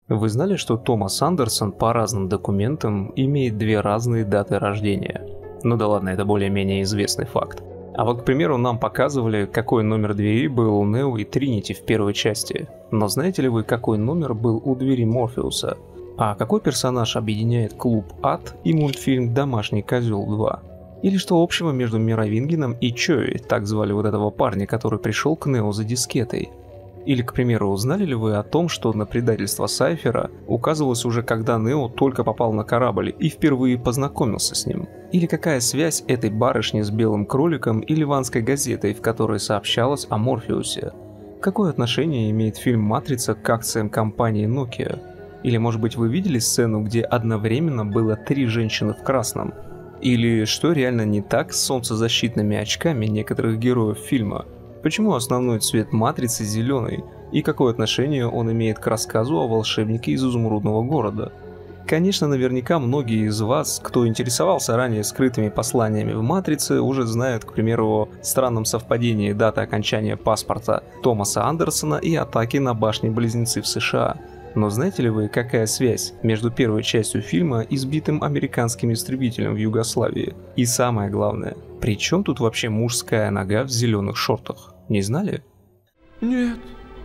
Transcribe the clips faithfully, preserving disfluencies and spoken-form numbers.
Вы знали, что Томас Андерсон по разным документам имеет две разные даты рождения? Ну да ладно, это более-менее известный факт. А вот, к примеру, нам показывали, какой номер двери был у Нео и Тринити в первой части. Но знаете ли вы, какой номер был у двери Морфеуса? А какой персонаж объединяет клуб Ад и мультфильм «Домашний козел два»? Или что общего между Мировингеном и Чои, так звали вот этого парня, который пришел к Нео за дискетой? Или, к примеру, узнали ли вы о том, что на предательство Сайфера указывалось уже когда Нео только попал на корабль и впервые познакомился с ним? Или какая связь этой барышни с белым кроликом и ливанской газетой, в которой сообщалось о Морфеусе? Какое отношение имеет фильм «Матрица» к акциям компании Nokia? Или, может быть, вы видели сцену, где одновременно было три женщины в красном? Или что реально не так с солнцезащитными очками некоторых героев фильма? Почему основной цвет матрицы зеленый? И какое отношение он имеет к рассказу о волшебнике из изумрудного города? Конечно, наверняка многие из вас, кто интересовался ранее скрытыми посланиями в матрице, уже знают, к примеру, о странном совпадении даты окончания паспорта Томаса Андерсона и атаки на башни-близнецы в США. Но знаете ли вы, какая связь между первой частью фильма и сбитым американским истребителем в Югославии? И самое главное, при чем тут вообще мужская нога в зеленых шортах? Не знали? Нет.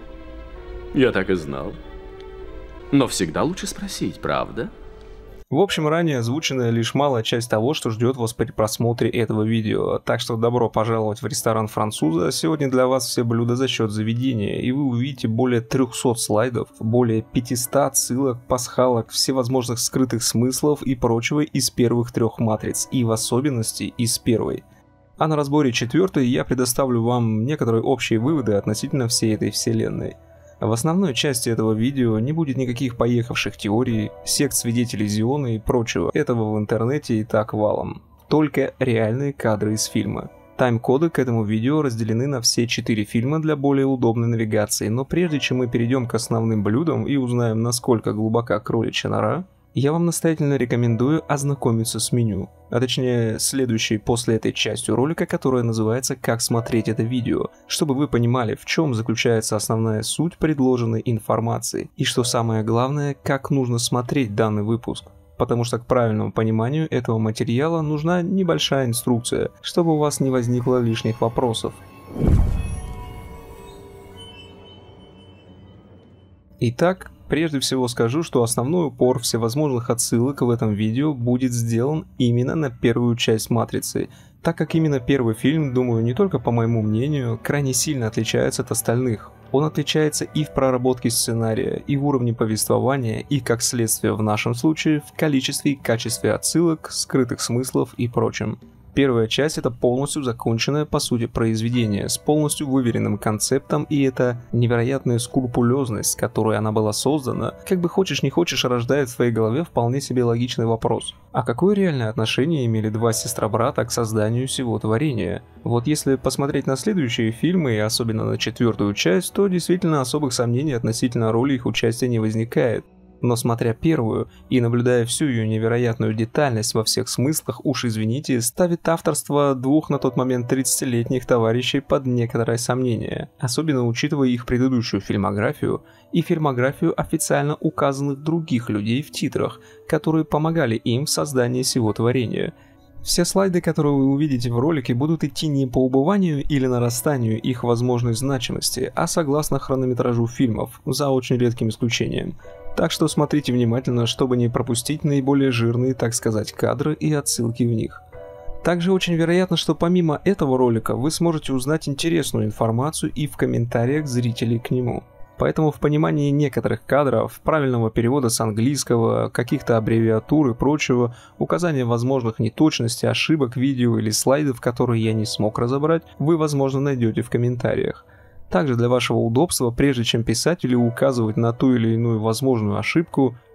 Я так и знал. Но всегда лучше спросить, правда? В общем, ранее озвучена лишь малая часть того, что ждет вас при просмотре этого видео, так что добро пожаловать в ресторан француза. Сегодня для вас все блюда за счет заведения, и вы увидите более трехсот слайдов, более пятисот ссылок, пасхалок, всевозможных скрытых смыслов и прочего из первых трех матриц, и в особенности из первой. А на разборе четвертой я предоставлю вам некоторые общие выводы относительно всей этой вселенной. В основной части этого видео не будет никаких поехавших теорий, сект свидетелей Зиона и прочего, этого в интернете и так валом. Только реальные кадры из фильма. Тайм-коды к этому видео разделены на все четыре фильма для более удобной навигации, но прежде чем мы перейдем к основным блюдам и узнаем, насколько глубока кроличья нора, я вам настоятельно рекомендую ознакомиться с меню, а точнее следующей после этой частью ролика, которая называется «Как смотреть это видео», чтобы вы понимали, в чем заключается основная суть предложенной информации и, что самое главное, как нужно смотреть данный выпуск. Потому что к правильному пониманию этого материала нужна небольшая инструкция, чтобы у вас не возникло лишних вопросов. Итак, прежде всего скажу, что основной упор всевозможных отсылок в этом видео будет сделан именно на первую часть «Матрицы», так как именно первый фильм, думаю, не только по моему мнению, крайне сильно отличается от остальных. Он отличается и в проработке сценария, и в уровне повествования, и, как следствие в нашем случае, в количестве и качестве отсылок, скрытых смыслов и прочем. Первая часть — это полностью законченное по сути произведение с полностью выверенным концептом, и это невероятная скрупулезность, с которой она была создана, как бы хочешь не хочешь, рождает в твоей голове вполне себе логичный вопрос. А какое реальное отношение имели два сестра-брата к созданию всего творения? Вот если посмотреть на следующие фильмы, и особенно на четвертую часть, то действительно особых сомнений относительно роли их участия не возникает. Но смотря первую и наблюдая всю ее невероятную детальность во всех смыслах, уж извините, ставит авторство двух на тот момент тридцатилетних товарищей под некоторое сомнение, особенно учитывая их предыдущую фильмографию и фильмографию официально указанных других людей в титрах, которые помогали им в создании всего творения. Все слайды, которые вы увидите в ролике, будут идти не по убыванию или нарастанию их возможной значимости, а согласно хронометражу фильмов, за очень редким исключением. Так что смотрите внимательно, чтобы не пропустить наиболее жирные, так сказать, кадры и отсылки в них. Также очень вероятно, что помимо этого ролика вы сможете узнать интересную информацию и в комментариях зрителей к нему. Поэтому в понимании некоторых кадров, правильного перевода с английского, каких-то аббревиатур и прочего, указания возможных неточностей, ошибок видео или слайдов, которые я не смог разобрать, вы, возможно, найдете в комментариях. Также для вашего удобства, прежде чем писать или указывать на ту или иную возможную ошибку,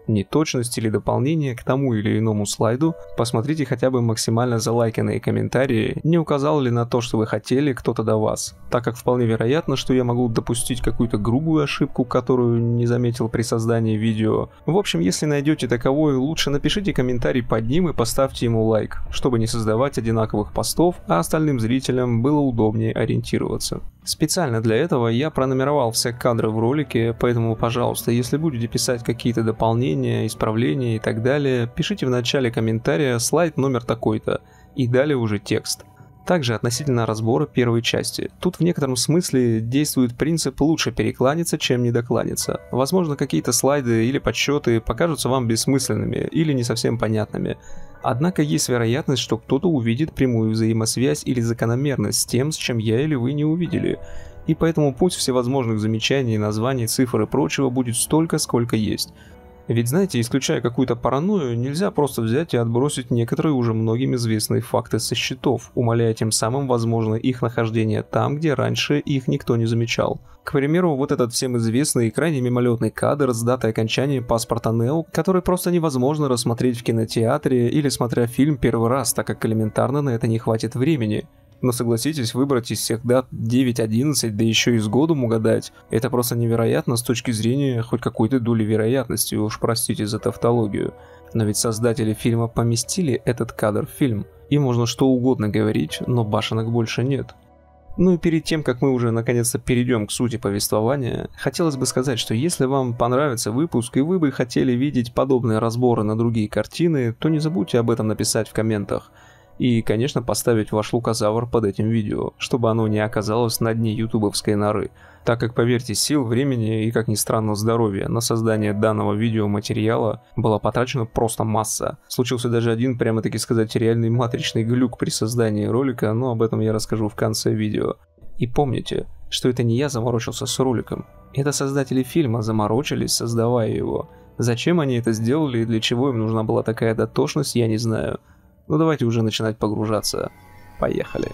неточность или дополнение к тому или иному слайду, посмотрите хотя бы максимально залайканные комментарии, не указал ли на то, что вы хотели, кто-то до вас, так как вполне вероятно, что я могу допустить какую-то грубую ошибку, которую не заметил при создании видео. В общем, если найдете таковой, лучше напишите комментарий под ним и поставьте ему лайк, чтобы не создавать одинаковых постов, а остальным зрителям было удобнее ориентироваться. Специально для этого я пронумеровал все кадры в ролике, поэтому, пожалуйста, если будете писать какие-то дополнения, исправления и так далее, пишите в начале комментария слайд номер такой-то, и далее уже текст. Также относительно разбора первой части. Тут в некотором смысле действует принцип «лучше перекланяться, чем недокланяться». Возможно, какие-то слайды или подсчеты покажутся вам бессмысленными или не совсем понятными. Однако есть вероятность, что кто-то увидит прямую взаимосвязь или закономерность с тем, с чем я или вы не увидели. И поэтому пусть всевозможных замечаний, названий, цифр и прочего будет столько, сколько есть. Ведь знаете, исключая какую-то паранойю, нельзя просто взять и отбросить некоторые уже многим известные факты со счетов, умаляя тем самым возможно их нахождение там, где раньше их никто не замечал. К примеру, вот этот всем известный и крайне мимолетный кадр с датой окончания паспорта Нео, который просто невозможно рассмотреть в кинотеатре или смотря фильм первый раз, так как элементарно на это не хватит времени. Но согласитесь, выбрать из всех дат девять одиннадцать, да еще и с годом угадать, это просто невероятно с точки зрения хоть какой-то доли вероятности, уж простите за тавтологию. Но ведь создатели фильма поместили этот кадр в фильм. И можно что угодно говорить, но башенок больше нет. Ну и перед тем, как мы уже наконец-то перейдем к сути повествования, хотелось бы сказать, что если вам понравится выпуск и вы бы хотели видеть подобные разборы на другие картины, то не забудьте об этом написать в комментах. И, конечно, поставить ваш лукозавр под этим видео, чтобы оно не оказалось на дне ютубовской норы, так как, поверьте, сил, времени и, как ни странно, здоровья на создание данного видеоматериала была потрачена просто масса. Случился даже один, прямо-таки сказать, реальный матричный глюк при создании ролика, но об этом я расскажу в конце видео. И помните, что это не я заморочился с роликом, это создатели фильма заморочились, создавая его. Зачем они это сделали и для чего им нужна была такая дотошность, я не знаю. Ну давайте уже начинать погружаться. Поехали.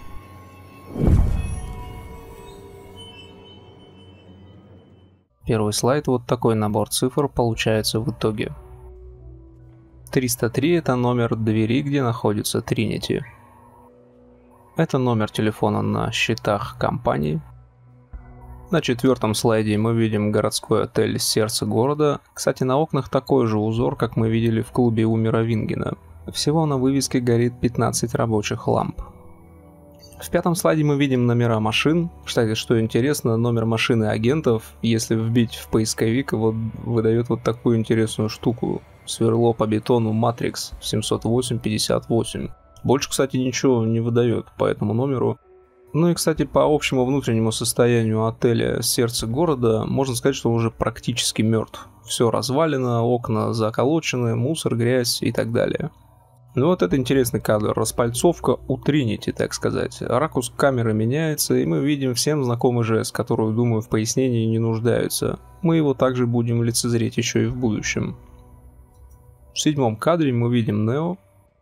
Первый слайд, вот такой набор цифр получается в итоге. триста три это номер двери, где находится Тринити. Это номер телефона на счетах компании. На четвертом слайде мы видим городской отель «Сердце города». Кстати, на окнах такой же узор, как мы видели в клубе у Мировингена. Всего на вывеске горит пятнадцать рабочих ламп. В пятом слайде мы видим номера машин. Кстати, что интересно, номер машины агентов, если вбить в поисковик, вот выдает вот такую интересную штуку. Сверло по бетону Matrix семьсот восемь пятьдесят восемь. Больше, кстати, ничего не выдает по этому номеру. Ну и, кстати, по общему внутреннему состоянию отеля «Сердце города» можно сказать, что он уже практически мертв. Все развалено, окна заколочены, мусор, грязь и так далее. Ну вот это интересный кадр, распальцовка у Тринити, так сказать. Ракурс камеры меняется, и мы видим всем знакомый жест, который, думаю, в пояснении не нуждается. Мы его также будем лицезреть еще и в будущем. В седьмом кадре мы видим Нео.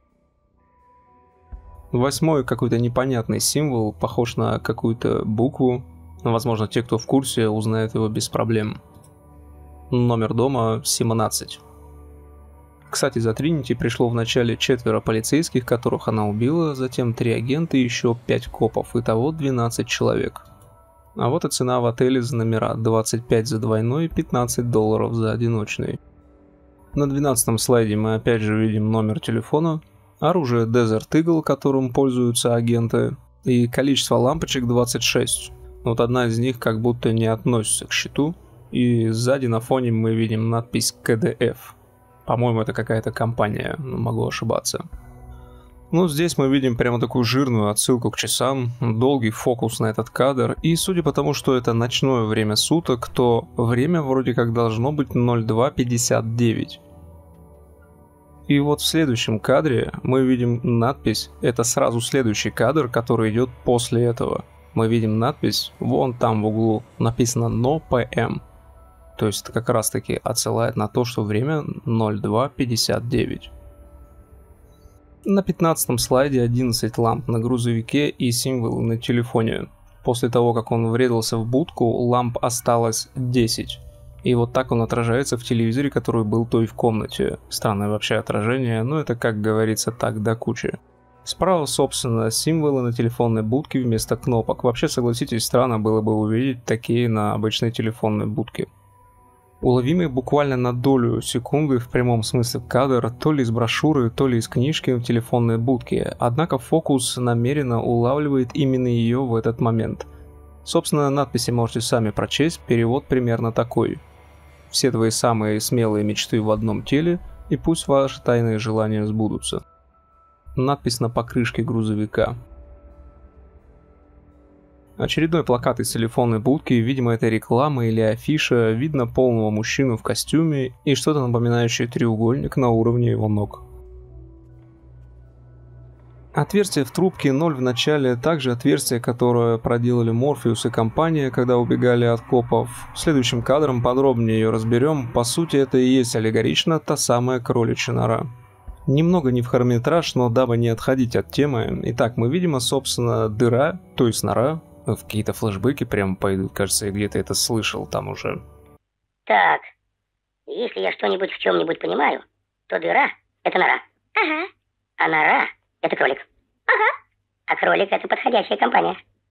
Восьмой какой-то непонятный символ, похож на какую-то букву. Возможно, те, кто в курсе, узнают его без проблем. Номер дома семнадцать. Кстати, за Тринити пришло вначале четверо полицейских, которых она убила, затем три агента и еще пять копов, итого двенадцать человек. А вот и цена в отеле за номера: двадцать пять за двойной и пятнадцать долларов за одиночный. На двенадцатом слайде мы опять же видим номер телефона, оружие Desert Eagle, которым пользуются агенты, и количество лампочек двадцать шесть. Вот одна из них как будто не относится к счету, и сзади на фоне мы видим надпись ка дэ эф. По-моему, это какая-то компания, но могу ошибаться. Ну, здесь мы видим прямо такую жирную отсылку к часам, долгий фокус на этот кадр, и судя по тому, что это ночное время суток, то время вроде как должно быть ноль два пятьдесят девять. И вот в следующем кадре мы видим надпись, это сразу следующий кадр, который идет после этого. Мы видим надпись, вон там в углу, написано «но пэ эм». То есть это как раз таки отсылает на то, что время ноль два пятьдесят девять. На пятнадцатом слайде одиннадцать ламп на грузовике и символы на телефоне. После того, как он врезался в будку, ламп осталось десять. И вот так он отражается в телевизоре, который был той в комнате. Странное вообще отражение, но это, как говорится, так до кучи. Справа, собственно, символы на телефонной будке вместо кнопок. Вообще, согласитесь, странно было бы увидеть такие на обычной телефонной будке. Уловимый буквально на долю секунды в прямом смысле кадр, то ли из брошюры, то ли из книжки в телефонной будке, однако фокус намеренно улавливает именно ее в этот момент. Собственно, надписи можете сами прочесть, перевод примерно такой. Все твои самые смелые мечты в одном теле, и пусть ваши тайные желания сбудутся. Надпись на покрышке грузовика. Очередной плакат из телефонной будки, видимо это реклама или афиша, видно полного мужчину в костюме и что-то напоминающее треугольник на уровне его ног. Отверстие в трубке ноль в начале, также отверстие, которое проделали Морфеус и компания, когда убегали от копов. Следующим кадром подробнее ее разберем, по сути это и есть аллегорично та самая кроличья нора. Немного не в хронометраж, но дабы не отходить от темы. Итак, мы видим, собственно, дыра, то есть нора, в какие-то флешбеки прямо пойдут, кажется, я где-то это слышал там уже. Так, если я что-нибудь в чем-нибудь понимаю, то дыра — это нора. Ага. А нора — это кролик. Ага. А кролик — это подходящая компания.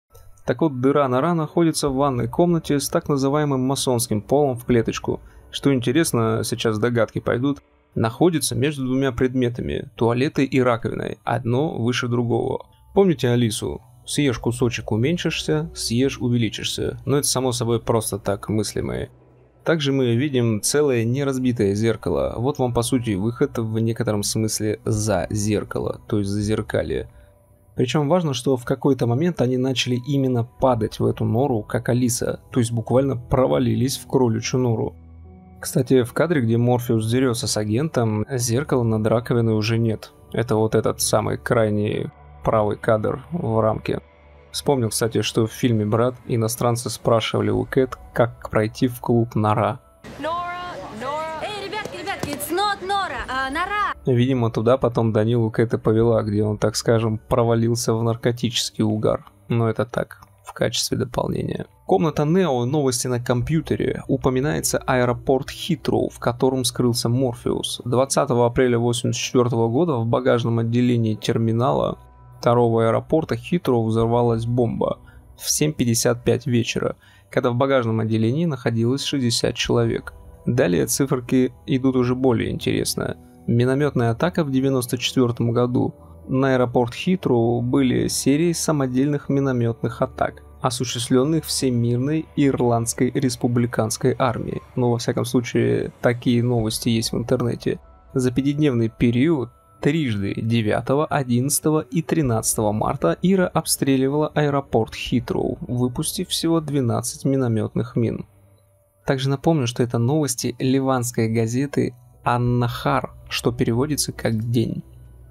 Так вот, дыра-нора находится в ванной комнате с так называемым масонским полом в клеточку. Что интересно, сейчас догадки пойдут, находится между двумя предметами, туалетой и раковиной, одно выше другого. Помните Алису? Съешь кусочек — уменьшишься, съешь — увеличишься. Но это само собой просто так мыслимые. Также мы видим целое неразбитое зеркало. Вот вам по сути выход в некотором смысле за зеркало, то есть зазеркалье. Причем важно, что в какой-то момент они начали именно падать в эту нору, как Алиса, то есть буквально провалились в кроличью нору. Кстати, в кадре, где Морфеус дерется с агентом, зеркала над раковиной уже нет. Это вот этот самый крайний правый кадр в рамке. Вспомнил, кстати, что в фильме «Брат» иностранцы спрашивали у Кэт, как пройти в клуб Нора. Нора, Нора. Эй, ребятки, ребятки, it's not Нора, а Нора. Видимо, туда потом Данилу Кэт и повела, где он, так скажем, провалился в наркотический угар. Но это так, в качестве дополнения. Комната Нео, новости на компьютере. Упоминается аэропорт Хитроу, в котором скрылся Морфеус. двадцатого апреля тысяча девятьсот восемьдесят четвёртого года в багажном отделении терминала второго аэропорта Хитроу взорвалась бомба в семь пятьдесят пять вечера, когда в багажном отделении находилось шестьдесят человек. Далее циферки идут уже более интересно. Минометная атака в девяносто четвёртом году. На аэропорт Хитроу были серии самодельных минометных атак, осуществленных Всемирной Ирландской республиканской армией. Но во всяком случае такие новости есть в интернете. За пятидневный период трижды девятого, одиннадцатого и тринадцатого марта Ира обстреливала аэропорт Хитроу, выпустив всего двенадцать минометных мин. Также напомню, что это новости ливанской газеты «Ан-Нахар», что переводится как «день».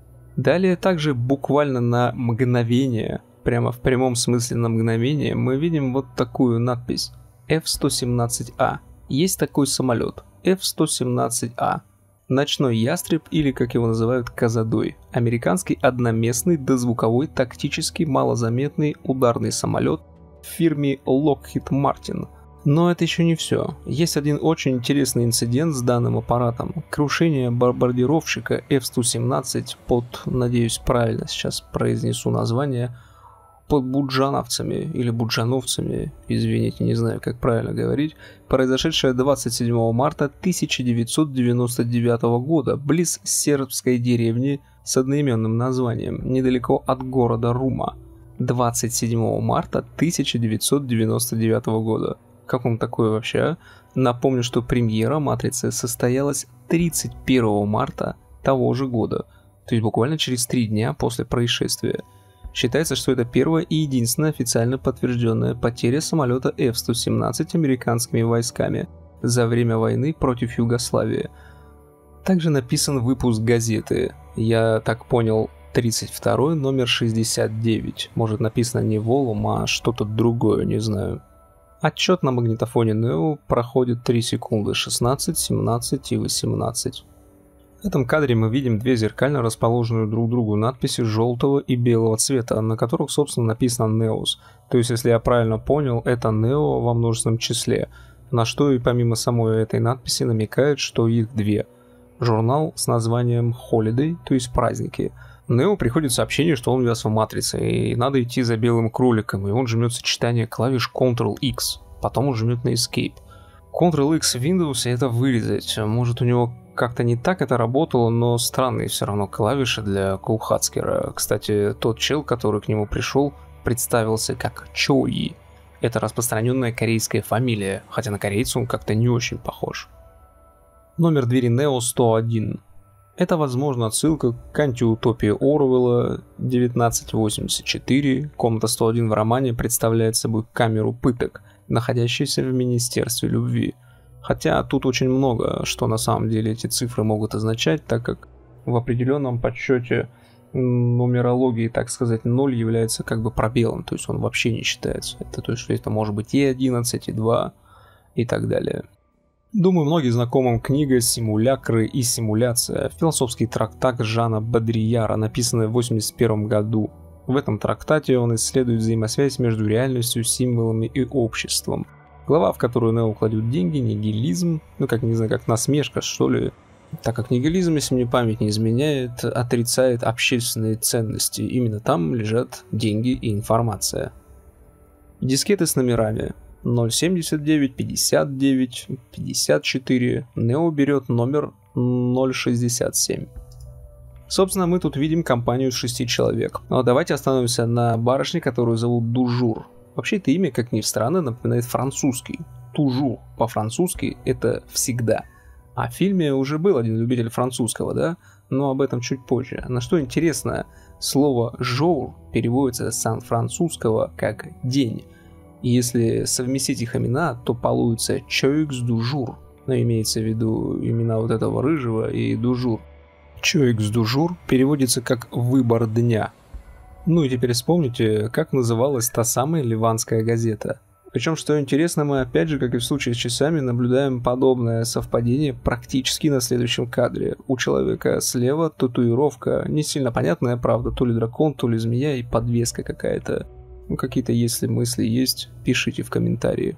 Далее также буквально на мгновение, прямо в прямом смысле на мгновение, мы видим вот такую надпись эф сто семнадцать а. Есть такой самолет эф сто семнадцать а. Ночной ястреб, или как его называют, Козадой. Американский одноместный дозвуковой тактический малозаметный ударный самолет в фирме Lockheed Martin. Но это еще не все. Есть один очень интересный инцидент с данным аппаратом. Крушение бомбардировщика эф сто семнадцать под, надеюсь, правильно сейчас произнесу название, под буджановцами или буджановцами, извините, не знаю, как правильно говорить, произошедшее двадцать седьмого марта тысяча девятьсот девяносто девятого года близ сербской деревни с одноименным названием, недалеко от города Рума. двадцать седьмого марта тысяча девятьсот девяносто девятого года. Как вам такое вообще, а? Напомню, что премьера «Матрицы» состоялась тридцать первого марта того же года, то есть буквально через три дня после происшествия. Считается, что это первая и единственная официально подтвержденная потеря самолета эф сто семнадцать американскими войсками за время войны против Югославии. Также написан выпуск газеты, я так понял, тридцать второй, номер шестьдесят девять. Может, написано не Волум, а что-то другое, не знаю. Отчет на магнитофоне Нео проходит три секунды, шестнадцать, семнадцать и восемнадцать. В этом кадре мы видим две зеркально расположенные друг к другу надписи желтого и белого цвета, на которых, собственно, написано Неос. То есть, если я правильно понял, это Нео во множественном числе. на что и помимо самой этой надписи намекает, что их две. Журнал с названием Holiday, то есть праздники. Нео приходит сообщение, что он вяз в матрице, и надо идти за белым кроликом, и он жмет сочетание клавиш контрол-икс, потом он жмет на Escape. контрол-икс в Windows это вырезать, может у него как-то не так это работало, но странные все равно клавиши для Кулхацкера. Кстати, тот чел, который к нему пришел, представился как Чои. Это распространенная корейская фамилия, хотя на корейца он как-то не очень похож. Номер двери Нео сто один. Это, возможно, отсылка к антиутопии Оруэлла девятнадцать восемьдесят четыре. Комната сто один в романе представляет собой камеру пыток, находящуюся в Министерстве любви. Хотя тут очень много, что на самом деле эти цифры могут означать, так как в определенном подсчете нумерологии, так сказать, ноль является как бы пробелом, то есть он вообще не считается. Это то есть, что это может быть и одиннадцать, и два, и так далее. Думаю, многим знакомым книга «Симулякры и симуляция», философский трактат Жана Бодрияра, написанный в восемьдесят первом году. В этом трактате он исследует взаимосвязь между реальностью, символами и обществом. Глава, в которую Нео кладет деньги, нигилизм, ну как, не знаю, как насмешка, что ли, так как нигилизм, если мне память не изменяет, отрицает общественные ценности. Именно там лежат деньги и информация. Дискеты с номерами. ноль семьдесят девять, пятьдесят девять, пятьдесят четыре. Нео берет номер ноль шестьдесят семь. Собственно, мы тут видим компанию из шести человек. Но давайте остановимся на барышне, которую зовут Дужур. Вообще это имя, как ни странно, напоминает французский. Тужур по-французски это всегда. А в фильме уже был один любитель французского, да? Но об этом чуть позже. На что интересно, слово «жоур» переводится с сан-французского как «день». И если совместить их имена, то получится «Чоикс Дужур». Но имеется в виду имена вот этого рыжего и Дужур. «Чоикс Дужур» переводится как «выбор дня». Ну и теперь вспомните, как называлась та самая ливанская газета. Причем, что интересно, мы опять же, как и в случае с часами, наблюдаем подобное совпадение практически на следующем кадре. У человека слева татуировка, не сильно понятная, правда, то ли дракон, то ли змея и подвеска какая-то. Ну, какие-то, если мысли есть, пишите в комментарии.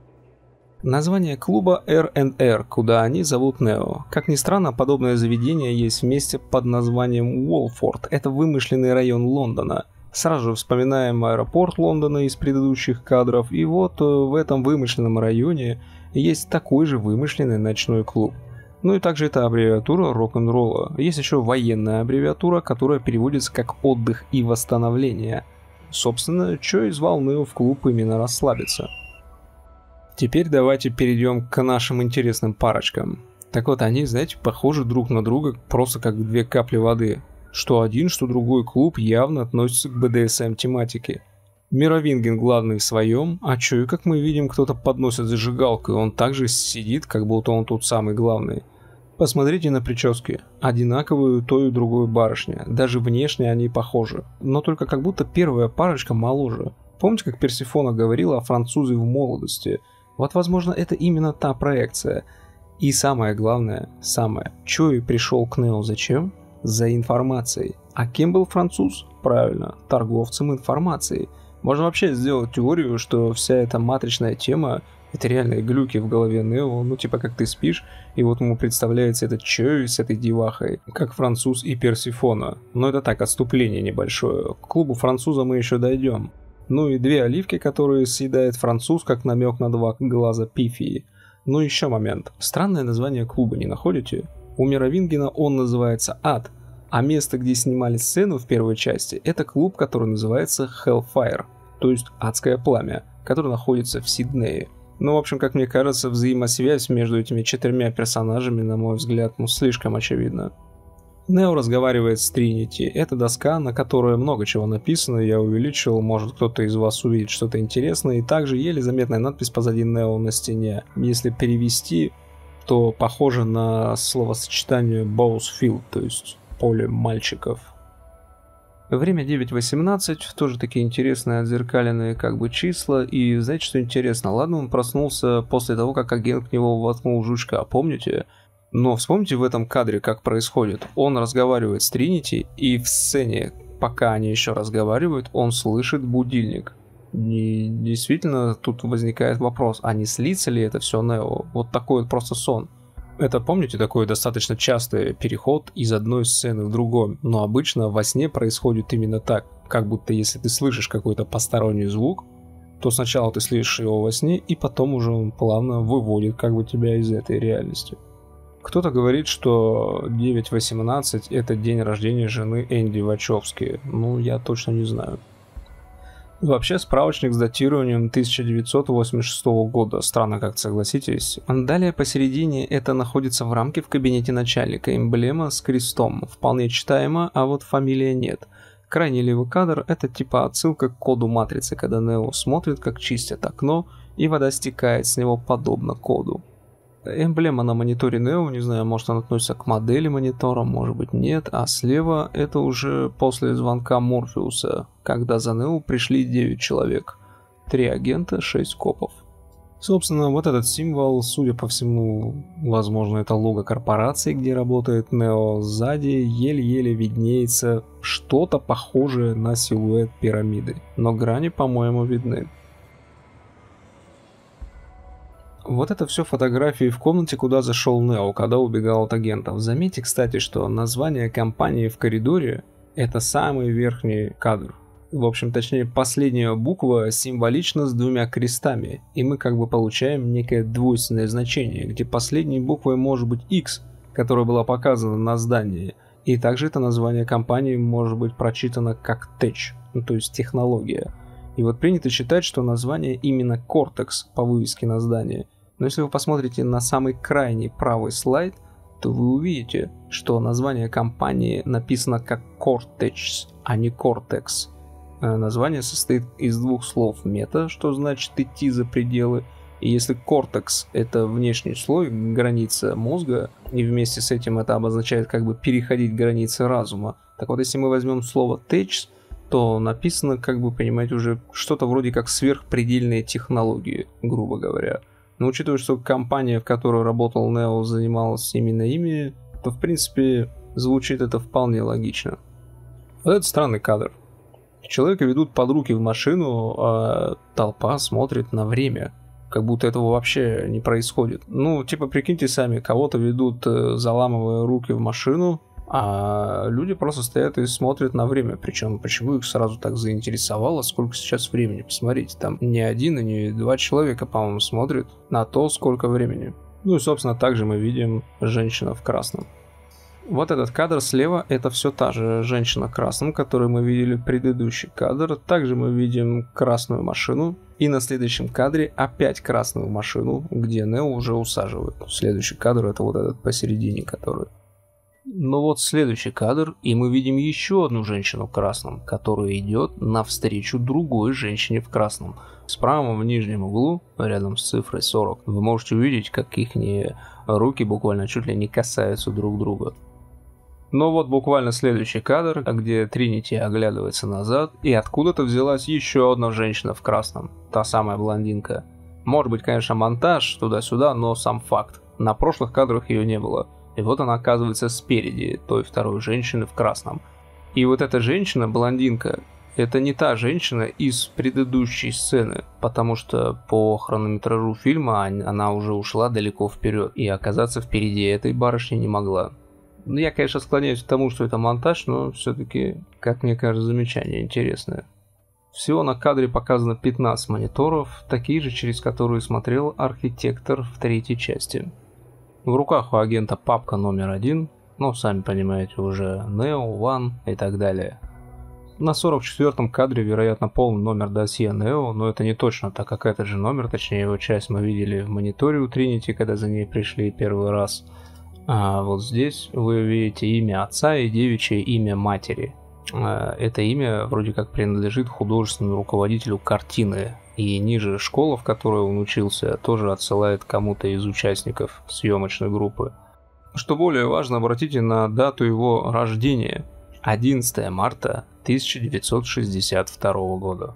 Название клуба эр энд эр, куда они зовут Нео. Как ни странно, подобное заведение есть в месте под названием Уолфорд. Это вымышленный район Лондона. Сразу же вспоминаем аэропорт Лондона из предыдущих кадров. И вот в этом вымышленном районе есть такой же вымышленный ночной клуб. Ну и также это аббревиатура рок-н-ролла. Есть еще военная аббревиатура, которая переводится как «отдых и восстановление». Собственно, что и звал Нео в клуб именно расслабиться. Теперь давайте перейдем к нашим интересным парочкам. Так вот, они, знаете, похожи друг на друга просто как две капли воды. Что один, что другой клуб явно относятся к бэ дэ эс эм тематике. Мировинген главный в своем, а чё, и как мы видим, кто-то подносит зажигалку, и он также сидит, как будто он тут самый главный. Посмотрите на прически. Одинаковые у той и другой барышни. Даже внешне они похожи. Но только как будто первая парочка моложе. Помните, как Персифона говорила о французе в молодости? Вот, возможно, это именно та проекция. И самое главное, самое, чё и пришел к Нео зачем? За информацией. А кем был француз? Правильно, торговцем информацией. Можно вообще сделать теорию, что вся эта матричная тема это реальные глюки в голове Нео, ну типа как ты спишь, и вот ему представляется этот Чои с этой девахой, как француз и Персифона. Но это так, отступление небольшое. К клубу француза мы еще дойдем. Ну и две оливки, которые съедает француз, как намек на два глаза Пифии. Ну еще момент. Странное название клуба, не находите? У Мировингена он называется Ад, а место, где снимали сцену в первой части, это клуб, который называется Hellfire, то есть Адское Пламя, который находится в Сиднее. Ну, в общем, как мне кажется, взаимосвязь между этими четырьмя персонажами, на мой взгляд, ну, слишком очевидна. Нео разговаривает с Тринити. Это доска, на которой много чего написано, я увеличил, может кто-то из вас увидит что-то интересное, и также еле заметная надпись позади Нео на стене. Если перевести, то похоже на словосочетание Bousfield, то есть поле мальчиков. Время девять восемнадцать, тоже такие интересные отзеркаленные как бы числа, и знаете, что интересно? Ладно, он проснулся после того, как агент к нему воткнул жучка, помните? Но вспомните в этом кадре, как происходит. Он разговаривает с Тринити, и в сцене, пока они еще разговаривают, он слышит будильник. И действительно, тут возникает вопрос, а не снится ли это все Нео? Вот такой вот просто сон. Это, помните, такой достаточно частый переход из одной сцены в другую, но обычно во сне происходит именно так, как будто если ты слышишь какой-то посторонний звук, то сначала ты слышишь его во сне, и потом уже он плавно выводит как бы тебя из этой реальности. Кто-то говорит, что девять восемнадцать это день рождения жены Энди Вачовски, ну я точно не знаю. Вообще, справочник с датированием тысяча девятьсот восемьдесят шестого года. Странно как-то, согласитесь. Далее посередине это находится в рамке в кабинете начальника. Эмблема с крестом. Вполне читаемо, а вот фамилия нет. Крайний левый кадр — это типа отсылка к коду матрицы, когда Нео смотрит, как чистят окно, и вода стекает с него подобно коду. Эмблема на мониторе Нео, не знаю, может она относится к модели монитора, может быть нет, а слева это уже после звонка Морфеуса, когда за Нео пришли девять человек, три агента, шесть копов. Собственно, вот этот символ, судя по всему, возможно, это лого корпорации, где работает Нео. Сзади еле-еле виднеется что-то похожее на силуэт пирамиды, но грани, по-моему, видны. Вот это все фотографии в комнате, куда зашел Нео, когда убегал от агентов. Заметьте, кстати, что название компании в коридоре — это самый верхний кадр. В общем, точнее, последняя буква символична с двумя крестами, и мы как бы получаем некое двойственное значение, где последней буквой может быть X, которая была показана на здании, и также это название компании может быть прочитано как Tech, ну то есть технология. И вот принято считать, что название именно Cortex по вывеске на здании. Но если вы посмотрите на самый крайний правый слайд, то вы увидите, что название компании написано как Cortex, а не Cortex. Название состоит из двух слов мета, что значит идти за пределы. И если Cortex — это внешний слой, граница мозга, и вместе с этим это обозначает как бы переходить границы разума. Так вот, если мы возьмем слово Tech, то написано, как бы понимаете, уже что-то вроде как сверхпредельные технологии, грубо говоря. Но учитывая, что компания, в которой работал Нео, занималась именно ими, то в принципе звучит это вполне логично. Вот это странный кадр. Человека ведут под руки в машину, а толпа смотрит на время. Как будто этого вообще не происходит. Ну, типа, прикиньте сами, кого-то ведут, заламывая руки в машину, а люди просто стоят и смотрят на время. Причем, почему их сразу так заинтересовало, сколько сейчас времени? Посмотрите, там не один и не два человека, по-моему, смотрят на то, сколько времени. Ну и, собственно, также мы видим женщину в красном. Вот этот кадр слева — это все та же женщина в красном, которую мы видели в предыдущий кадр. Также мы видим красную машину. И на следующем кадре опять красную машину, где Нео уже усаживают. Следующий кадр — это вот этот посередине, который... Но вот следующий кадр, и мы видим еще одну женщину в красном, которая идет навстречу другой женщине в красном. Справа в нижнем углу, рядом с цифрой сорок, вы можете увидеть, как их руки буквально чуть ли не касаются друг друга. Но вот буквально следующий кадр, где Тринити оглядывается назад, и откуда-то взялась еще одна женщина в красном, та самая блондинка. Может быть, конечно, монтаж туда-сюда, но сам факт. На прошлых кадрах ее не было. И вот она оказывается спереди той второй женщины в красном. И вот эта женщина, блондинка, это не та женщина из предыдущей сцены, потому что по хронометражу фильма она уже ушла далеко вперед, и оказаться впереди этой барышни не могла. Ну, я, конечно, склоняюсь к тому, что это монтаж, но все-таки, как мне кажется, замечание интересное. Всего на кадре показано пятнадцать мониторов, такие же, через которые смотрел архитектор в третьей части. В руках у агента папка номер один, ну, сами понимаете, уже Нео, Ван и так далее. На сорок четвёртом кадре, вероятно, полный номер досье Нео, но это не точно, так как этот же номер, точнее его часть мы видели в мониторе у Тринити, когда за ней пришли первый раз. А вот здесь вы видите имя отца и девичье имя матери. Это имя вроде как принадлежит художественному руководителю картины. И ниже школа, в которой он учился, тоже отсылает кому-то из участников съемочной группы. Что более важно, обратите на дату его рождения. одиннадцатого марта тысяча девятьсот шестьдесят второго года.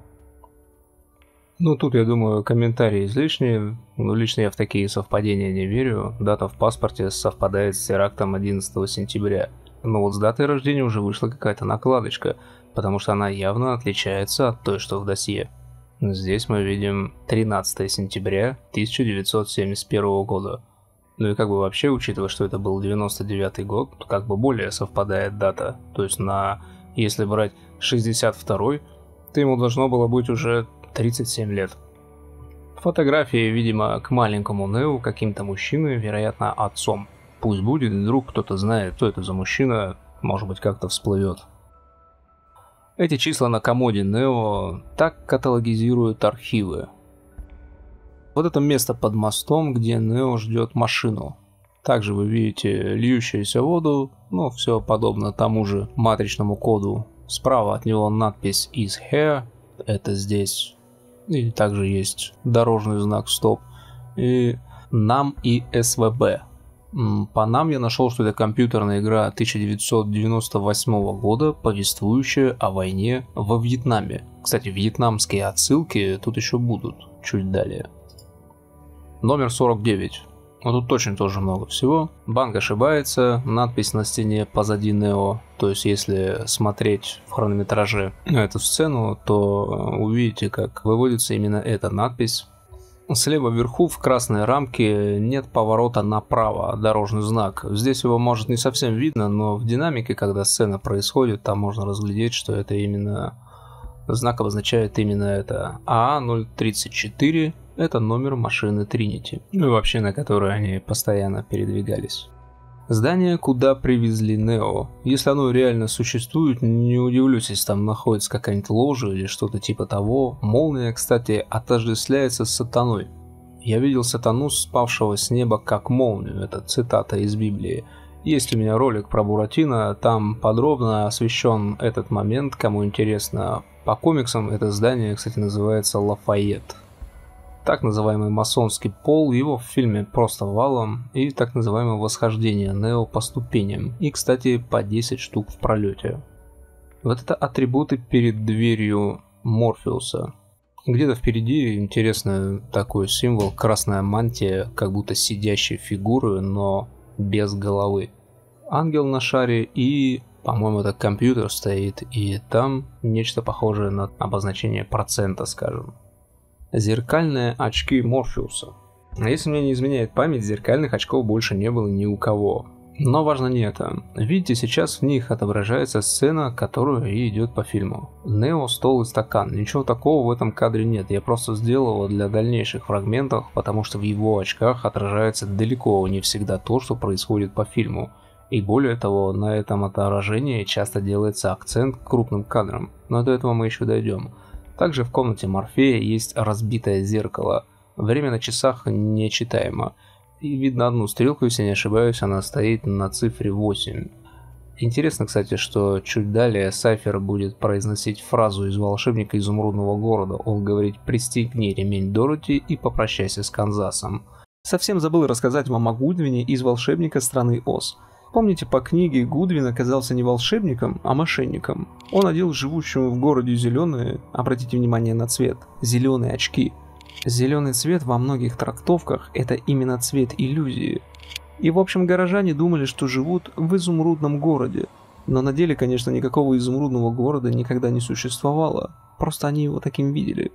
Ну, тут, я думаю, комментарии излишние. Ну, лично я в такие совпадения не верю. Дата в паспорте совпадает с терактом одиннадцатого сентября. Но вот с датой рождения уже вышла какая-то накладочка, потому что она явно отличается от той, что в досье. Здесь мы видим тринадцатое сентября тысяча девятьсот семьдесят первого года. Ну и как бы вообще, учитывая, что это был девяносто девятый год, то как бы более совпадает дата. То есть на, если брать шестьдесят второй, то ему должно было быть уже тридцать семь лет. Фотографии, видимо, к маленькому Нео каким-то мужчиной, вероятно, отцом. Пусть будет, вдруг кто-то знает, кто это за мужчина, может быть, как-то всплывет. Эти числа на комоде Нео так каталогизируют архивы. Вот это место под мостом, где Нео ждет машину. Также вы видите льющуюся воду, ну, все подобно тому же матричному коду. Справа от него надпись is here, это здесь. И также есть дорожный знак стоп. И нам и эс вэ бэ. По нам я нашел, что это компьютерная игра тысяча девятьсот девяносто восьмого года, повествующая о войне во Вьетнаме. Кстати, вьетнамские отсылки тут еще будут, чуть далее. Номер сорок девять. Вот тут точно тоже много всего. Банк ошибается, надпись на стене позади Нео. То есть, если смотреть в хронометраже эту сцену, то увидите, как выводится именно эта надпись. Слева вверху в красной рамке нет поворота направо, дорожный знак. Здесь его может не совсем видно, но в динамике, когда сцена происходит, там можно разглядеть, что это именно... Знак обозначает именно это. а ноль тридцать четыре – это номер машины Тринити, ну и вообще на которой они постоянно передвигались. Здание, куда привезли Нео. Если оно реально существует, не удивлюсь, если там находится какая-нибудь ложа или что-то типа того. Молния, кстати, отождествляется с сатаной. Я видел сатану, спавшего с неба как молнию. Это цитата из Библии. Есть у меня ролик про Буратино, там подробно освещен этот момент, кому интересно. По комиксам это здание, кстати, называется Лафайет. Так называемый масонский пол, его в фильме просто валом, и так называемое восхождение Нео по ступеням, и, кстати, по десять штук в пролете. Вот это атрибуты перед дверью Морфеуса. Где-то впереди интересный такой символ, красная мантия, как будто сидящей фигуры, но без головы. Ангел на шаре и, по-моему, это компьютер стоит, и там нечто похожее на обозначение процента, скажем. Зеркальные очки Морфеуса. А если мне не изменяет память, зеркальных очков больше не было ни у кого. Но важно не это. Видите, сейчас в них отображается сцена, которая и идет по фильму. Нео, стол и стакан. Ничего такого в этом кадре нет. Я просто сделал его для дальнейших фрагментов, потому что в его очках отражается далеко не всегда то, что происходит по фильму. И более того, на этом отражении часто делается акцент к крупным кадрам. Но до этого мы еще дойдем. Также в комнате Морфея есть разбитое зеркало. Время на часах нечитаемо. И видно одну стрелку, если не ошибаюсь, она стоит на цифре восемь. Интересно, кстати, что чуть далее Сайфер будет произносить фразу из «Волшебника изумрудного города». Он говорит: «Пристегни ремень Дороти и попрощайся с Канзасом». Совсем забыл рассказать вам о Гудвине из «Волшебника страны Оз». Помните, по книге Гудвин оказался не волшебником, а мошенником. Он одел живущему в городе зеленые, обратите внимание на цвет, зеленые очки. Зеленый цвет во многих трактовках – это именно цвет иллюзии. И в общем горожане думали, что живут в изумрудном городе. Но на деле, конечно, никакого изумрудного города никогда не существовало. Просто они его таким видели.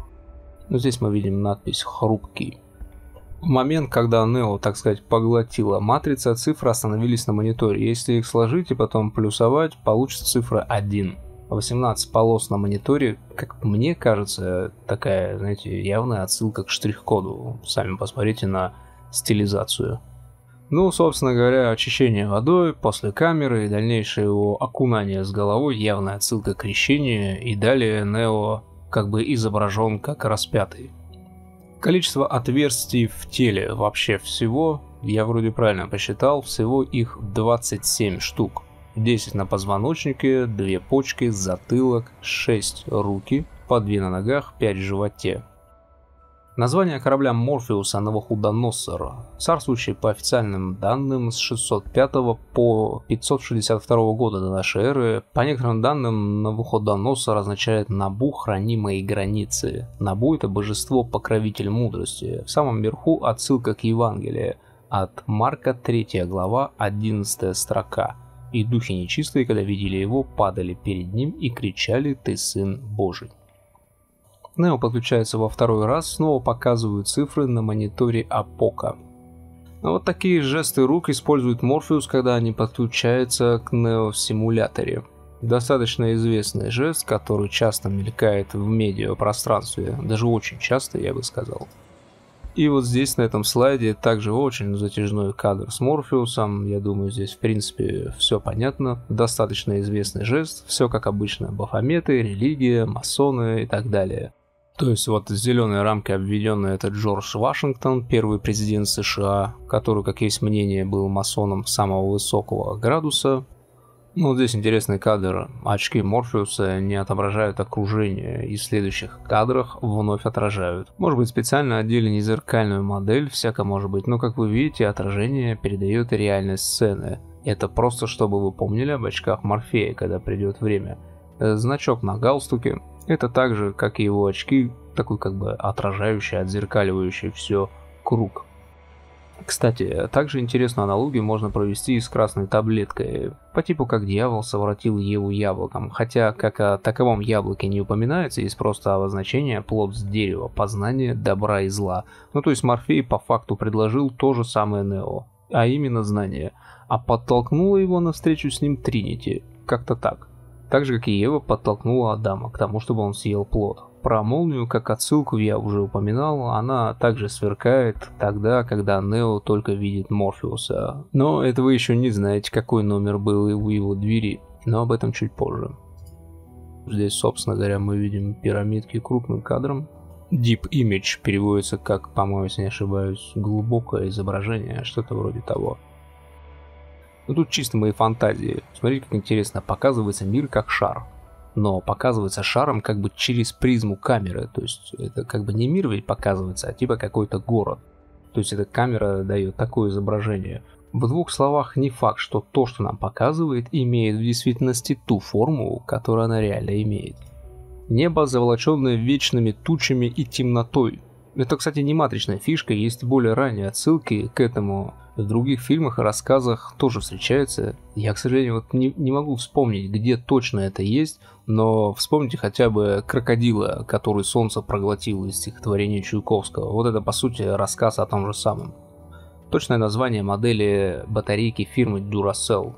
Но здесь мы видим надпись «Хрупкий». В момент, когда Нео, так сказать, поглотила матрица, цифры остановились на мониторе. Если их сложить и потом плюсовать, получится цифра один. восемнадцать полос на мониторе, как мне кажется, такая, знаете, явная отсылка к штрих-коду. Сами посмотрите на стилизацию. Ну, собственно говоря, очищение водой после камеры и дальнейшее его окунание с головой, явная отсылка к крещению, и далее Нео как бы изображен как распятый. Количество отверстий в теле вообще всего, я вроде правильно посчитал, всего их двадцать семь штук. десять на позвоночнике, две почки, затылок, шесть руки, по две на ногах, пять в животе. Название корабля Морфеуса Навуходоносор, царствующий по официальным данным с шестьсот пятого по пятьсот шестьдесят второго года до нашей эры. По некоторым данным, Навуходоносор означает «Набу, храни мои границы». Набу — это божество-покровитель мудрости. В самом верху отсылка к Евангелию от Марка, третья глава, одиннадцатая строка. «И духи нечистые, когда видели его, падали перед ним и кричали: Ты сын Божий». Нео подключается во второй раз, снова показывают цифры на мониторе Апока. Но вот такие жесты рук использует Морфеус, когда они подключаются к Нео в симуляторе. Достаточно известный жест, который часто мелькает в медиапространстве, даже очень часто, я бы сказал. И вот здесь, на этом слайде, также очень затяжной кадр с Морфеусом. Я думаю, здесь, в принципе, все понятно. Достаточно известный жест, все как обычно, бафометы, религия, масоны и так далее. То есть вот зеленой рамкой обведенный это Джордж Вашингтон, первый президент США, который, как есть мнение, был масоном самого высокого градуса. Ну, вот здесь интересный кадр. Очки Морфеуса не отображают окружение, и в следующих кадрах вновь отражают. Может быть, специально одели не зеркальную модель, всяко может быть, но, как вы видите, отражение передает реальность сцены. Это просто, чтобы вы помнили об очках Морфея, когда придет время. Значок на галстуке. Это так же, как и его очки, такой как бы отражающий, отзеркаливающий все круг. Кстати, также интересную аналогию можно провести и с красной таблеткой, по типу как дьявол совратил Еву яблоком, хотя как о таковом яблоке не упоминается, есть просто обозначение плод с дерева, познание добра и зла. Ну то есть Морфей по факту предложил то же самое Нео, а именно знание, а подтолкнула его навстречу с ним Тринити, как-то так. Так же, как и Ева подтолкнула Адама к тому, чтобы он съел плод. Про молнию, как отсылку я уже упоминал, она также сверкает тогда, когда Нео только видит Морфеуса. Но это вы еще не знаете, какой номер был у его двери, но об этом чуть позже. Здесь, собственно говоря, мы видим пирамидки крупным кадром. Deep Image переводится как, по-моему, если не ошибаюсь, глубокое изображение, что-то вроде того. Ну тут чисто мои фантазии. Смотрите, как интересно, показывается мир как шар. Но показывается шаром как бы через призму камеры. То есть это как бы не мир ведь показывается, а типа какой-то город. То есть эта камера дает такое изображение. В двух словах, не факт, что то, что нам показывает, имеет в действительности ту форму, которую она реально имеет. Небо, заволоченное вечными тучами и темнотой. Это, кстати, не матричная фишка, есть более ранние отсылки к этому. В других фильмах и рассказах тоже встречается. Я, к сожалению, вот не, не могу вспомнить, где точно это есть, но вспомните хотя бы крокодила, который солнце проглотил из стихотворения Чуйковского. Вот это, по сути, рассказ о том же самом. Точное название модели батарейки фирмы Duracell.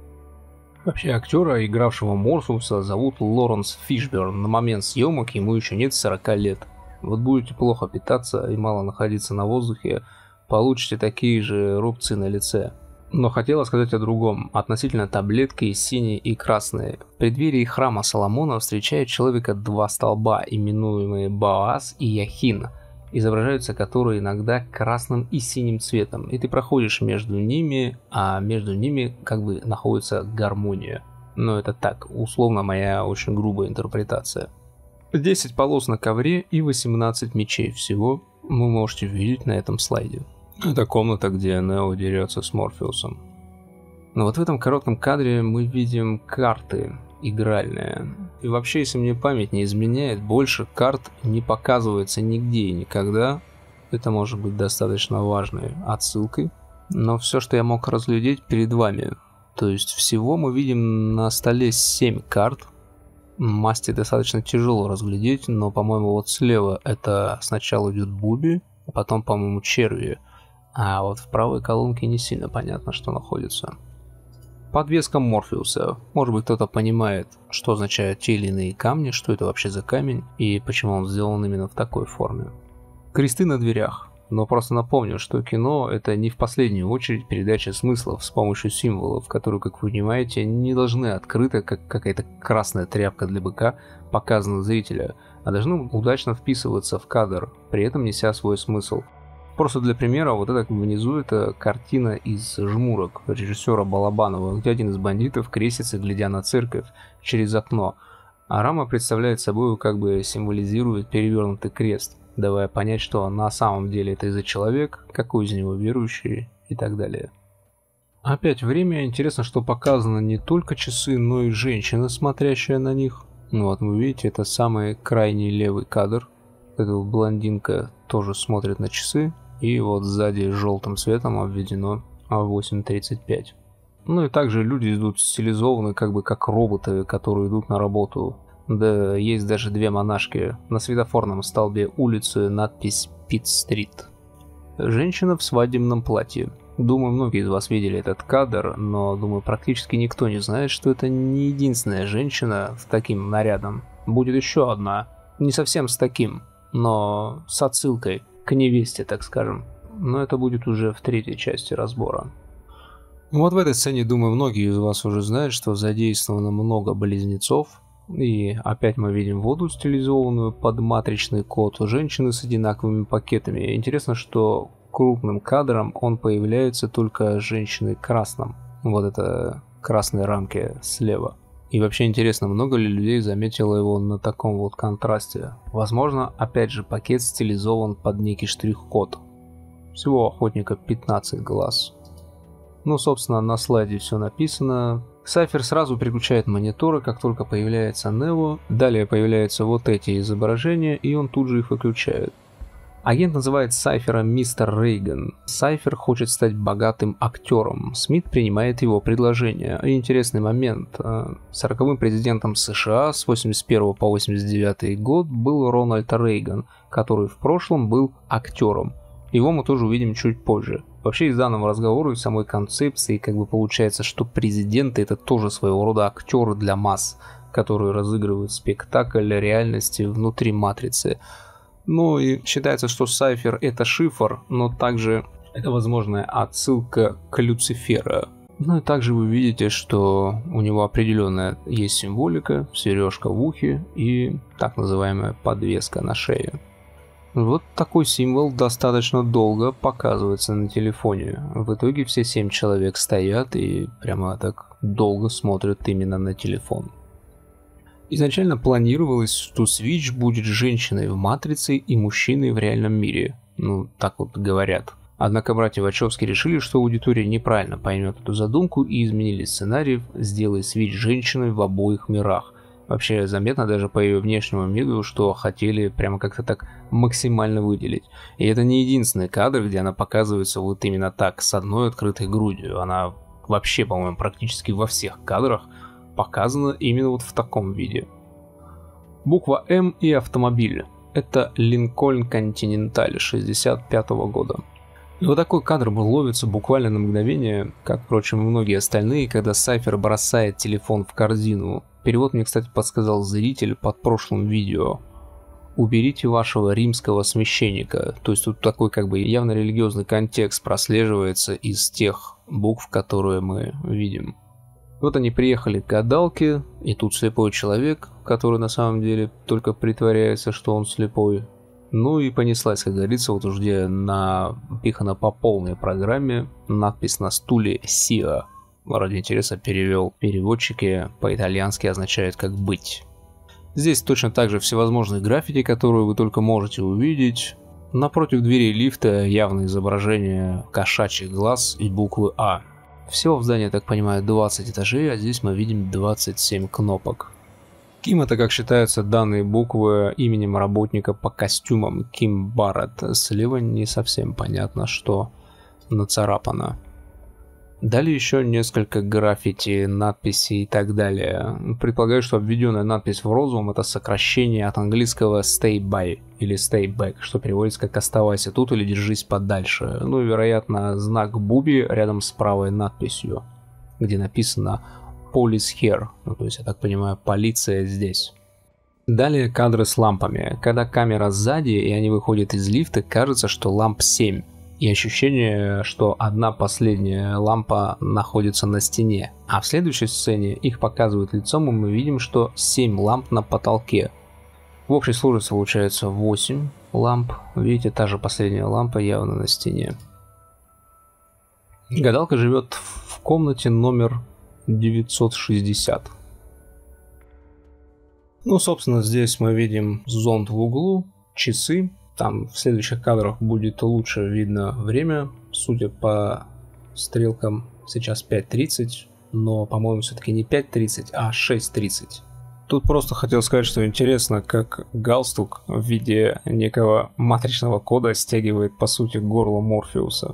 Вообще, актера, игравшего Морфеуса, зовут Лоренс Фишберн. На момент съемок ему еще нет сорока лет. Вот будете плохо питаться и мало находиться на воздухе, получите такие же рубцы на лице. Но хотела сказать о другом, относительно таблетки синей и красной. В преддверии храма Соломона встречают человека два столба, именуемые Боаз и Яхин, изображаются которые иногда красным и синим цветом. И ты проходишь между ними, а между ними как бы находится гармония. Но это так, условно моя очень грубая интерпретация. десять полос на ковре и восемнадцать мечей всего вы можете видеть на этом слайде. Это комната, где Нео дерется с Морфеусом. Но вот в этом коротком кадре мы видим карты игральные. И вообще, если мне память не изменяет, больше карт не показывается нигде и никогда. Это может быть достаточно важной отсылкой. Но все, что я мог разглядеть перед вами. То есть всего мы видим на столе семь карт. Масти достаточно тяжело разглядеть, но, по-моему, вот слева это сначала идет Буби, а потом, по-моему, Черви. А вот в правой колонке не сильно понятно, что находится. Подвеска Морфеуса. Может быть, кто-то понимает, что означают те или иные камни, что это вообще за камень и почему он сделан именно в такой форме. Кресты на дверях. Но просто напомню, что кино — это не в последнюю очередь передача смыслов с помощью символов, которые, как вы понимаете, не должны открыто, как какая-то красная тряпка для быка, показаны зрителю, а должны удачно вписываться в кадр, при этом неся свой смысл. Просто для примера, вот это внизу это картина из «Жмурок» режиссера Балабанова, где один из бандитов крестится, глядя на церковь через окно, а рама представляет собой, как бы символизирует перевернутый крест, давая понять, что на самом деле это из-за человек, какой из него верующий и так далее. Опять время, интересно, что показано не только часы, но и женщина, смотрящая на них. Ну вот вы видите, это самый крайний левый кадр. Эта блондинка тоже смотрит на часы, и вот сзади желтым цветом обведено восемь тридцать пять. Ну и также люди идут стилизованы как бы как роботы, которые идут на работу. Да есть даже две монашки. На светофорном столбе улицы надпись «Пит-стрит». Женщина в свадебном платье. Думаю, многие из вас видели этот кадр, но, думаю, практически никто не знает, что это не единственная женщина с таким нарядом. Будет еще одна. Не совсем с таким, но с отсылкой к невесте, так скажем. Но это будет уже в третьей части разбора. Вот в этой сцене, думаю, многие из вас уже знают, что задействовано много близнецов. И опять мы видим воду, стилизованную под матричный код, женщины с одинаковыми пакетами. Интересно, что крупным кадром он появляется только женщиной красным. Вот это красные рамки слева. И вообще интересно, много ли людей заметило его на таком вот контрасте. Возможно, опять же, пакет стилизован под некий штрих-код. Всего у охотника пятнадцать глаз. Ну, собственно, на слайде все написано. Сайфер сразу переключает мониторы, как только появляется Нео. Далее появляются вот эти изображения, и он тут же их выключает. Агент называет Сайфера мистер Рейган. Сайфер хочет стать богатым актером. Смит принимает его предложение. И интересный момент. Сороковым президентом США с восемьдесят первого по восемьдесят девятый год был Рональд Рейган, который в прошлом был актером. Его мы тоже увидим чуть позже. Вообще из данного разговора и самой концепции как бы получается, что президенты это тоже своего рода актеры для масс, которые разыгрывают спектакль реальности внутри матрицы. Ну и считается, что Сайфер это шифр, но также это возможная отсылка к Люцифера. Ну и также вы видите, что у него определенная есть символика, сережка в ухе и так называемая подвеска на шее. Вот такой символ достаточно долго показывается на телефоне. В итоге все семь человек стоят и прямо так долго смотрят именно на телефон. Изначально планировалось, что Свитч будет женщиной в матрице и мужчиной в реальном мире. Ну, так вот говорят. Однако братья Вачовски решили, что аудитория неправильно поймет эту задумку и изменили сценарий, сделая Свитч женщиной в обоих мирах. Вообще заметно даже по ее внешнему виду, что хотели прямо как-то так максимально выделить. И это не единственный кадр, где она показывается вот именно так, с одной открытой грудью. Она вообще, по-моему, практически во всех кадрах показана именно вот в таком виде. Буква М и автомобиль. Это Линкольн Континенталь шестьдесят пятого года. И вот такой кадр ловится буквально на мгновение, как, впрочем, и многие остальные, когда Сайфер бросает телефон в корзину. Перевод мне, кстати, подсказал зритель под прошлым видео. Уберите вашего римского священника. То есть тут такой как бы явно религиозный контекст прослеживается из тех букв, которые мы видим. Вот они приехали к гадалке, и тут слепой человек, который на самом деле только притворяется, что он слепой. Ну и понеслась, как говорится, вот уж где напихано по полной программе надпись на стуле «Сиа». Ради интереса перевел переводчики, по-итальянски означает как «быть». Здесь точно так же всевозможные граффити, которые вы только можете увидеть. Напротив дверей лифта явное изображение кошачьих глаз и буквы «А». Всего в здании, я так понимаю, двадцать этажей, а здесь мы видим двадцать семь кнопок. Ким — это, как считаются, данные буквы именем работника по костюмам Ким Барретт. Слева не совсем понятно, что нацарапано. Далее еще несколько граффити, надписей и так далее. Предполагаю, что обведенная надпись в розовом — это сокращение от английского stay by или stay back, что переводится как «оставайся тут» или «держись подальше». Ну и, вероятно, знак Буби рядом с правой надписью, где написано Police here, ну, то есть, я так понимаю, полиция здесь. Далее кадры с лампами. Когда камера сзади и они выходят из лифта, кажется, что ламп семь. И ощущение, что одна последняя лампа находится на стене. А в следующей сцене их показывают лицом, и мы видим, что семь ламп на потолке. В общей сложности получается восемь ламп. Видите, та же последняя лампа явно на стене. Гадалка живет в комнате номер девятьсот шестьдесят. Ну, собственно, здесь мы видим зонт в углу, часы. Там в следующих кадрах будет лучше видно время. Судя по стрелкам, сейчас пять тридцать, но, по-моему, все-таки не пять тридцать, а шесть тридцать. Тут просто хотел сказать, что интересно, как галстук в виде некого матричного кода стягивает, по сути, горло Морфеуса.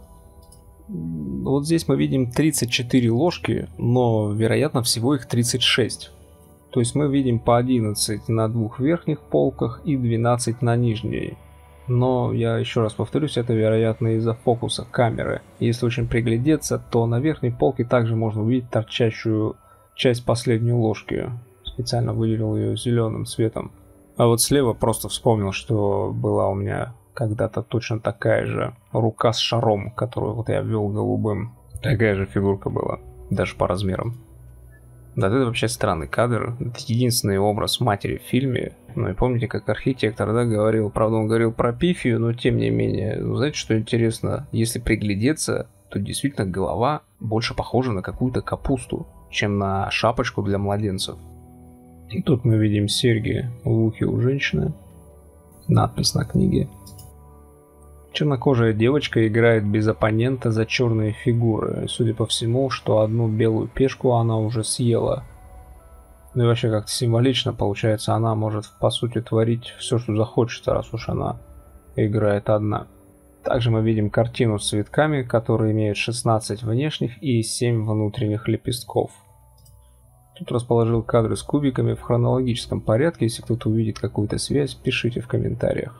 Вот здесь мы видим тридцать четыре ложки, но, вероятно, всего их тридцать шесть. То есть мы видим по одиннадцать на двух верхних полках и двенадцать на нижней. Но я еще раз повторюсь, это вероятно из-за фокуса камеры. Если очень приглядеться, то на верхней полке также можно увидеть торчащую часть последней ложки. Специально выделил ее зеленым цветом. А вот слева просто вспомнил, что была у меня когда-то точно такая же рука с шаром, которую вот я ввел голубым. Такая же фигурка была, даже по размерам. Да, это вообще странный кадр. Это единственный образ матери в фильме. Ну и помните, как архитектор, да, говорил, правда он говорил про Пифию, но тем не менее, ну, знаете, что интересно? Если приглядеться, то действительно голова больше похожа на какую-то капусту, чем на шапочку для младенцев. И тут мы видим серьги в ухе у женщины. Надпись на книге. Чернокожая девочка играет без оппонента за черные фигуры. Судя по всему, что одну белую пешку она уже съела. Ну и вообще как-то символично получается, она может по сути творить все, что захочет, раз уж она играет одна. Также мы видим картину с цветками, которые имеют шестнадцать внешних и семь внутренних лепестков. Тут расположил кадры с кубиками в хронологическом порядке. Если кто-то увидит какую-то связь, пишите в комментариях.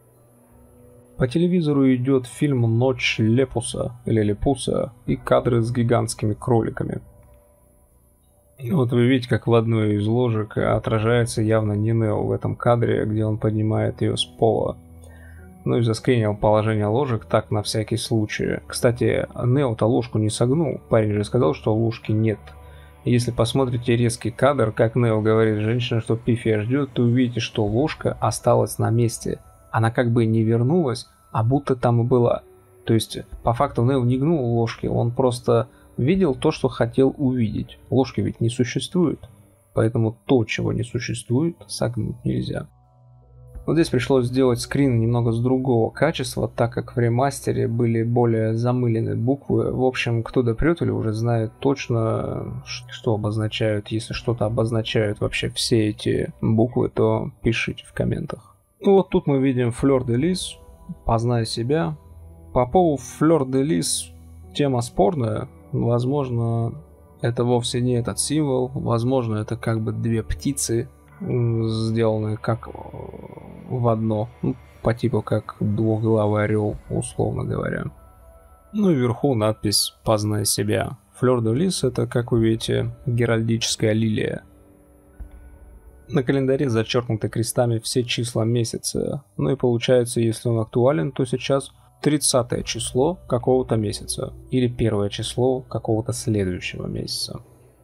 По телевизору идет фильм «Ночь Лепуса» или Лепуса и кадры с гигантскими кроликами. Вот вы видите, как в одной из ложек отражается явно не Нео в этом кадре, где он поднимает ее с пола. Ну и заскринил положение ложек так на всякий случай. Кстати, Нео-то ложку не согнул, парень же сказал, что ложки нет. Если посмотрите резкий кадр, как Нео говорит женщине, что Пифия ждет, то увидите, что ложка осталась на месте. Она как бы не вернулась, а будто там и была. То есть, по факту, Нео не гнул ложки, он просто видел то, что хотел увидеть. Ложки ведь не существует, поэтому то, чего не существует, согнуть нельзя. Вот здесь пришлось сделать скрин немного с другого качества, так как в ремастере были более замылены буквы. В общем, кто допрет или уже знает точно, что обозначают, если что-то обозначают вообще все эти буквы, то пишите в комментах. Ну вот тут мы видим Fleur de Lis, познай себя. По поводу Fleur de Lis тема спорная. Возможно, это вовсе не этот символ. Возможно, это как бы две птицы, сделанные как в одно. Ну, по типу как двухглавый орел, условно говоря. Ну и вверху надпись «Познай себя». Fleur de Lis — это, как вы видите, геральдическая лилия. На календаре зачеркнуты крестами все числа месяца. Ну и получается, если он актуален, то сейчас тридцатое число какого-то месяца. Или первое число какого-то следующего месяца.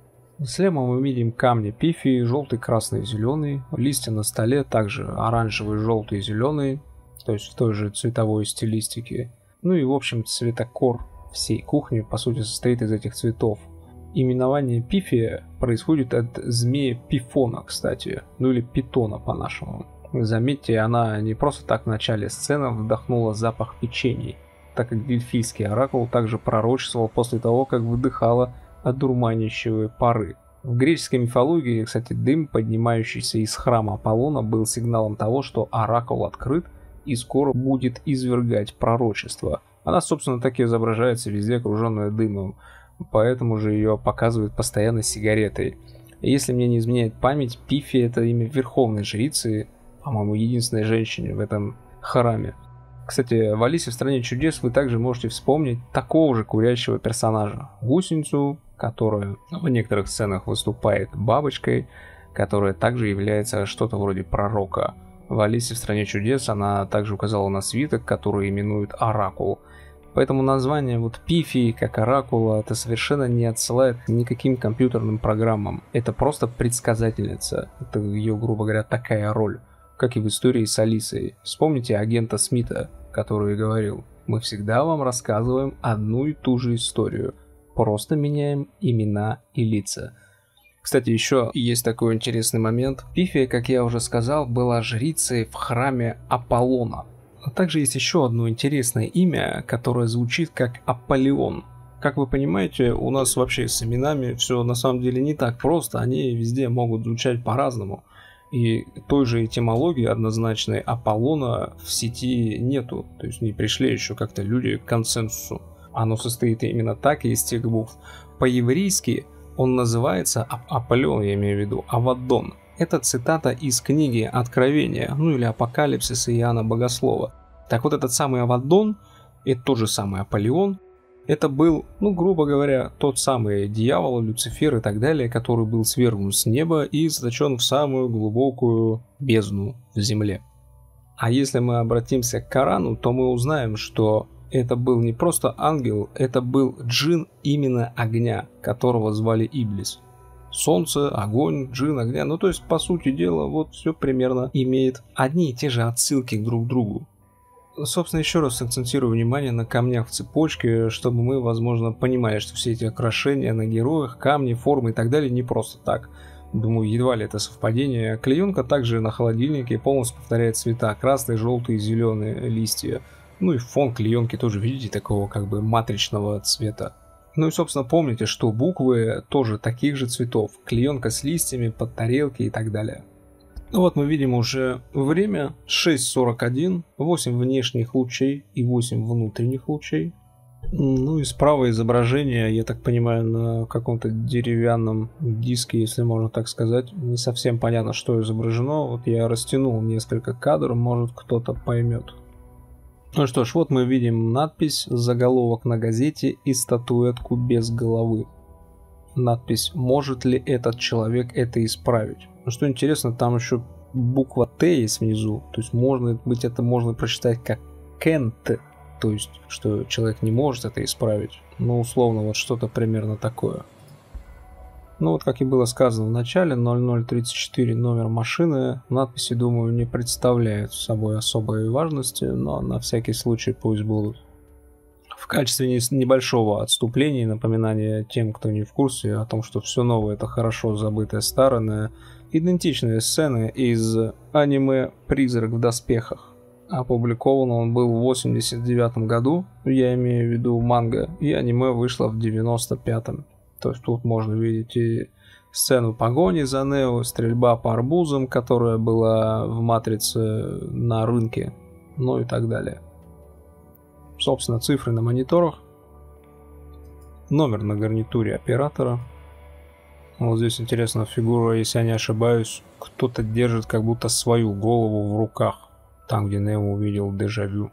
Слева мы видим камни Пифии, желтый, красный, зеленый. Листья на столе также оранжевый, желтый, зеленый. То есть в той же цветовой стилистике. Ну и в общем цветокор всей кухни по сути состоит из этих цветов. Именование Пифия происходит от змея Пифона, кстати, ну или Питона по-нашему. Заметьте, она не просто так в начале сцены вдохнула запах печений, так как дельфийский оракул также пророчествовал после того, как выдыхала одурманящие пары. В греческой мифологии, кстати, дым, поднимающийся из храма Аполлона, был сигналом того, что оракул открыт и скоро будет извергать пророчество. Она, собственно, так и изображается везде, окруженная дымом. Поэтому же ее показывают постоянно сигаретой. И если мне не изменяет память, Пифия — это имя верховной жрицы, по-моему, единственной женщины в этом храме. Кстати, в «Алисе в стране чудес» вы также можете вспомнить такого же курящего персонажа. Гусеницу, которая в некоторых сценах выступает бабочкой, которая также является что-то вроде пророка. В «Алисе в стране чудес» она также указала на свиток, который именует «Оракул». Поэтому название вот Пифии как оракула это совершенно не отсылает к никаким компьютерным программам. Это просто предсказательница. Это ее, грубо говоря, такая роль. Как и в истории с Алисой. Вспомните агента Смита, который говорил: мы всегда вам рассказываем одну и ту же историю. Просто меняем имена и лица. Кстати, еще есть такой интересный момент. Пифия, как я уже сказал, была жрицей в храме Аполлона. А также есть еще одно интересное имя, которое звучит как Аполеон. Как вы понимаете, у нас вообще с именами все на самом деле не так просто, они везде могут звучать по-разному. И той же этимологии однозначной Аполлона в сети нету, то есть не пришли еще как-то люди к консенсусу. Оно состоит именно так и из тех букв. По-еврейски Он называется, Аполеон я имею в виду, Авадон. Это цитата из книги Откровения, ну или Апокалипсиса Иоанна Богослова. Так вот, этот самый Авадон, это тот же самый Аполеон, это был, ну, грубо говоря, тот самый дьявол, Люцифер и так далее, который был свергнут с неба и заточен в самую глубокую бездну в земле. А если мы обратимся к Корану, то мы узнаем, что это был не просто ангел, это был джин именно огня, которого звали Иблис. Солнце, огонь, джин, огня, ну то есть, по сути дела, вот все примерно имеет одни и те же отсылки друг к другу. Собственно, еще раз акцентирую внимание на камнях в цепочке, чтобы мы, возможно, понимали, что все эти украшения на героях, камни, формы и так далее не просто так. Думаю, едва ли это совпадение. Клеенка также на холодильнике полностью повторяет цвета: красные, желтые, зеленые листья. Ну и фон клеенки тоже, видите, такого как бы матричного цвета. Ну и, собственно, помните, что буквы тоже таких же цветов. Клеенка с листьями, под тарелки и так далее. Ну вот мы видим уже время шесть сорок один, восемь внешних лучей и восемь внутренних лучей. Ну и справа изображение, я так понимаю, на каком-то деревянном диске, если можно так сказать. Не совсем понятно, что изображено. Вот я растянул несколько кадров, может кто-то поймет. Ну что ж, вот мы видим надпись, заголовок на газете и статуэтку без головы. Надпись: «Может ли этот человек это исправить?» Но что интересно, там еще буква Т есть внизу, то есть может быть это можно прочитать как «кент», то есть что человек не может это исправить. Ну условно вот что-то примерно такое. Ну вот как и было сказано в начале, ноль ноль тридцать четыре номер машины, надписи, думаю, не представляют собой особой важности, но на всякий случай пусть будут. В качестве небольшого отступления и напоминания тем, кто не в курсе о том, что все новое это хорошо забытое старое, идентичные сцены из аниме «Призрак в доспехах». Опубликован он был в восемьдесят девятом году, я имею в виду манга, и аниме вышло в девяносто пятом. То есть тут можно видеть и сцену погони за Нео, стрельба по арбузам, которая была в «Матрице» на рынке, ну и так далее. Собственно, цифры на мониторах. Номер на гарнитуре оператора. Вот здесь интересная фигура, если я не ошибаюсь, кто-то держит как будто свою голову в руках, там, где Нео увидел дежавю.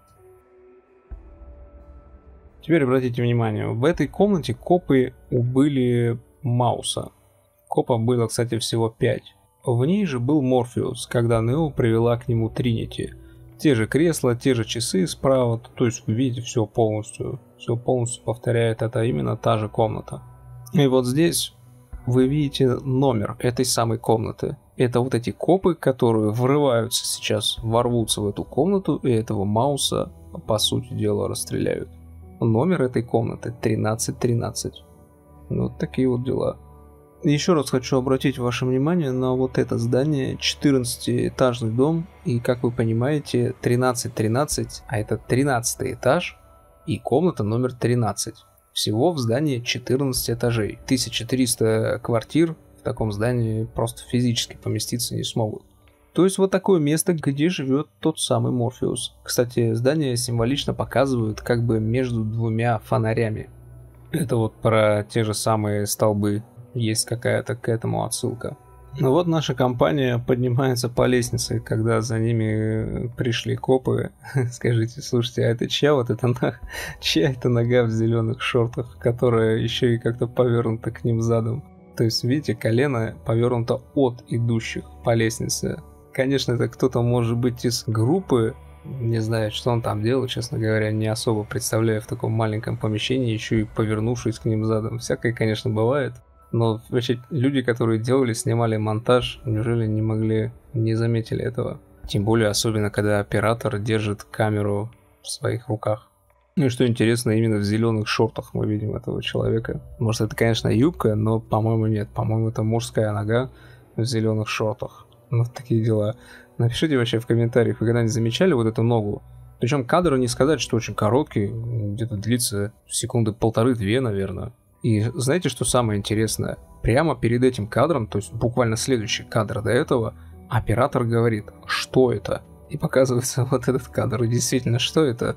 Теперь обратите внимание, в этой комнате копы убили Мауса. Копов было, кстати, всего пять. В ней же был Морфеус, когда Нео привела к нему Тринити. Те же кресла, те же часы справа, то есть вы видите все полностью, все полностью повторяет, это именно та же комната. И вот здесь вы видите номер этой самой комнаты. Это вот эти копы, которые врываются сейчас, ворвутся в эту комнату и этого Мауса, по сути дела, расстреляют. Номер этой комнаты тринадцать тринадцать. Вот такие вот дела. Еще раз хочу обратить ваше внимание на вот это здание, четырнадцатиэтажный дом, и как вы понимаете, тринадцать тринадцать, а это тринадцатый этаж и комната номер тринадцать. Всего в здании четырнадцать этажей. тысяча триста квартир в таком здании просто физически поместиться не смогут. То есть вот такое место, где живет тот самый Морфеус. Кстати, здание символично показывают как бы между двумя фонарями. Это вот про те же самые столбы. Есть какая-то к этому отсылка. Ну вот наша компания поднимается по лестнице, когда за ними пришли копы. Скажите, слушайте, а это чья вот эта нога? Чья это нога в зеленых шортах, которая еще и как-то повернута к ним задом? То есть, видите, колено повернуто от идущих по лестнице. Конечно, это кто-то может быть из группы. Не знаю, что он там делал, честно говоря, не особо представляю в таком маленьком помещении, еще и повернувшись к ним задом. Всякое, конечно, бывает. Но вообще люди, которые делали, снимали монтаж, неужели не могли, не заметили этого? Тем более, особенно, когда оператор держит камеру в своих руках. Ну и что интересно, именно в зеленых шортах мы видим этого человека. Может, это, конечно, юбка, но, по-моему, нет. По-моему, это мужская нога в зеленых шортах. Ну, такие дела. Напишите вообще в комментариях, вы когда-нибудь замечали вот эту ногу? Причем кадр не сказать, что очень короткий, где-то длится секунды полторы-две, наверное. И знаете, что самое интересное? Прямо перед этим кадром, то есть буквально следующий кадр до этого, оператор говорит, что это? И показывается вот этот кадр. И действительно, что это?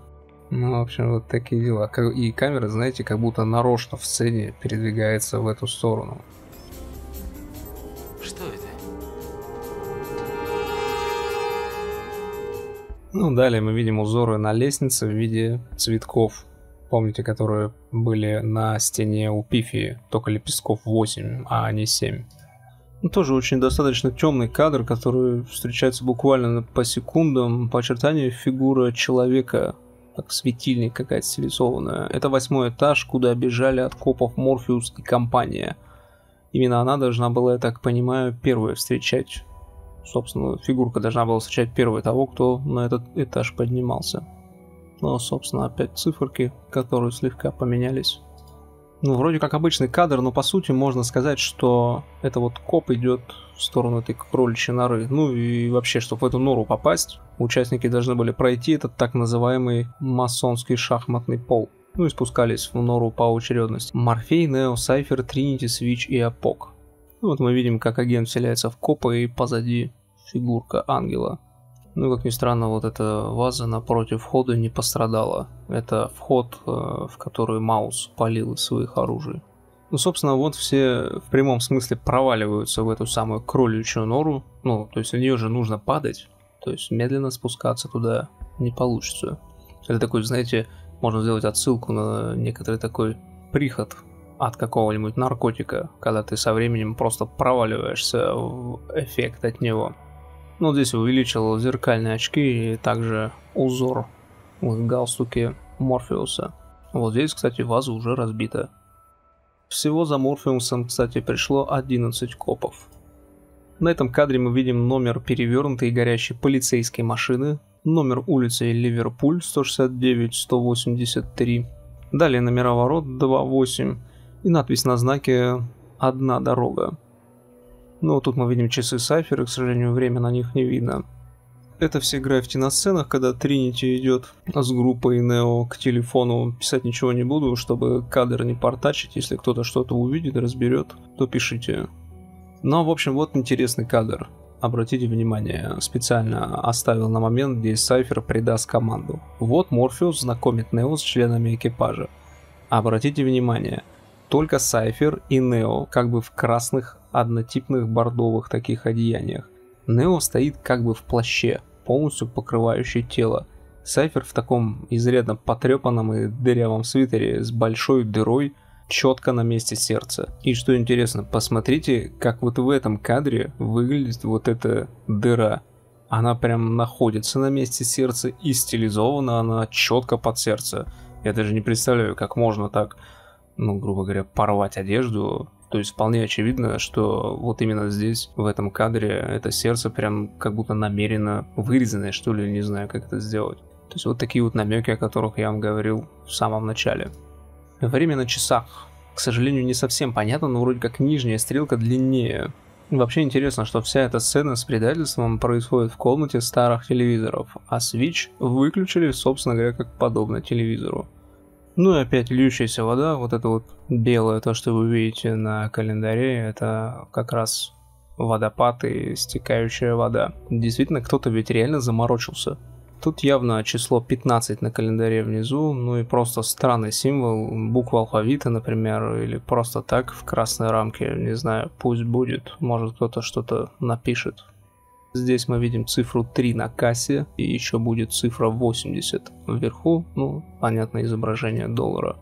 Ну, в общем, вот такие дела. И камера, знаете, как будто нарочно в сцене передвигается в эту сторону. Что это? Ну, далее мы видим узоры на лестнице в виде цветков. Помните, которые были на стене у Пифии, только лепестков восемь, а не семь. Ну, тоже очень достаточно темный кадр, который встречается буквально по секундам. По очертанию фигура человека, как светильник какая-то стилизованная. Это восьмой этаж, куда бежали от копов Морфеус и компания. Именно она должна была, я так понимаю, первой встречать. Собственно, фигурка должна была встречать первой того, кто на этот этаж поднимался. Ну, собственно, опять циферки, которые слегка поменялись. Ну, вроде как обычный кадр, но по сути можно сказать, что это вот коп идет в сторону этой кроличьей норы. Ну и вообще, чтобы в эту нору попасть, участники должны были пройти этот так называемый масонский шахматный пол. Ну и спускались в нору по очередности. Морфей, Нео, Сайфер, Тринити, Свич и Апок. Ну, вот мы видим, как агент вселяется в копа, и позади фигурка ангела. Ну, как ни странно, вот эта ваза напротив входа не пострадала. Это вход, в который Маус палил из своих оружий. Ну, собственно, вот все в прямом смысле проваливаются в эту самую кроличью нору. Ну, то есть на нее же нужно падать. То есть медленно спускаться туда не получится. Это такой, знаете, можно сделать отсылку на некоторый такой приход от какого-нибудь наркотика, когда ты со временем просто проваливаешься в эффект от него. Ну, здесь увеличил зеркальные очки и также узор в галстуке Морфеуса. Вот здесь, кстати, ваза уже разбита. Всего за Морфеусом, кстати, пришло одиннадцать копов. На этом кадре мы видим номер перевернутой и горящей полицейской машины, номер улицы Ливерпуль сто шестьдесят девять сто восемьдесят три, далее номера ворот два восемь и надпись на знаке «Одна дорога». Ну, тут мы видим часы Сайфера, к сожалению, время на них не видно. Это все граффити на сценах, когда Тринити идет с группой Нео к телефону. Писать ничего не буду, чтобы кадр не портачить. Если кто-то что-то увидит, разберет, то пишите. Ну, в общем, вот интересный кадр. Обратите внимание, специально оставил на момент, где Сайфер придаст команду. Вот Морфеус знакомит Нео с членами экипажа. Обратите внимание, только Сайфер и Нео как бы в красных однотипных бордовых таких одеяниях. Нео стоит как бы в плаще, полностью покрывающий тело. Сайфер в таком изрядно потрепанном и дырявом свитере с большой дырой четко на месте сердца. И что интересно, посмотрите, как вот в этом кадре выглядит вот эта дыра. Она прям находится на месте сердца и стилизована она четко под сердце. Я даже не представляю, как можно так, ну, грубо говоря, порвать одежду. То есть вполне очевидно, что вот именно здесь, в этом кадре, это сердце прям как будто намеренно вырезанное, что ли, не знаю, как это сделать. То есть вот такие вот намеки, о которых я вам говорил в самом начале. Время на часах, к сожалению, не совсем понятно, но вроде как нижняя стрелка длиннее. Вообще интересно, что вся эта сцена с предательством происходит в комнате старых телевизоров, а Switch выключили, собственно говоря, как подобно телевизору. Ну и опять льющаяся вода, вот это вот белое, то, что вы видите на календаре, это как раз водопад и стекающая вода. Действительно, кто-то ведь реально заморочился. Тут явно число пятнадцать на календаре внизу, ну и просто странный символ, буква алфавита, например, или просто так в красной рамке, не знаю, пусть будет, может кто-то что-то напишет. Здесь мы видим цифру три на кассе, и еще будет цифра восемьдесят вверху, ну, понятно, изображение доллара.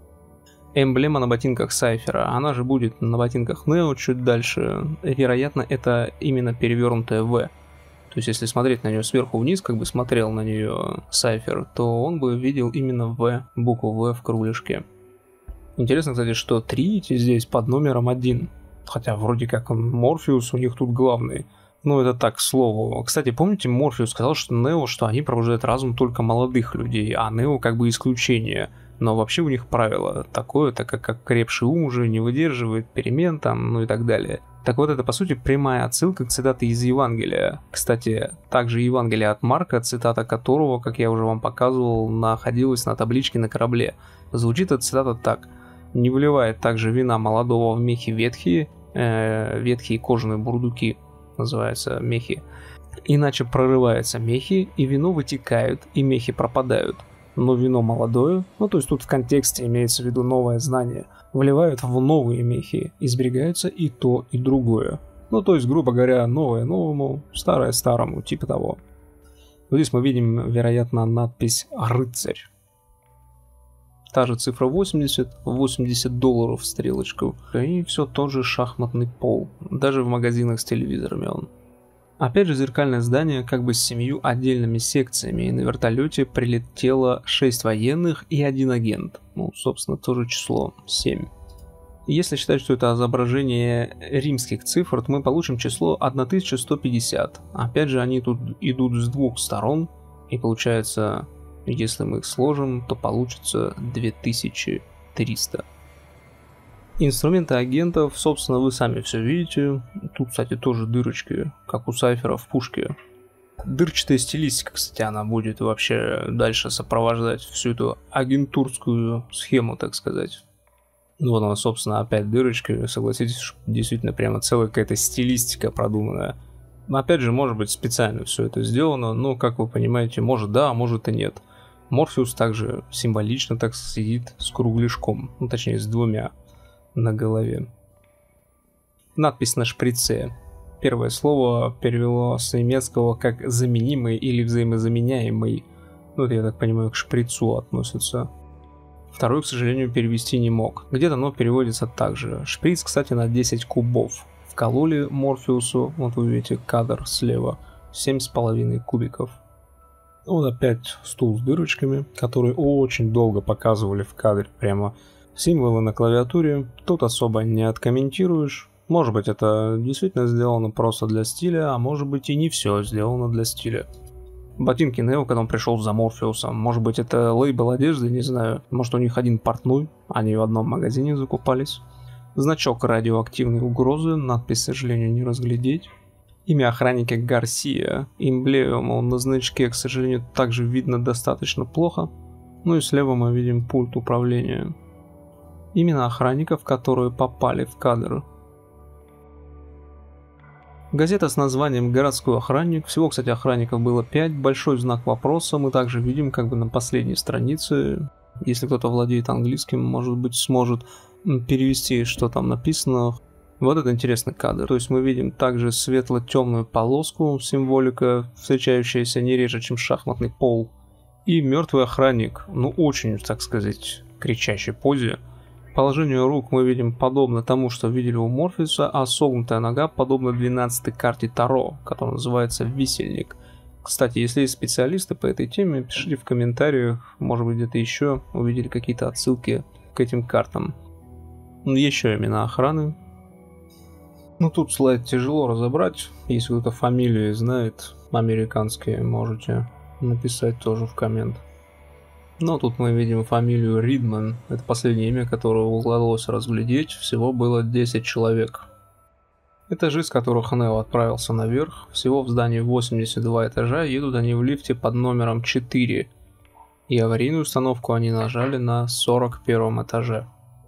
Эмблема на ботинках Сайфера, она же будет на ботинках Нео чуть дальше, вероятно, это именно перевернутая В. То есть, если смотреть на нее сверху вниз, как бы смотрел на нее Сайфер, то он бы видел именно В, букву В в кругляшке. Интересно, кстати, что Тринити здесь под номером один, хотя вроде как он Морфеус у них тут главный. Ну, это так, к слову. Кстати, помните, Морфеус сказал, что Нео, что они пробуждают разум только молодых людей, а Нео как бы исключение. Но вообще у них правило такое, так как, как крепший ум уже не выдерживает перемен там, ну и так далее. Так вот, это по сути прямая отсылка к цитате из Евангелия. Кстати, также Евангелие от Марка, цитата которого, как я уже вам показывал, находилась на табличке на корабле. Звучит эта цитата так: «Не выливает также вина молодого в мехи ветхие, э, ветхие кожаные бурдуки», называются мехи, «иначе прорываются мехи, и вино вытекают, и мехи пропадают. но вино молодое, ну то есть тут в контексте имеется в виду новое знание, вливают в новые мехи, и сберегаются и то, и другое. Ну то есть, грубо говоря, новое новому, старое старому, типа того. Вот здесь мы видим, вероятно, надпись «Рыцарь». Та же цифра восемьдесят, восемьдесят долларов стрелочку, и все тот же шахматный пол, даже в магазинах с телевизорами он. Опять же зеркальное здание как бы с семью отдельными секциями, и на вертолете прилетело шесть военных и один агент, ну, собственно, тоже число семь. Если считать, что это изображение римских цифр, то мы получим число тысяча сто пятьдесят. Опять же, они тут идут с двух сторон, и получается, если мы их сложим, то получится две тысячи триста. Инструменты агентов, собственно, вы сами все видите. Тут, кстати, тоже дырочки, как у Сайфера в пушке. Дырчатая стилистика, кстати, она будет вообще дальше сопровождать всю эту агентурскую схему, так сказать. Вот она, собственно, опять дырочки. Согласитесь, что действительно прямо целая какая-то стилистика продуманная. Опять же, может быть, специально все это сделано, но, как вы понимаете, может да, а может и нет. Морфеус также символично так сидит с кругляшком, ну, точнее, с двумя на голове. Надпись на шприце. Первое слово перевело с немецкого как «заменимый» или «взаимозаменяемый». Ну, это, я так понимаю, к шприцу относится. Второй, к сожалению, перевести не мог. Где-то оно переводится так же. Шприц, кстати, на десять кубов. Вкололи Морфеусу, вот вы видите кадр слева, семь с половиной кубиков. Вот опять стул с дырочками, которые очень долго показывали в кадре. Прямо символы на клавиатуре. Тут особо не откомментируешь. Может быть, это действительно сделано просто для стиля, а может быть и не все сделано для стиля. Ботинки Нео, когда он пришел за Морфеусом. Может быть, это лейбл одежды, не знаю. Может, у них один портной, они в одном магазине закупались. Значок радиоактивной угрозы, надпись, к сожалению, не разглядеть. Имя охранника Гарсия. Эмблему на значке, к сожалению, также видно достаточно плохо. Ну и слева мы видим пульт управления. Имена охранников, которые попали в кадр. Газета с названием «Городской охранник». Всего, кстати, охранников было пять. Большой знак вопроса. Мы также видим как бы на последней странице. Если кто-то владеет английским, может быть, сможет перевести, что там написано. Вот это интересный кадр. То есть мы видим также светло-темную полоску, символика, встречающаяся не реже, чем шахматный пол. И мертвый охранник, ну очень, так сказать, кричащей позе. Положение рук мы видим подобно тому, что видели у Морфеуса, а согнутая нога подобна двенадцатой карте Таро, которая называется «Висельник». Кстати, если есть специалисты по этой теме, пишите в комментариях, может быть где-то еще увидели какие-то отсылки к этим картам. Еще имена охраны. Ну тут слайд тяжело разобрать, если кто-то фамилии знает, американские, можете написать тоже в коммент. Но тут мы видим фамилию Ридман, это последнее имя, которое удалось разглядеть, всего было десять человек. Этажи, с которых Нео отправился наверх, всего в здании восемьдесят два этажа, едут они в лифте под номером четыре, и аварийную установку они нажали на сорок первом этаже.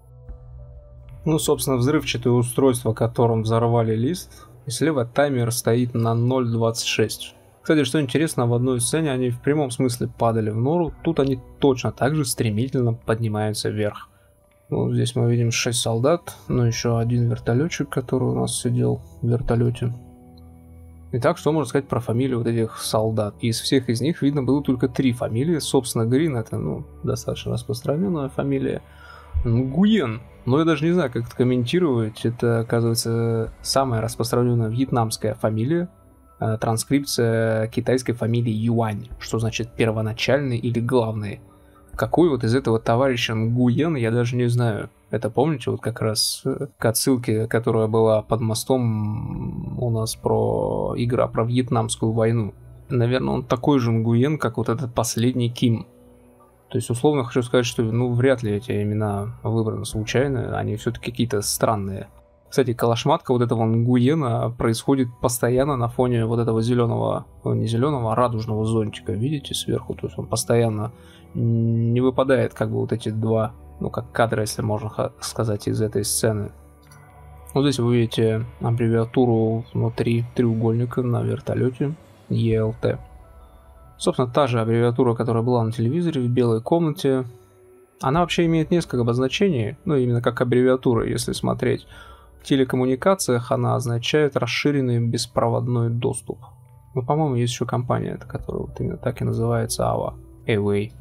Ну, собственно, взрывчатое устройство, которым взорвали лист, и слева таймер стоит на ноль двадцать шесть. Кстати, что интересно, в одной сцене они в прямом смысле падали в нору, тут они точно так же стремительно поднимаются вверх. Вот здесь мы видим шесть солдат, но еще один вертолетчик, который у нас сидел в вертолете. Итак, что можно сказать про фамилии вот этих солдат? Из всех из них видно было только три фамилии. Собственно, Грин это, ну, достаточно распространенная фамилия. Нгуен. Но я даже не знаю, как это комментировать. Это, оказывается, самая распространенная вьетнамская фамилия. Транскрипция китайской фамилии Юань, что значит первоначальный или главный. Какой вот из этого товарища Нгуен, я даже не знаю. Это помните, вот как раз к отсылке, которая была под мостом у нас про игра про Вьетнамскую войну. Наверное, он такой же Нгуен, как вот этот последний Ким. То есть, условно хочу сказать, что ну вряд ли эти имена выбраны случайно, они все-таки какие-то странные. Кстати, калашматка вот этого Нгуена происходит постоянно на фоне вот этого зеленого, не зеленого, а радужного зонтика, видите, сверху. То есть он постоянно не выпадает, как бы вот эти два, ну как кадры, если можно сказать, из этой сцены. Вот здесь вы видите аббревиатуру внутри треугольника на вертолете и эл ти. Собственно, та же аббревиатура, которая была на телевизоре в белой комнате. Она вообще имеет несколько обозначений, ну именно как аббревиатура, если смотреть. В телекоммуникациях она означает расширенный беспроводной доступ. Ну, по-моему, есть еще компания, которая вот именно так и называется, эй ви эй.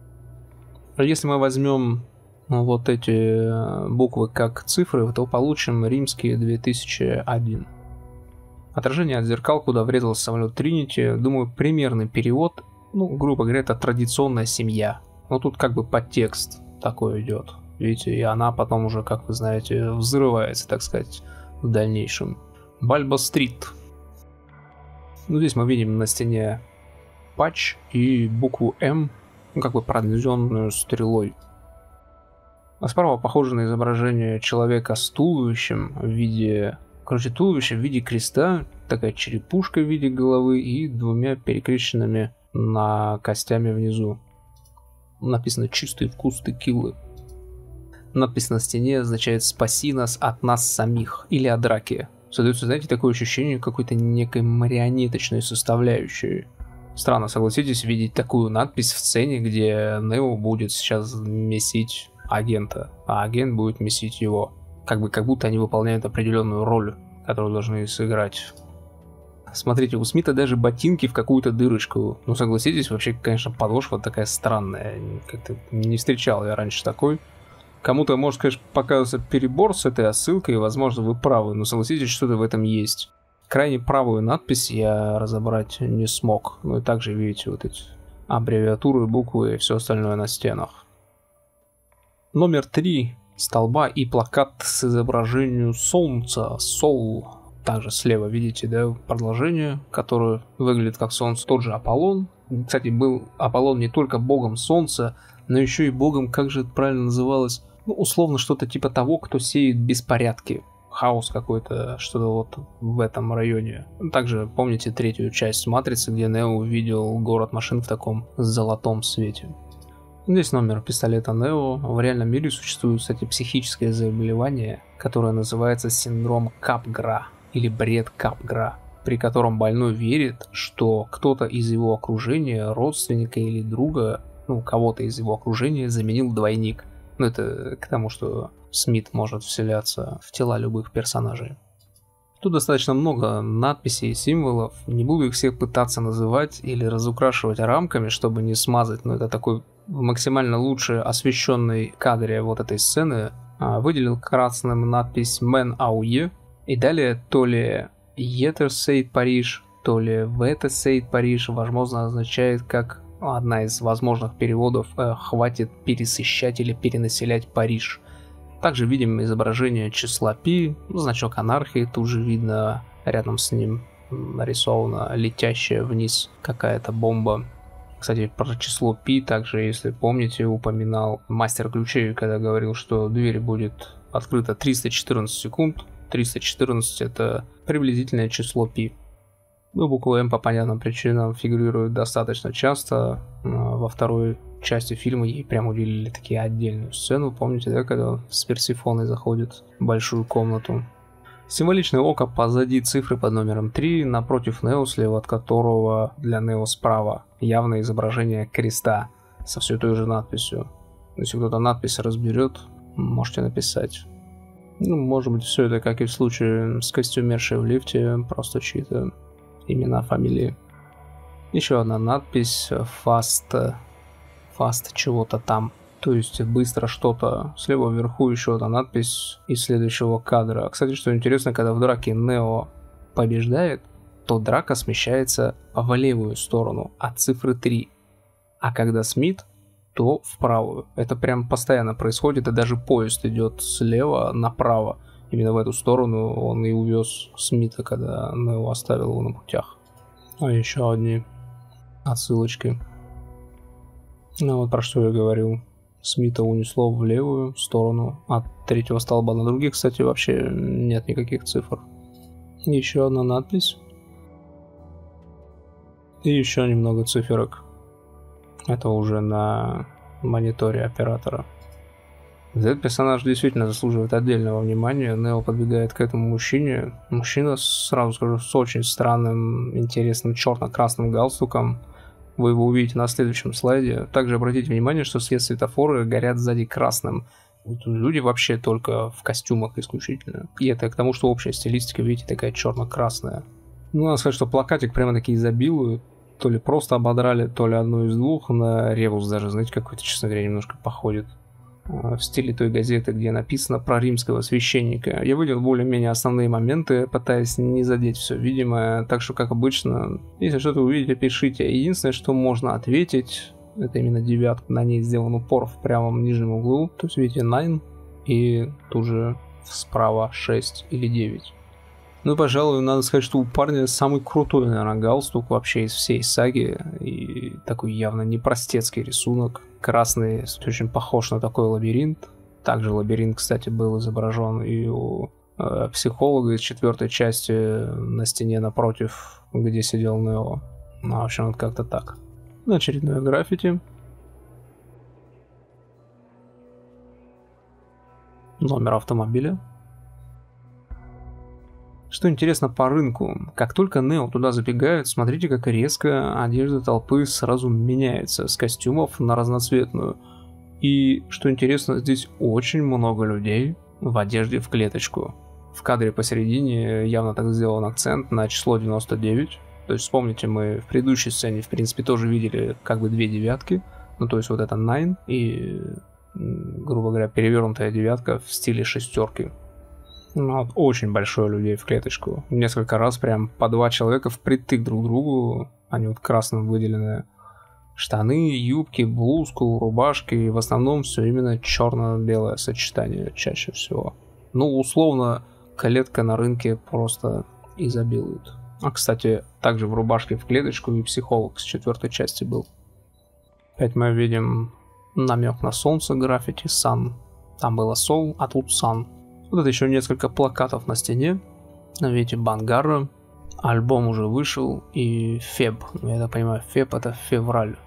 Если мы возьмем вот эти буквы как цифры, то получим римские две тысячи один. Отражение от зеркал, куда врезался самолет Тринити. Думаю, примерный перевод, ну, грубо говоря, это традиционная семья. Но тут как бы подтекст такой идет. Видите, и она потом уже, как вы знаете, взрывается, так сказать, в дальнейшем. Бальба-стрит. Ну, здесь мы видим на стене патч и букву М, ну, как бы пронзенную стрелой. А справа похоже на изображение человека с туловищем в виде... Короче, туловище в виде креста, такая черепушка в виде головы и двумя перекрещенными на костями внизу. Написано «Чистый вкус текилы». Надпись на стене означает «Спаси нас от нас самих» или «О драке». Создается, знаете, такое ощущение какой-то некой марионеточной составляющей. Странно, согласитесь, видеть такую надпись в сцене, где Нео будет сейчас месить агента, а агент будет месить его. Как бы как будто они выполняют определенную роль, которую должны сыграть. Смотрите, у Смита даже ботинки в какую-то дырочку. Ну, согласитесь, вообще, конечно, подошва такая странная. Как-то не встречал я раньше такой. Кому-то, может, конечно, показывается перебор с этой отсылкой, и, возможно, вы правы, но согласитесь, что-то в этом есть. Крайне правую надпись я разобрать не смог. Ну и также видите вот эти аббревиатуры, буквы и все остальное на стенах. Номер три. Столба и плакат с изображением солнца. Сол. Также слева видите, да, продолжение, которое выглядит как солнце. Тот же Аполлон. Кстати, был Аполлон не только богом солнца, но еще и богом, как же это правильно называлось, ну, условно, что-то типа того, кто сеет беспорядки. Хаос какой-то, что-то вот в этом районе. Также помните третью часть Матрицы, где Нео увидел город машин в таком золотом свете. Здесь номер пистолета Нео. В реальном мире существует, кстати, психическое заболевание, которое называется синдром Капгра или бред Капгра, при котором больной верит, что кто-то из его окружения, родственника или друга, ну, кого-то из его окружения заменил двойник. Ну, это к тому, что Смит может вселяться в тела любых персонажей. Тут достаточно много надписей и символов. Не буду их всех пытаться называть или разукрашивать рамками, чтобы не смазать, но это такой максимально лучше освещенный кадре вот этой сцены. Выделил красным надпись «Мен Ауе», и далее то ли «Етер Сейд Париж», то ли «Вете Сейд Париж», возможно, означает как одна из возможных переводов э, «хватит пересыщать или перенаселять Париж». Также видим изображение числа π, значок анархии, тут же видно рядом с ним нарисована летящая вниз какая-то бомба. Кстати, про число π также, если помните, упоминал мастер ключей, когда говорил, что дверь будет открыта триста четырнадцать секунд. триста четырнадцать это приблизительное число π. Ну, буква М по понятным причинам фигурирует достаточно часто. Во второй части фильма ей прям уделили такие отдельную сцену. Помните, да, когда с Персифоной заходит в большую комнату. Символичное око позади цифры под номером три, напротив Нео, слева от которого для Нео справа явное изображение креста со все той же надписью. Если кто-то надпись разберет, можете написать. Ну, может быть, все это, как и в случае с костюмершей в лифте, просто чьи-то имена, фамилии. Еще одна надпись Fast, Fast чего-то там. То есть быстро что-то. Слева вверху еще одна надпись из следующего кадра. Кстати, что интересно, когда в драке Нео побеждает, то драка смещается в левую сторону от цифры три. А когда Смит, то в правую. Это прям постоянно происходит, и даже поезд идет слева направо. Именно в эту сторону он и увез Смита, когда Нео оставил его на путях. А еще одни отсылочки. Ну вот про что я говорил. Смита унесло в левую сторону от третьего столба. На других, кстати, вообще нет никаких цифр. Еще одна надпись. И еще немного циферок. Это уже на мониторе оператора. Этот персонаж действительно заслуживает отдельного внимания. Нео подбегает к этому мужчине. Мужчина, сразу скажу, с очень странным, интересным черно-красным галстуком. Вы его увидите на следующем слайде. Также обратите внимание, что все светофоры горят сзади красным. Люди вообще только в костюмах исключительно. И это к тому, что общая стилистика, видите, такая черно-красная. Ну, надо сказать, что плакатик прямо-таки изобилует. То ли просто ободрали, то ли одно из двух. На ребус даже, знаете, какой-то, честно говоря, немножко походит. В стиле той газеты, где написано про римского священника. Я выделил более-менее основные моменты, пытаясь не задеть все видимое. Так что, как обычно, если что-то увидите, пишите. Единственное, что можно ответить, это именно девятка. На ней сделан упор в правом нижнем углу. То есть, видите, девять и тут же справа шесть или девять. Ну, пожалуй, надо сказать, что у парня самый крутой, наверное, галстук вообще из всей саги. И такой явно непростецкий рисунок. Красный, очень похож на такой лабиринт. Также лабиринт, кстати, был изображен и у э, психолога из четвертой части на стене напротив, где сидел Нео. Ну, в общем, вот как-то так. Очередное граффити. Номер автомобиля. Что интересно по рынку, как только Нео туда забегает, смотрите, как резко одежда толпы сразу меняется с костюмов на разноцветную. И, что интересно, здесь очень много людей в одежде в клеточку. В кадре посередине явно так сделан акцент на число девяносто девять. То есть, вспомните, мы в предыдущей сцене, в принципе, тоже видели как бы две девятки. Ну, то есть, вот это девять и, грубо говоря, перевернутая девятка в стиле шестерки. Ну, вот очень большое людей в клеточку. Несколько раз прям по два человека впритык друг к другу. Они вот красным выделены. Штаны, юбки, блузку, рубашки. И в основном все именно черно-белое сочетание чаще всего. Ну, условно, клетка на рынке просто изобилует. А, кстати, также в рубашке в клеточку и психолог с четвертой части был. Опять мы видим намек на солнце, граффити, sun. Там было сол, а тут sun. Вот это еще несколько плакатов на стене. Видите, Бангарра. Альбом уже вышел. И Феб. Я так понимаю, Феб это февраль.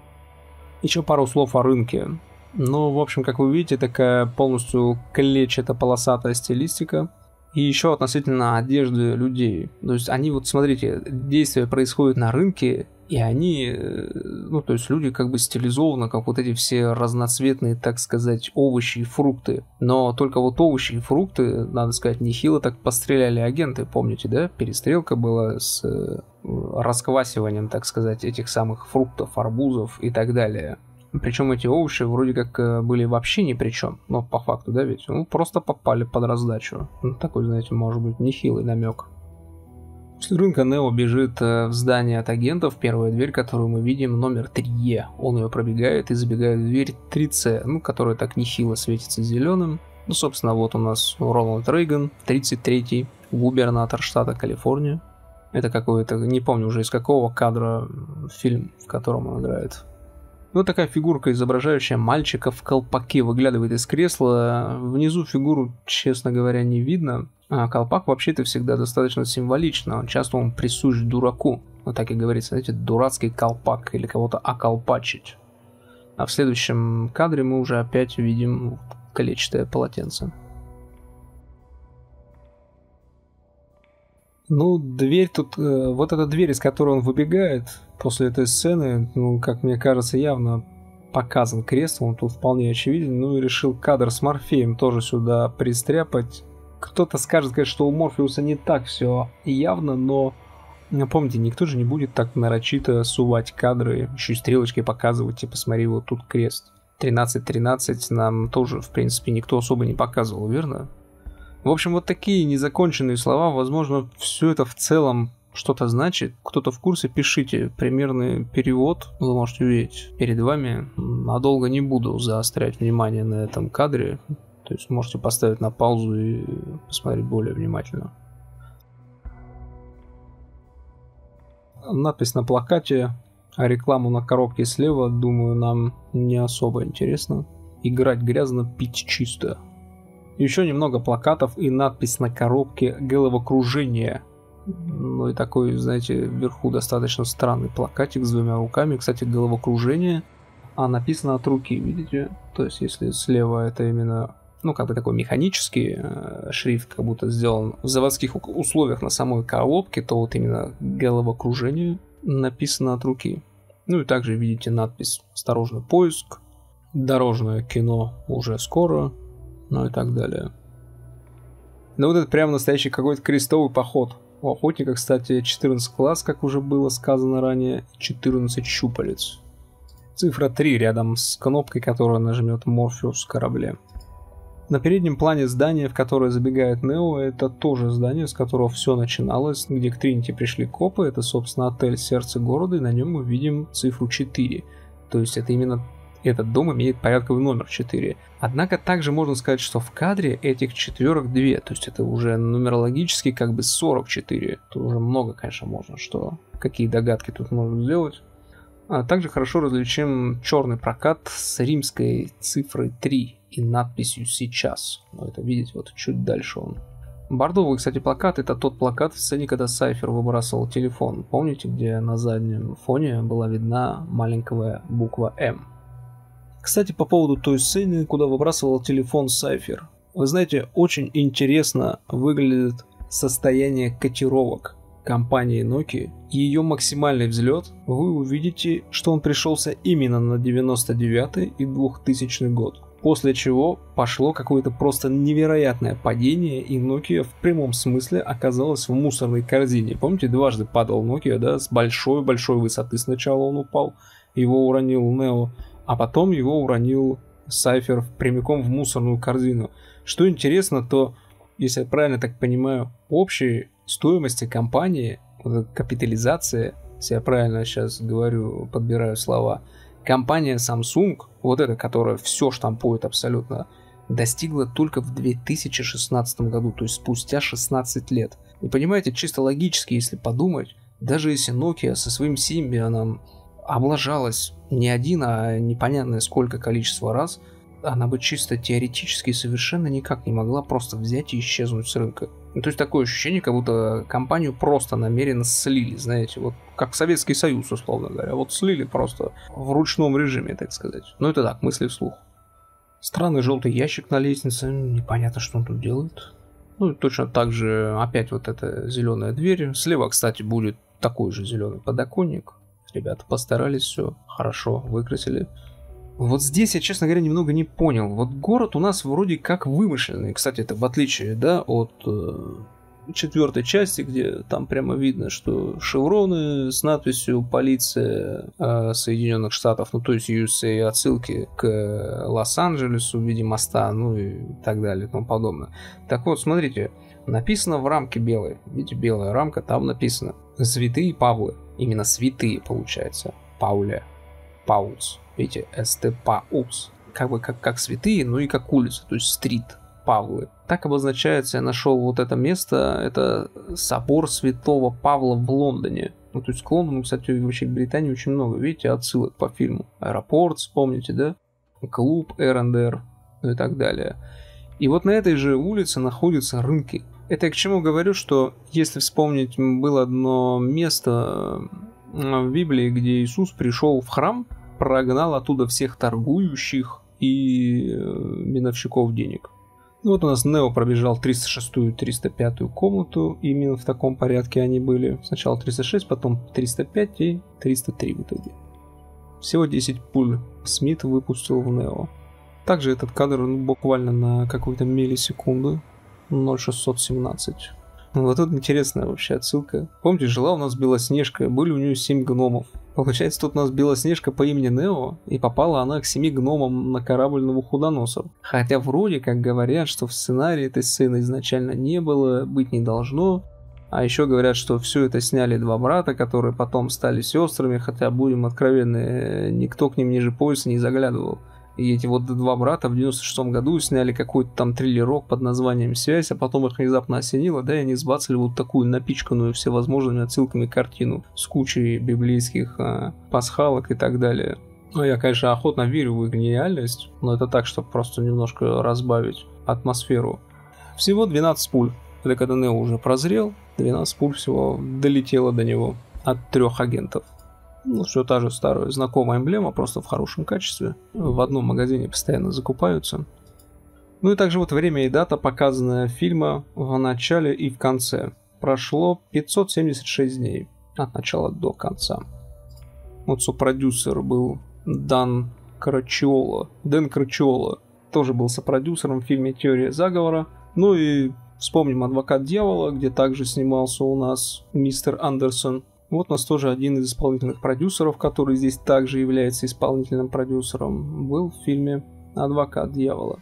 Еще пару слов о рынке. Ну, в общем, как вы видите, такая полностью клетчато-полосатая стилистика. И еще относительно одежды людей. То есть они, вот смотрите, действие происходит на рынке, и они, ну, то есть люди как бы стилизованы, как вот эти все разноцветные, так сказать, овощи и фрукты. Но только вот овощи и фрукты, надо сказать, нехило так постреляли агенты, помните, да? Перестрелка была с расквасиванием, так сказать, этих самых фруктов, арбузов и так далее. Причем эти овощи вроде как были вообще ни при чем. Но по факту, да, ведь? Ну, просто попали под раздачу. Ну, такой, знаете, может быть, нехилый намек. После рынка Нео бежит в здание от агентов. Первая дверь, которую мы видим, номер три Е. Он ее пробегает и забегает в дверь три С, ну, которая так нехило светится зеленым. Ну, собственно, вот у нас Рональд Рейган, тридцать третий, губернатор штата Калифорния. Это какой-то, не помню уже из какого кадра фильм, в котором он играет. Вот такая фигурка, изображающая мальчика в колпаке, выглядывает из кресла. Внизу фигуру, честно говоря, не видно. А колпак вообще-то всегда достаточно символично. Часто он присущ дураку. Вот так и говорится, знаете, дурацкий колпак или кого-то околпачить. А в следующем кадре мы уже опять видим клетчатое полотенце. Ну, дверь тут, э, вот эта дверь, из которой он выбегает после этой сцены, ну, как мне кажется, явно показан крест, он тут вполне очевиден, ну и решил кадр с Морфеем тоже сюда пристряпать. Кто-то скажет, конечно, что у Морфеуса не так все явно, но помните, никто же не будет так нарочито сувать кадры, еще и стрелочкой показывать, типа, смотри, вот тут крест. тринадцать тринадцать нам тоже, в принципе, никто особо не показывал, верно? В общем, вот такие незаконченные слова, возможно, все это в целом что-то значит. Кто-то в курсе, пишите примерный перевод, вы можете увидеть перед вами. Надолго не буду заострять внимание на этом кадре, то есть можете поставить на паузу и посмотреть более внимательно. Надпись на плакате, а рекламу на коробке слева, думаю, нам не особо интересно. Играть грязно, пить чисто. Еще немного плакатов и надпись на коробке «Головокружение». Ну и такой, знаете, вверху достаточно странный плакатик с двумя руками. Кстати, головокружение, а написано от руки, видите? То есть, если слева это именно, ну, как бы такой механический э, шрифт, как будто сделан в заводских условиях на самой коробке, то вот именно головокружение написано от руки. Ну и также видите надпись «Осторожный поиск», «Дорожное кино уже скоро», ну и так далее. Ну вот это прям настоящий какой-то крестовый поход. У охотника, кстати, четырнадцать глаз, как уже было сказано ранее, четырнадцать щупалец. Цифра три рядом с кнопкой, которую нажмет Морфеус в корабле. На переднем плане здание, в которое забегает Нео, это тоже здание, с которого все начиналось, где к Тринити пришли копы. Это, собственно, отель «Сердце города», и на нем мы видим цифру четыре. То есть это именно этот дом имеет порядковый номер четыре. Однако также можно сказать, что в кадре этих четверок две, то есть это уже нумерологически как бы сорок четыре. Тут уже много, конечно, можно, что какие догадки тут можно сделать. А также хорошо различим черный прокат с римской цифрой три и надписью «Сейчас». Но это видите, вот чуть дальше он. Бордовый, кстати, плакат — это тот плакат в сцене, когда Сайфер выбрасывал телефон. Помните, где на заднем фоне была видна маленькая буква «М». Кстати, по поводу той сцены, куда выбрасывал телефон Сайфер. Вы знаете, очень интересно выглядит состояние котировок компании Nokia. Ее максимальный взлет, вы увидите, что он пришелся именно на девяносто девятый и двухтысячный год. После чего пошло какое-то просто невероятное падение, и Nokia в прямом смысле оказалась в мусорной корзине. Помните, дважды падал Nokia, да, с большой-большой высоты. Сначала он упал, его уронил Нео, а потом его уронил Сайфер прямиком в мусорную корзину. Что интересно, то, если я правильно так понимаю, общей стоимости компании, капитализация, если я правильно сейчас говорю, подбираю слова, компания Samsung, вот эта, которая все штампует абсолютно, достигла только в две тысячи шестнадцатом году, то есть спустя шестнадцать лет. И понимаете, чисто логически, если подумать, даже если Nokia со своим Symbian облажалась не один, а непонятное сколько количество раз, она бы чисто теоретически совершенно никак не могла просто взять и исчезнуть с рынка. Ну, то есть такое ощущение, как будто компанию просто намеренно слили, знаете, вот как Советский Союз, условно говоря. Вот слили просто в ручном режиме, так сказать. Ну это так, мысли вслух. Странный желтый ящик на лестнице, непонятно, что он тут делает. Ну и точно так же опять вот эта зеленая дверь. Слева, кстати, будет такой же зеленый подоконник. Ребята постарались, все хорошо выкрасили. Вот здесь я, честно говоря, немного не понял. Вот город у нас вроде как вымышленный. Кстати, это в отличие, да, от э, четвертой части, где там прямо видно, что шевроны с надписью «Полиция э, Соединенных Штатов», ну то есть ю эс эй, отсылки к Лос-Анджелесу в виде моста, ну и так далее и тому подобное. Так вот, смотрите, написано в рамке белой. Видите, белая рамка, там написано «Святые Павлы». Именно святые, получается. Пауле. Паулс. Видите, эс тэ Паулс. Как бы как, как святые, но и как улица, то есть стрит Павлы. Так обозначается, я нашел вот это место, это собор Святого Павла в Лондоне. Ну, то есть к Лондону, кстати, вообще в Британии очень много, видите, отсылок по фильму. Аэропорт, вспомните, да? Клуб эр энд эр, ну и так далее. И вот на этой же улице находятся рынки. Это я к чему говорю, что если вспомнить, было одно место в Библии, где Иисус пришел в храм, прогнал оттуда всех торгующих и миновщиков денег. Ну вот у нас Нео пробежал триста шестую, триста пятую комнату, именно в таком порядке они были. Сначала триста шесть, потом триста пять и триста три в итоге. Всего десять пуль Смит выпустил в Нео. Также этот кадр ну, буквально на какую-то миллисекунду. ноль шестьсот семнадцать. Вот тут интересная вообще отсылка. Помните, жила у нас Белоснежка, были у нее семь гномов. Получается, тут у нас Белоснежка по имени Нео, и попала она к семи гномам на корабль Навуходоносор. Хотя вроде как говорят, что в сценарии этой сцены изначально не было, быть не должно. А еще говорят, что все это сняли два брата, которые потом стали сестрами, хотя, будем откровенны, никто к ним ниже пояса не заглядывал. И эти вот два брата в девяносто шестом году сняли какой-то там триллерок под названием «Связь», а потом их внезапно осенило, да, и они сбацали вот такую напичканную всевозможными отсылками картину с кучей библейских а, пасхалок и так далее. Ну, я, конечно, охотно верю в их гениальность, но это так, чтобы просто немножко разбавить атмосферу. Всего двенадцать пуль. Это когда Нео уже прозрел, двенадцать пуль всего долетело до него от трех агентов. Ну, все та же старая знакомая эмблема, просто в хорошем качестве. В одном магазине постоянно закупаются. Ну и также вот время и дата, показанная фильма в начале и в конце. Прошло пятьсот семьдесят шесть дней от начала до конца. Вот сопродюсер был Дан Крачиоло. Дэн Крачиоло тоже был сопродюсером в фильме «Теория заговора». Ну и вспомним «Адвокат дьявола», где также снимался у нас мистер Андерсон. Вот у нас тоже один из исполнительных продюсеров, который здесь также является исполнительным продюсером, был в фильме «Адвокат дьявола».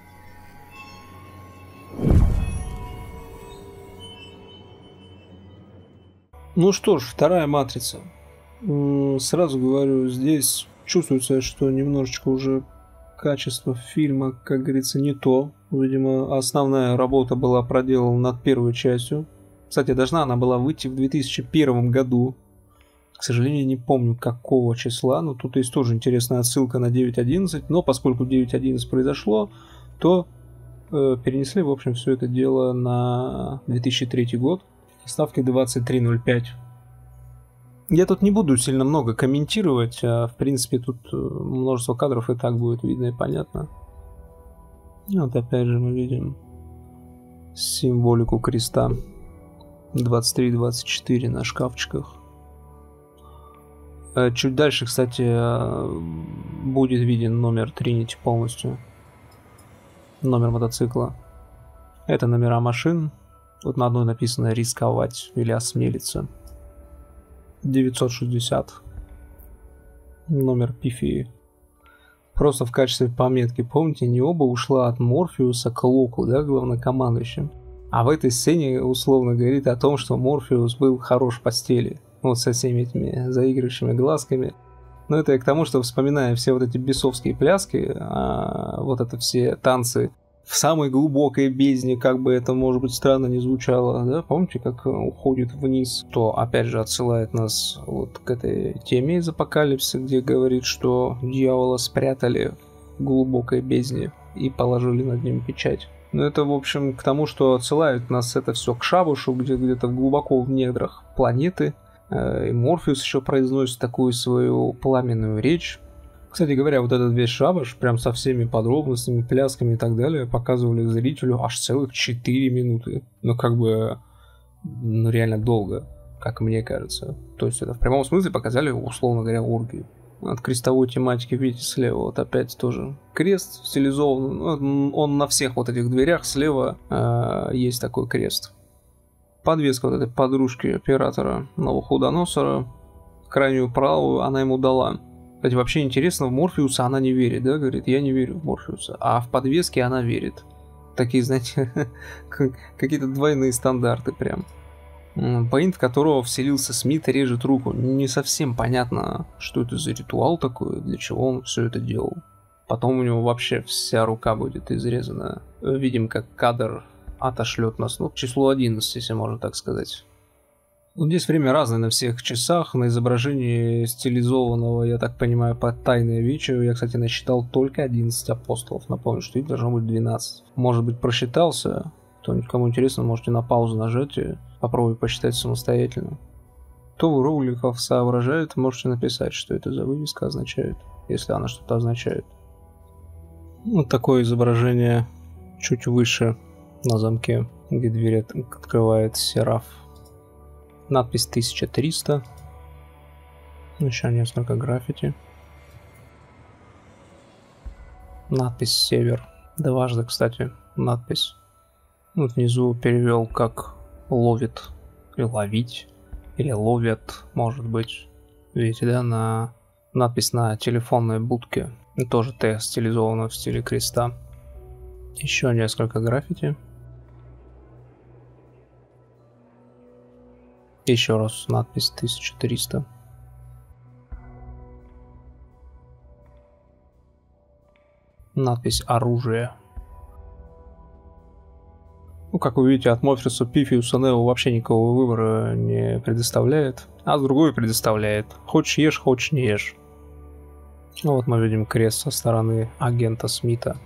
Ну что ж, вторая «Матрица». Сразу говорю, здесь чувствуется, что немножечко уже качество фильма, как говорится, не то. Видимо, основная работа была проделана над первой частью. Кстати, должна она была выйти в две тысячи первом году. К сожалению, не помню, какого числа. Но тут есть тоже интересная отсылка на девять одиннадцать. Но поскольку девять одиннадцать произошло, то э, перенесли, в общем, все это дело на две тысячи третий год. Ставки двадцать три ноль пять. Я тут не буду сильно много комментировать. А, в принципе, тут множество кадров и так будет видно и понятно. И вот опять же мы видим символику креста. двадцать три двадцать четыре на шкафчиках. Чуть дальше, кстати, будет виден номер Тринити полностью. Номер мотоцикла. Это номера машин. Вот на одной написано «рисковать» или «осмелиться». девятьсот шестьдесят. Номер Пифии. Просто в качестве пометки, помните, не оба ушла от Морфеуса к Локу, да, главнокомандующим. А в этой сцене условно говорит о том, что Морфеус был хорош в постели. Вот со всеми этими заигрывающими глазками. Но это я к тому, что вспоминая все вот эти бесовские пляски, а, вот это все танцы в самой глубокой бездне, как бы это, может быть, странно не звучало, да, помните, как уходит вниз, то, опять же, отсылает нас вот к этой теме из Апокалипсиса, где говорит, что дьявола спрятали в глубокой бездне и положили над ним печать. Ну, это, в общем, к тому, что отсылает нас это все к Шабушу, где где-то глубоко в недрах планеты, и Морфеус еще произносит такую свою пламенную речь. Кстати говоря, вот этот весь шабаш, прям со всеми подробностями, плясками и так далее, показывали зрителю аж целых четыре минуты. Ну, как бы, ну, реально долго, как мне кажется. То есть это в прямом смысле показали, условно говоря, оргию. От крестовой тематики, видите, слева вот опять тоже крест стилизован. Ну, он на всех вот этих дверях слева э, есть такой крест. Подвеска вот этой подружки оператора Навуходоносора, крайнюю правую она ему дала. Кстати, вообще интересно, в Морфеуса она не верит, да, говорит, я не верю в Морфеуса, а в подвеске она верит. Такие, знаете, какие-то двойные стандарты прям. Пейнт, в которого вселился Смит, режет руку. Не совсем понятно, что это за ритуал такой, для чего он все это делал. Потом у него вообще вся рука будет изрезана. Видим, как кадр отошлет нас, ну, к числу одиннадцать, если можно так сказать. Вот здесь время разное на всех часах, на изображении стилизованного, я так понимаю, под Тайное Вечере. Я, кстати, насчитал только одиннадцать апостолов. Напомню, что их должно быть двенадцать. Может быть, просчитался. Кто-нибудь, кому интересно, можете на паузу нажать и попробовать посчитать самостоятельно. Кто в роликах соображает, можете написать, что это за вывеска означает, если она что-то означает. Вот такое изображение чуть выше на замке, где дверь открывает Сераф. Надпись тысяча триста. Еще несколько граффити. Надпись «Север». Дважды, кстати, надпись. Вот внизу перевел как «ловит» или «ловить», или «ловят», может быть. Видите, да, на надпись на телефонной будке. И тоже Т стилизована в стиле креста. Еще несколько граффити. Еще раз надпись тысяча триста. Надпись «Оружие». Ну, как вы видите, от Морфеуса Пифиуса Нео вообще никакого выбора не предоставляет, а с другой предоставляет. Хочешь ешь, хочешь не ешь. Ну, вот мы видим крест со стороны агента Смита.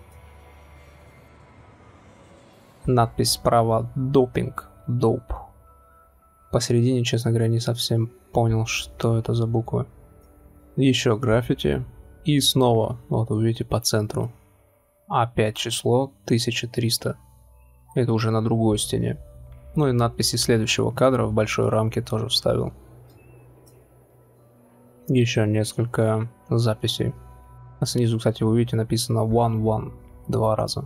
Надпись справа «Допинг», «Доп». Посередине, честно говоря, не совсем понял, что это за буквы. Еще граффити. И снова, вот вы видите, по центру. Опять число тысяча триста. Это уже на другой стене. Ну и надписи следующего кадра в большой рамке тоже вставил. Еще несколько записей. А снизу, кстати, вы видите, написано one one два раза.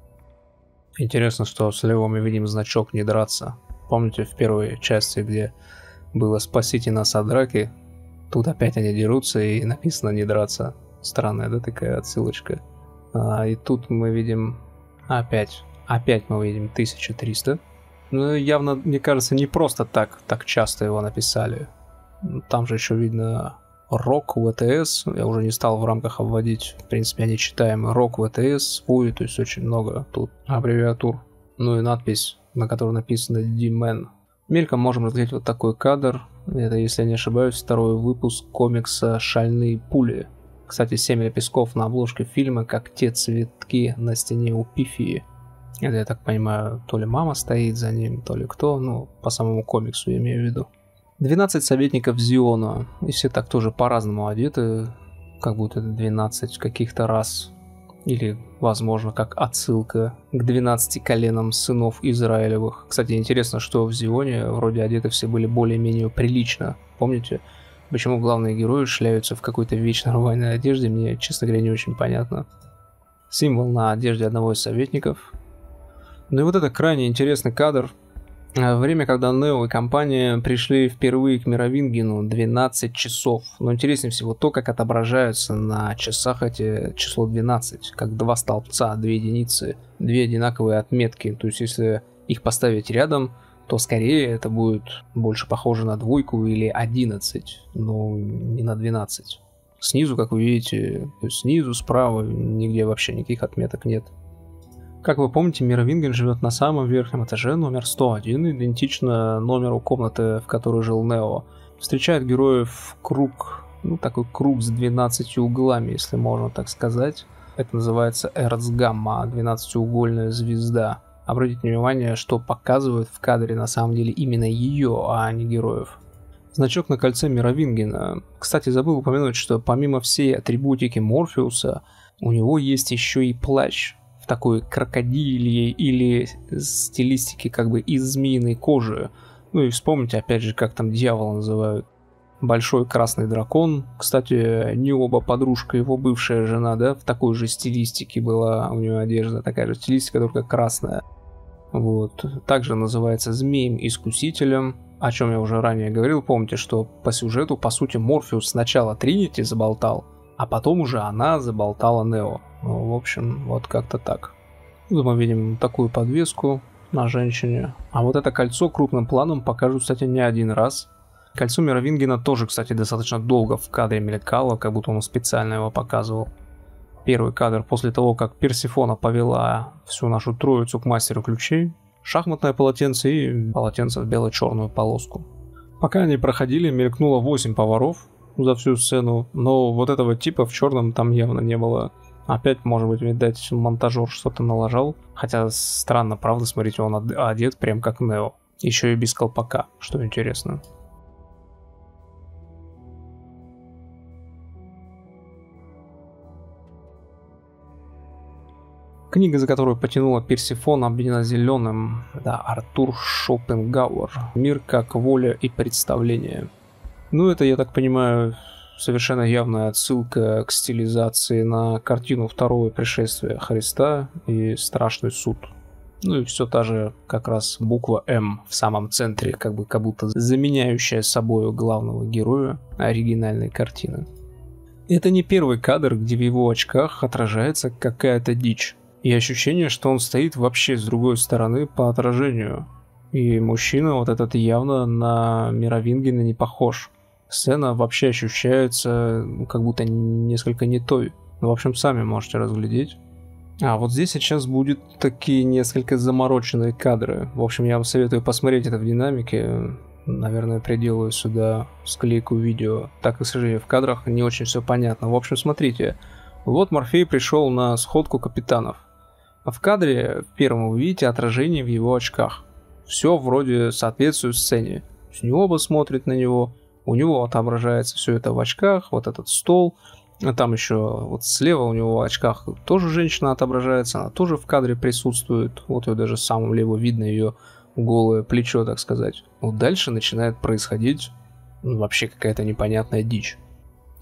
Интересно, что слева мы видим значок «Не драться». Помните в первой части, где было «Спасите нас от драки»? Тут опять они дерутся и написано «Не драться». Странная, да, такая отсылочка. А, и тут мы видим опять, опять мы видим тысяча триста. Ну, явно, мне кажется, не просто так, так часто его написали. Там же еще видно рок вэ тэ эс. Я уже не стал в рамках обводить. В принципе, они читаемы. рок вэ тэ эс, свой, то есть очень много тут аббревиатур. Ну и надпись, на которой написано «Ди-мен». Мельком можем разглядеть вот такой кадр. Это, если я не ошибаюсь, второй выпуск комикса «Шальные пули». Кстати, семь лепестков на обложке фильма, как те цветки на стене у Пифии. Это, я так понимаю, то ли мама стоит за ним, то ли кто, ну, по самому комиксу я имею в виду. двенадцать советников Зиона, и все так тоже по-разному одеты, как будто это двенадцать каких-то раз. Или, возможно, как отсылка к двенадцати коленам сынов Израилевых. Кстати, интересно, что в Зионе вроде одеты все были более-менее прилично. Помните, почему главные герои шляются в какой-то вечно рваной одежде, мне, честно говоря, не очень понятно. Символ на одежде одного из советников. Ну и вот это крайне интересный кадр. Время, когда Нео и компания пришли впервые к Мировингену, двенадцать часов. Но интереснее всего то, как отображаются на часах эти число двенадцать. Как два столбца, две единицы, две одинаковые отметки. То есть если их поставить рядом, то скорее это будет больше похоже на двойку или одиннадцать, но не на двенадцать. Снизу, как вы видите, то есть снизу, справа, нигде вообще никаких отметок нет. Как вы помните, Мировинген живет на самом верхнем этаже, номер сто один, идентично номеру комнаты, в которой жил Нео. Встречает героев круг, ну такой круг с двенадцатью углами, если можно так сказать. Это называется Эрцгамма, двенадцатиугольная звезда. Обратите внимание, что показывают в кадре на самом деле именно ее, а не героев. Значок на кольце Мировингена. Кстати, забыл упомянуть, что помимо всей атрибутики Морфеуса, у него есть еще и плащ в такой крокодильей или стилистике как бы из змеиной кожи. Ну и вспомните опять же, как там дьявола называют. Большой красный дракон. Кстати, не оба подружка, его бывшая жена, да, в такой же стилистике была у нее одежда, такая же стилистика, только красная. Вот. Также называется Змеем-искусителем, о чем я уже ранее говорил. Помните, что по сюжету, по сути, Морфеус сначала Тринити заболтал, а потом уже она заболтала Нео. Ну, в общем, вот как-то так. Тут мы видим такую подвеску на женщине. А вот это кольцо крупным планом покажут, кстати, не один раз. Кольцо Мировингена тоже, кстати, достаточно долго в кадре мелькало, как будто он специально его показывал. Первый кадр после того, как Персефона повела всю нашу троицу к мастеру ключей. Шахматное полотенце и полотенце в бело-черную полоску. Пока они проходили, мелькнуло восемь поваров за всю сцену, но вот этого типа в черном там явно не было. Опять, может быть, видать, монтажер что-то налажал. Хотя странно, правда, смотрите, он одет прям как Нео. Еще и без колпака, что интересно. Книга, за которую потянула Персефона, обведена зеленым. Да, Артур Шопенгауэр. «Мир как воля и представление». Ну, это, я так понимаю, совершенно явная отсылка к стилизации на картину второго пришествия Христа и Страшный суд. Ну и все та же как раз буква М в самом центре, как бы как будто заменяющая собой главного героя оригинальной картины. Это не первый кадр, где в его очках отражается какая-то дичь. И ощущение, что он стоит вообще с другой стороны по отражению. И мужчина вот этот явно на Мировингена не похож. Сцена вообще ощущается как будто несколько не той. Ну, в общем, сами можете разглядеть. А вот здесь сейчас будут такие несколько замороченные кадры. В общем, я вам советую посмотреть это в динамике. Наверное, приделаю сюда склейку видео. Так, к сожалению, в кадрах не очень все понятно. В общем, смотрите. Вот Морфей пришел на сходку капитанов. А в кадре в первом вы видите отражение в его очках. Все вроде соответствует сцене. С него оба смотрят на него. У него отображается все это в очках. Вот этот стол. А там еще вот слева у него в очках тоже женщина отображается. Она тоже в кадре присутствует. Вот ее даже с самым лево видно ее голое плечо, так сказать. Вот дальше начинает происходить ну, вообще какая-то непонятная дичь.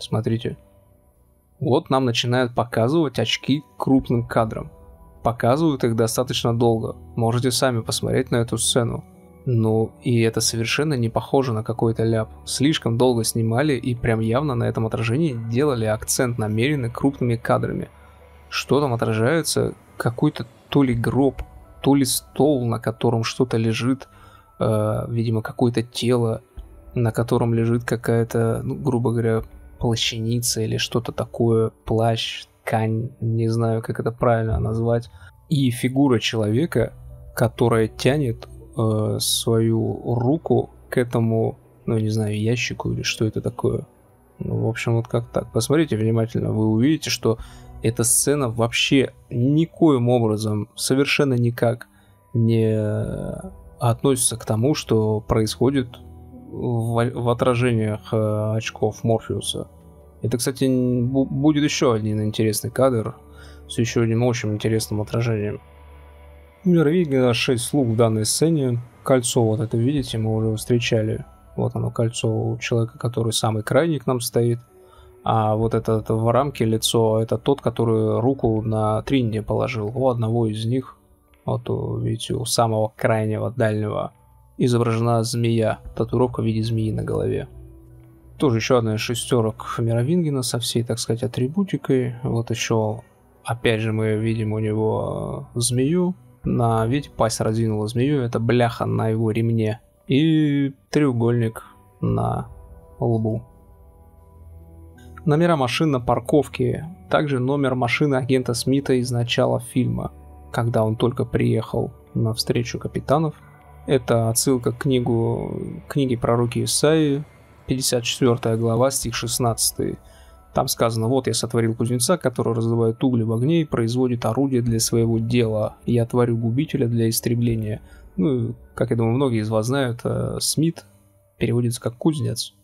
Смотрите. Вот нам начинают показывать очки крупным кадром. Показывают их достаточно долго. Можете сами посмотреть на эту сцену. Ну, и это совершенно не похоже на какой-то ляп. Слишком долго снимали, и прям явно на этом отражении делали акцент намеренно крупными кадрами. Что там отражается? Какой-то то ли гроб, то ли стол, на котором что-то лежит. Э, видимо, какое-то тело, на котором лежит какая-то, ну, грубо говоря, плащаница или что-то такое. Плащ, ткань, не знаю, как это правильно назвать. И фигура человека, которая тянет э, свою руку к этому, ну, не знаю, ящику или что это такое. Ну, в общем, вот как так. Посмотрите внимательно, вы увидите, что эта сцена вообще никоим образом, совершенно никак не относится к тому, что происходит в, в отражениях э, очков Морфеуса. Это, кстати, б- будет еще один интересный кадр с еще одним очень интересным отражением. Мировидение шесть слуг в данной сцене. Кольцо, вот это видите, мы уже встречали. Вот оно, кольцо у человека, который самый крайний к нам стоит. А вот это, это в рамке лицо, это тот, который руку на Тринити положил. У одного из них, вот видите, у самого крайнего, дальнего, изображена змея. Татуировка в виде змеи на голове. Тоже еще одна из шестерок Мировингена со всей, так сказать, атрибутикой. Вот еще, опять же, мы видим у него змею. На, видите, пасть разинула змею. Это бляха на его ремне. И треугольник на лбу. Номера машин на парковке. Также номер машины агента Смита из начала фильма, когда он только приехал на встречу капитанов. Это отсылка к книгу, книге пророки Исаии, пятьдесят четвёртая глава, стих шестнадцатый. Там сказано: «Вот я сотворил кузнеца, который раздувает угли в огне и производит орудие для своего дела. Я творю губителя для истребления». Ну, как я думаю, многие из вас знают, Смит переводится как кузнец.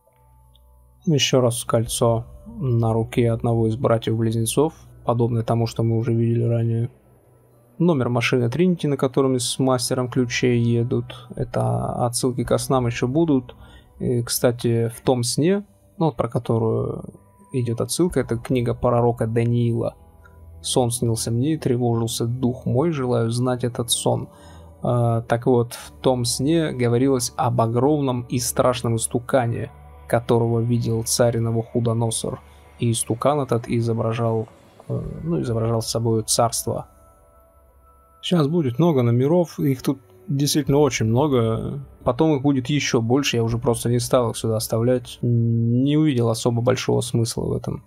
Еще раз кольцо на руке одного из братьев-близнецов, подобное тому, что мы уже видели ранее. Номер машины Тринити, на котором с мастером ключей едут. Это отсылки ко снам еще будут. И, кстати, в том сне, ну, вот про которую идет отсылка, это книга пророка Даниила. «Сон снился мне, и тревожился дух мой, желаю знать этот сон». А, так вот, в том сне говорилось об огромном и страшном истукане, которого видел царь Навуходоносор. И истукан этот изображал, ну, изображал собой царство. Сейчас будет много номеров, их тут действительно очень много. Потом их будет еще больше, я уже просто не стал их сюда оставлять. Не увидел особо большого смысла в этом.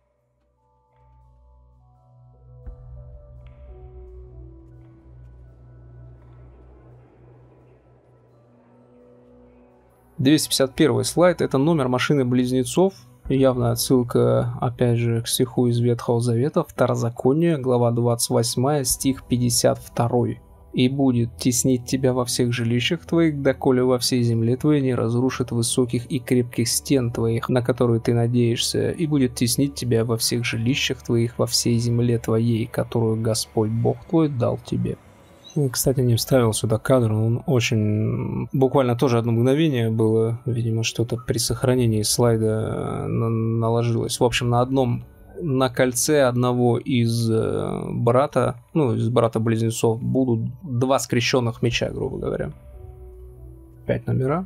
двести пятьдесят первый слайд — это номер машины близнецов. Явная отсылка, опять же, к стиху из Ветхого Завета, Второзаконие, глава двадцать восемь, стих пятьдесят два. «И будет теснить тебя во всех жилищах твоих, доколе во всей земле твоей не разрушит высоких и крепких стен твоих, на которые ты надеешься, и будет теснить тебя во всех жилищах твоих, во всей земле твоей, которую Господь Бог твой дал тебе». Кстати, не вставил сюда кадр, он очень... Буквально тоже одно мгновение было, видимо, что-то при сохранении слайда наложилось. В общем, на одном, на кольце одного из брата, ну, из брата-близнецов будут два скрещенных меча, грубо говоря. Пять номера.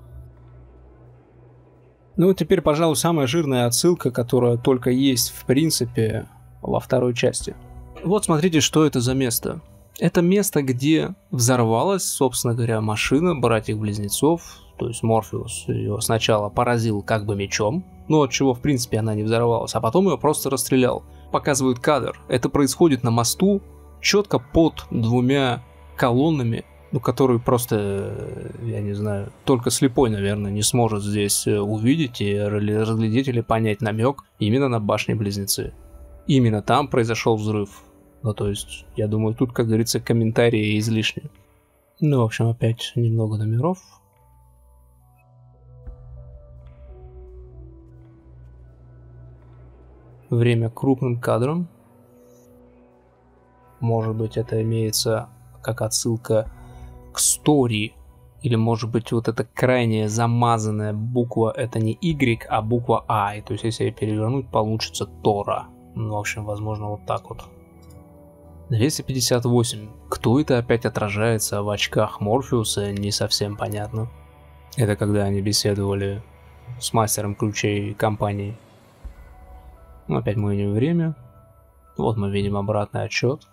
Ну, вот теперь, пожалуй, самая жирная отсылка, которая только есть, в принципе, во второй части. Вот смотрите, что это за место. Это место, где взорвалась, собственно говоря, машина братьев-близнецов. То есть Морфеус ее сначала поразил как бы мечом, но от чего в принципе она не взорвалась, а потом ее просто расстрелял. Показывают кадр. Это происходит на мосту, четко под двумя колоннами, ну, которые просто, я не знаю, только слепой, наверное, не сможет здесь увидеть и разглядеть или понять намек именно на башни-близнецы. Именно там произошел взрыв. Ну, то есть, я думаю, тут, как говорится, комментарии излишни. Ну, в общем, опять немного номеров. Время крупным кадром. Может быть, это имеется как отсылка к стори Или может быть вот эта крайне замазанная буква это не Y, а буква А. И то есть если перевернуть, получится Тора. Ну, в общем, возможно, вот так вот. двести пятьдесят восемь. Кто это опять отражается в очках Морфеуса, не совсем понятно. Это когда они беседовали с мастером ключей компании. Ну, опять мы видим время. Вот мы видим обратный отчет.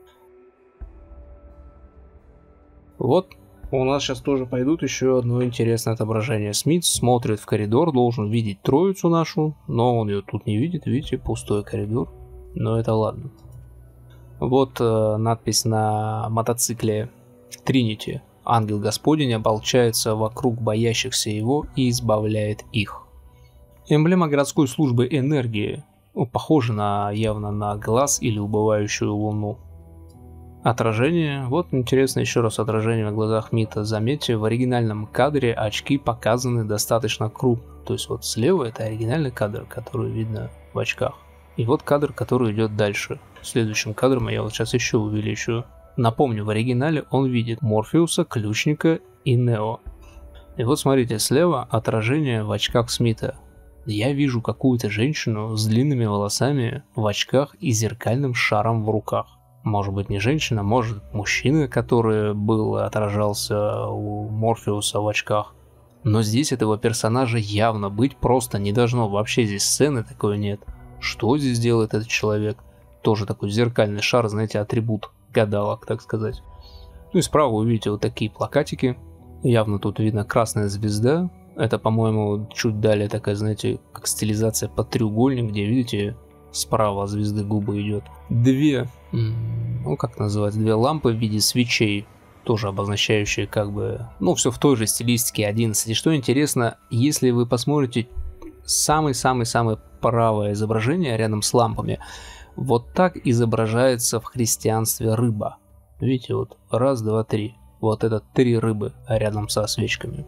Вот у нас сейчас тоже пойдут еще одно интересное отображение. Смит смотрит в коридор, должен видеть троицу нашу, но он ее тут не видит. Видите, пустой коридор. Но это ладно. Вот э, надпись на мотоцикле Тринити. Ангел Господень оболчается вокруг боящихся его и избавляет их. Эмблема городской службы энергии. Ну, похожа на, явно на глаз или убывающую луну. Отражение. Вот интересно еще раз отражение в глазах Мита. Заметьте, в оригинальном кадре очки показаны достаточно крупно. То есть вот слева это оригинальный кадр, который видно в очках. И вот кадр, который идет дальше. Следующим кадром я вот сейчас еще увеличу. Напомню, в оригинале он видит Морфеуса, Ключника и Нео. И вот смотрите, слева отражение в очках Смита. Я вижу какую-то женщину с длинными волосами в очках и зеркальным шаром в руках. Может быть не женщина, может мужчина, который был, отражался у Морфеуса в очках. Но здесь этого персонажа явно быть просто не должно. Вообще здесь сцены такой нет. Что здесь делает этот человек? Тоже такой зеркальный шар, знаете, атрибут гадалок, так сказать. Ну и справа вы видите вот такие плакатики. Явно тут видно красная звезда. Это, по-моему, чуть далее такая, знаете, как стилизация под треугольник, где, видите, справа от звезды губы идет. Две, ну как называется, две лампы в виде свечей, тоже обозначающие как бы, ну все в той же стилистике одиннадцать. И что интересно, если вы посмотрите самое-самое-самое правое изображение рядом с лампами, вот так изображается в христианстве рыба. Видите, вот раз, два, три. Вот это три рыбы рядом со свечками.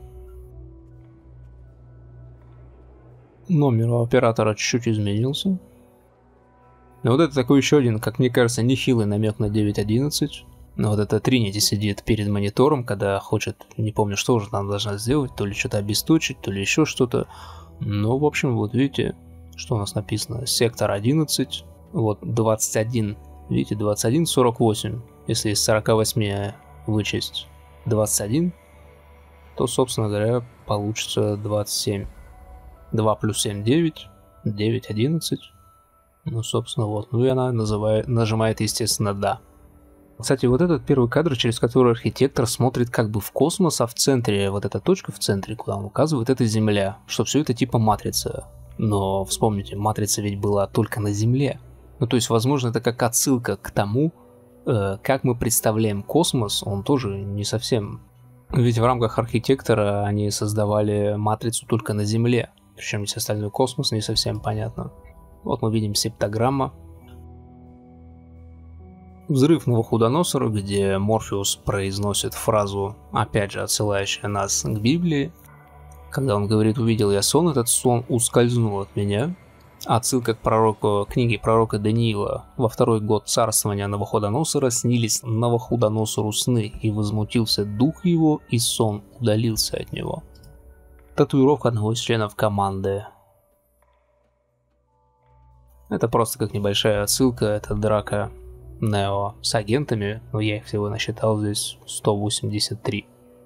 Номер у оператора чуть-чуть изменился. И вот это такой еще один, как мне кажется, нехилый намек на девять одиннадцать. Но вот это Тринити сидит перед монитором, когда хочет, не помню, что уже там должна сделать, то ли что-то обесточить, то ли еще что-то. Ну, в общем, вот видите, что у нас написано. Сектор одиннадцать, вот двадцать один, видите, двадцать один сорок восемь. Если из сорока восьми вычесть двадцать один, то, собственно говоря, получится двадцать семь. два плюс семь, девять, девять, одиннадцать. Ну, собственно, вот. Ну и она называет, нажимает, естественно, да. Кстати, вот этот первый кадр, через который архитектор смотрит как бы в космос, а в центре, вот эта точка в центре, куда он указывает, это Земля. Что все это типа матрица. Но вспомните, матрица ведь была только на Земле. Ну, то есть, возможно, это как отсылка к тому, э, как мы представляем космос, он тоже не совсем... Ведь в рамках архитектора они создавали матрицу только на Земле. Причем весь остальной космос не совсем понятно. Вот мы видим септограмма. Взрыв Навуходоносора, где Морфеус произносит фразу, опять же отсылающая нас к Библии. Когда он говорит: «Увидел я сон, этот сон ускользнул от меня». Отсылка к пророку, книге пророка Даниила. Во второй год царствования Навуходоносора снились Навуходоносору сны, и возмутился дух его, и сон удалился от него. Татуировка одного из членов команды. Это просто как небольшая отсылка, это драка Нео с агентами, но я их всего насчитал здесь сто восемьдесят три.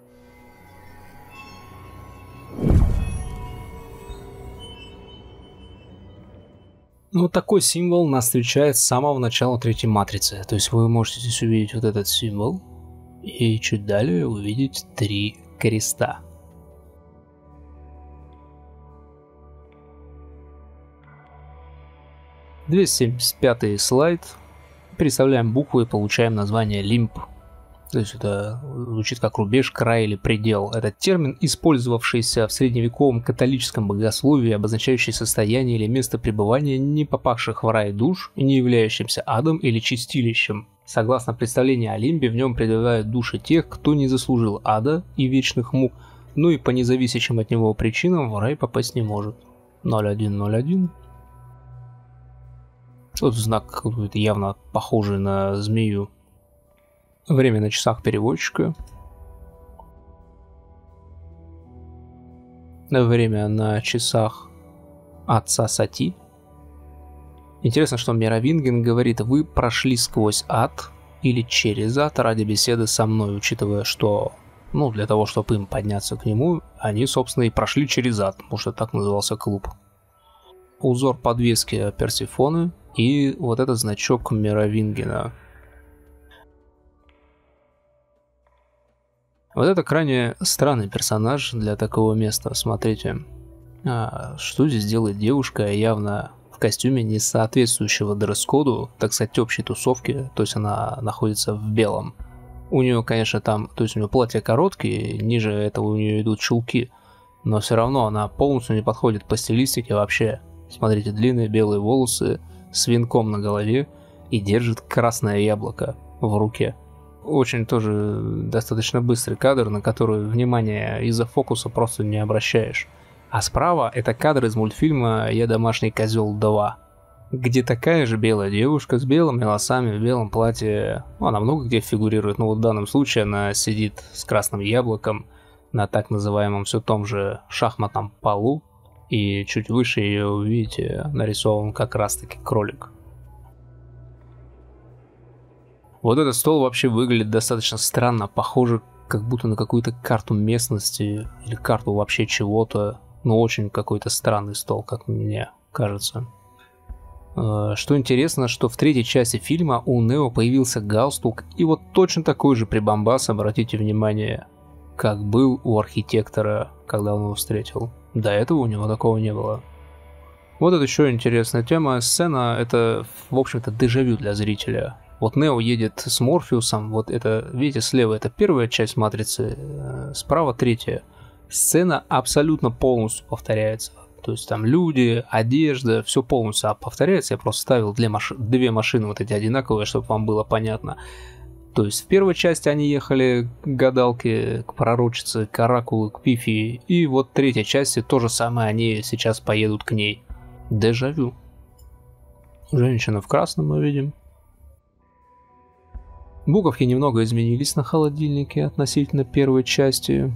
Ну, вот такой символ нас встречает с самого начала третьей матрицы. То есть вы можете здесь увидеть вот этот символ, и чуть далее увидеть три креста. двести семьдесят пятый слайд. Переставляем буквы и получаем название лимб. То есть это звучит как рубеж, край или предел. Этот термин, использовавшийся в средневековом католическом богословии, обозначающий состояние или место пребывания не попавших в рай душ и не являющимся адом или чистилищем. Согласно представлению о лимбе, в нем пребывают души тех, кто не заслужил ада и вечных мук, но и по независящим от него причинам в рай попасть не может. ноль один ноль один. Вот знак какой-то явно похожий на змею. Время на часах переводчика. Время на часах отца Сати. Интересно, что Меровинген говорит: вы прошли сквозь ад или через ад ради беседы со мной, учитывая, что, ну, для того, чтобы им подняться к нему, они, собственно, и прошли через ад, потому что так назывался клуб. Узор подвески Персефоны и вот этот значок Меровингена. Вот это крайне странный персонаж для такого места. Смотрите, а, что здесь делает девушка, явно в костюме не соответствующего дресс-коду, так сказать, общей тусовки, то есть она находится в белом. У нее, конечно, там, то есть у нее платье короткие, ниже этого у нее идут чулки, но все равно она полностью не подходит по стилистике вообще. Смотрите, длинные белые волосы с венком на голове и держит красное яблоко в руке. Очень тоже достаточно быстрый кадр, на который внимание из-за фокуса просто не обращаешь. А справа это кадр из мультфильма «Я домашний козел два», где такая же белая девушка с белыми волосами в белом платье, ну, она много где фигурирует, но вот в данном случае она сидит с красным яблоком на так называемом все том же шахматном полу, и чуть выше ее, увидите, нарисован как раз таки кролик. Вот этот стол вообще выглядит достаточно странно, похоже как будто на какую-то карту местности или карту вообще чего-то, но очень какой-то странный стол, как мне кажется. Что интересно, что в третьей части фильма у Нео появился галстук и вот точно такой же прибамбас, обратите внимание, как был у архитектора, когда он его встретил. До этого у него такого не было. Вот это еще интересная тема. Сцена — это, в общем-то, дежавю для зрителя. Вот Нео едет с Морфеусом, вот это, видите, слева это первая часть Матрицы, справа третья. Сцена абсолютно полностью повторяется. То есть там люди, одежда, все полностью повторяется. Я просто ставил две, маш... две машины вот эти одинаковые, чтобы вам было понятно. То есть в первой части они ехали к гадалке, к пророчице, к оракулу, к Пифии. И вот в третьей части то же самое, они сейчас поедут к ней. Дежавю. Женщина в красном мы видим. Буковки немного изменились на холодильнике относительно первой части.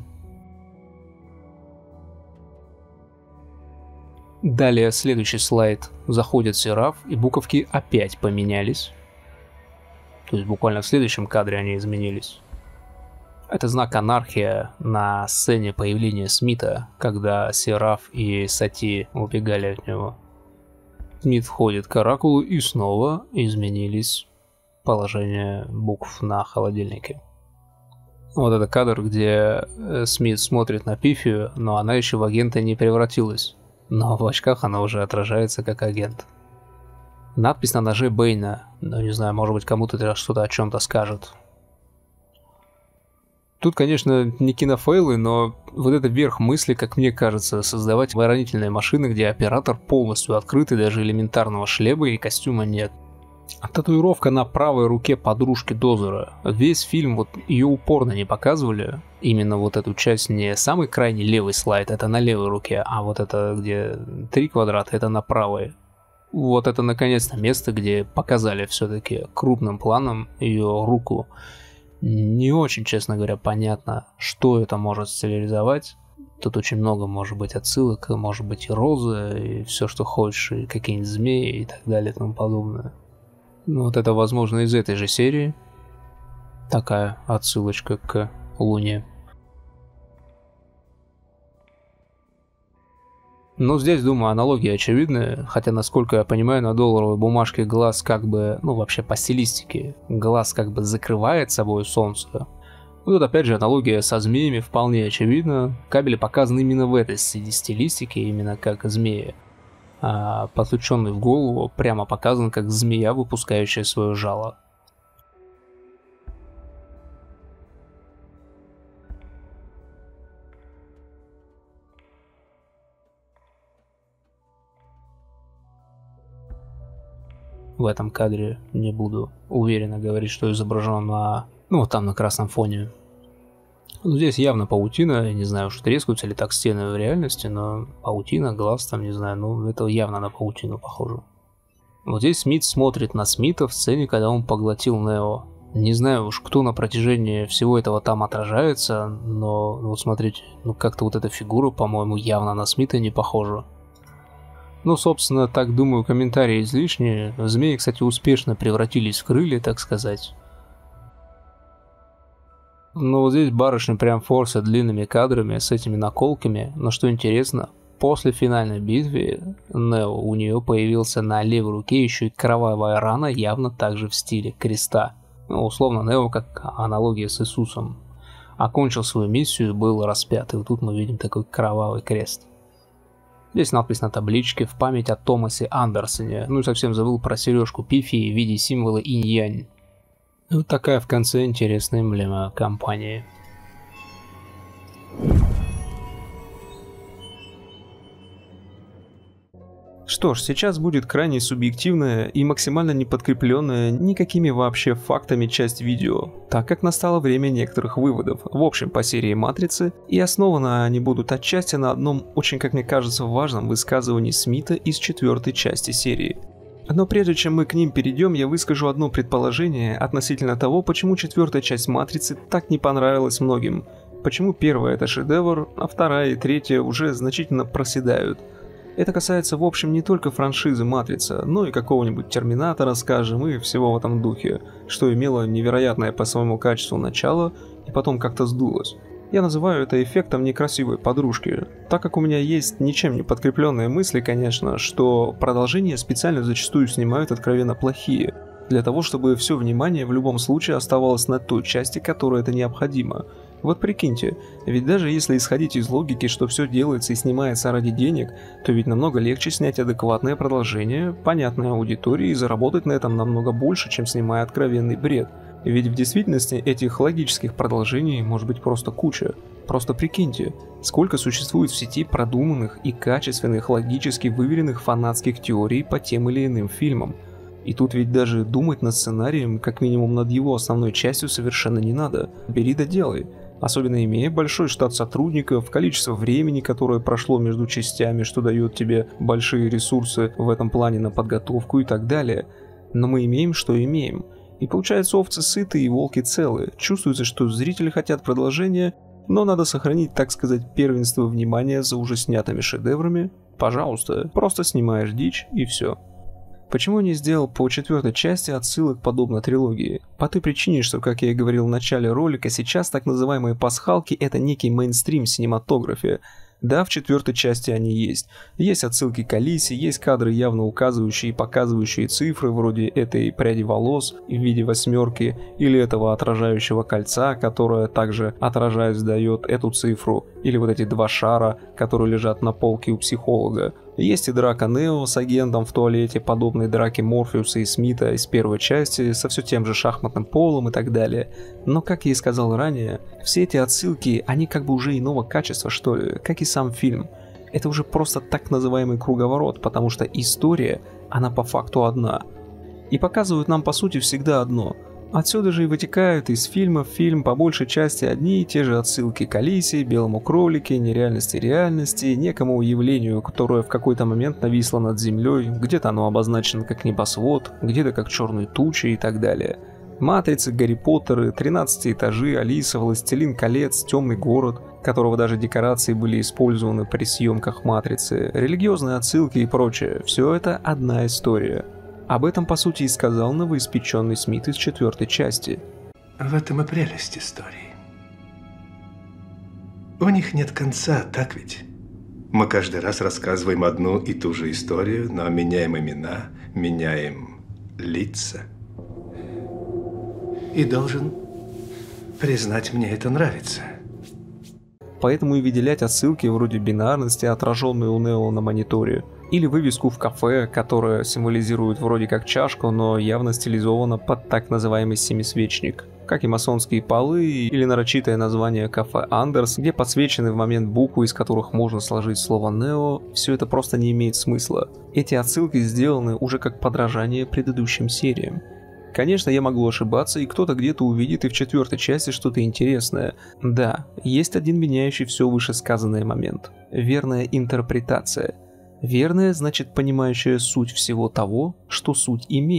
Далее следующий слайд. Заходит Сераф, и буковки опять поменялись. То есть буквально в следующем кадре они изменились. Это знак анархия на сцене появления Смита, когда Сераф и Сати убегали от него. Смит входит к оракулу, и снова изменились положение букв на холодильнике. Вот это кадр, где Смит смотрит на Пифию, но она еще в агента не превратилась. Но в очках она уже отражается как агент. Надпись на ноже Бэйна. Ну, не знаю, может быть, кому-то это что-то о чем-то скажет. Тут, конечно, не кинофейлы, но вот это верх мысли, как мне кажется, создавать воронительные машины, где оператор полностью открытый, даже элементарного шлема и костюма нет. А татуировка на правой руке подружки Дозера. Весь фильм, вот ее упорно не показывали. Именно вот эту часть, не самый крайний левый слайд, это на левой руке, а вот это, где три квадрата, это на правой. Вот это, наконец-то, место, где показали все-таки крупным планом ее руку. Не очень, честно говоря, понятно, что это может стилизовать. Тут очень много может быть отсылок, может быть и розы, и все, что хочешь, и какие-нибудь змеи и так далее и тому подобное. Ну, вот это, возможно, из этой же серии. Такая отсылочка к Луне. Ну, здесь, думаю, аналогия очевидная, хотя, насколько я понимаю, на долларовой бумажке глаз как бы, ну, вообще по стилистике, глаз как бы закрывает собой солнце. Ну, тут, опять же, аналогия со змеями вполне очевидна. Кабели показаны именно в этой стилистике, именно как змеи. А подключенный в голову прямо показан как змея, выпускающая свое жало. В этом кадре не буду уверенно говорить, что изображено на... Ну, вот там на красном фоне. Ну, здесь явно паутина, я не знаю, уж трескаются ли так стены в реальности, но паутина, глаз там, не знаю, ну, это явно на паутину похоже. Вот здесь Смит смотрит на Смита в сцене, когда он поглотил Нео. Не знаю уж, кто на протяжении всего этого там отражается, но вот смотрите, ну как-то вот эта фигура, по-моему, явно на Смита не похожа. Ну, собственно, так думаю, комментарии излишние. Змеи, кстати, успешно превратились в крылья, так сказать. Но вот здесь барышня прям форсит длинными кадрами с этими наколками. Но что интересно, после финальной битвы Нео у нее появился на левой руке еще и кровавая рана, явно также в стиле креста. Ну, условно, Нео как аналогия с Иисусом. Окончил свою миссию и был распят. И вот тут мы видим такой кровавый крест. Здесь надпись на табличке в память о Томасе Андерсоне. Ну и совсем забыл про сережку Пифи в виде символа инь-янь. Вот такая в конце интересная эмблема компании. Что ж, сейчас будет крайне субъективная и максимально не подкрепленная никакими вообще фактами часть видео, так как настало время некоторых выводов, в общем по серии Матрицы, и основаны они будут отчасти на одном очень, как мне кажется, важном высказывании Смита из четвертой части серии. Но прежде чем мы к ним перейдем, я выскажу одно предположение относительно того, почему четвертая часть Матрицы так не понравилась многим, почему первая это шедевр, а вторая и третья уже значительно проседают. Это касается, в общем, не только франшизы Матрица, но и какого-нибудь Терминатора, скажем, и всего в этом духе, что имело невероятное по своему качеству начало и потом как-то сдулось. Я называю это эффектом некрасивой подружки, так как у меня есть ничем не подкрепленные мысли, конечно, что продолжения специально зачастую снимают откровенно плохие, для того, чтобы все внимание в любом случае оставалось на той части, которой это необходимо. Вот прикиньте, ведь даже если исходить из логики, что все делается и снимается ради денег, то ведь намного легче снять адекватное продолжение, понятной аудитории и заработать на этом намного больше, чем снимая откровенный бред. Ведь в действительности этих логических продолжений может быть просто куча. Просто прикиньте, сколько существует в сети продуманных и качественных, логически выверенных фанатских теорий по тем или иным фильмам. И тут ведь даже думать над сценарием, как минимум над его основной частью, совершенно не надо. Бери да делай. Особенно имея большой штат сотрудников, количество времени, которое прошло между частями, что дает тебе большие ресурсы в этом плане на подготовку и так далее. Но мы имеем, что имеем. И получается, овцы сыты и волки целы. Чувствуется, что зрители хотят продолжения, но надо сохранить, так сказать, первенство внимания за уже снятыми шедеврами. Пожалуйста, просто снимаешь дичь и все. Почему не сделал по четвертой части отсылок подобно трилогии? По той причине, что, как я и говорил в начале ролика, сейчас так называемые пасхалки — это некий мейнстрим в синематографе. Да, в четвертой части они есть. Есть отсылки к Алисе, есть кадры, явно указывающие и показывающие цифры, вроде этой пряди волос в виде восьмерки, или этого отражающего кольца, которое также отражаясь дает эту цифру, или вот эти два шара, которые лежат на полке у психолога. Есть и драка Нео с агентом в туалете, подобной драке Морфеуса и Смита из первой части, со все тем же шахматным полом и так далее. Но, как я и сказал ранее, все эти отсылки, они как бы уже иного качества, что ли, как и сам фильм. Это уже просто так называемый круговорот, потому что история, она по факту одна. И показывают нам по сути всегда одно. Отсюда же и вытекают из фильма в фильм по большей части одни и те же отсылки к Алисе, Белому кролике, нереальности реальности, некому явлению, которое в какой-то момент нависло над землей, где-то оно обозначено как небосвод, где-то как черные тучи и так далее. Матрицы, Гарри Поттеры, тринадцать этажи, Алиса, Властелин колец, Темный город, которого даже декорации были использованы при съемках Матрицы, религиозные отсылки и прочее. Все это одна история. Об этом, по сути, и сказал новоиспеченный Смит из четвертой части. В этом и прелесть истории. У них нет конца, так ведь? Мы каждый раз рассказываем одну и ту же историю, но меняем имена, меняем лица. И должен признать, мне это нравится. Поэтому и выделять отсылки вроде бинарности, отраженные у Нео на мониторе, или вывеску в кафе, которая символизирует вроде как чашку, но явно стилизована под так называемый семисвечник, как и масонские полы, или нарочитое название кафе Андерс, где подсвечены в момент буквы, из которых можно сложить слово Нео, все это просто не имеет смысла. Эти отсылки сделаны уже как подражание предыдущим сериям. Конечно, я могу ошибаться, и кто-то где-то увидит и в четвертой части что-то интересное. Да, есть один меняющий все вышесказанное момент. Верная интерпретация. Верная значит понимающая суть всего того, что суть имеет.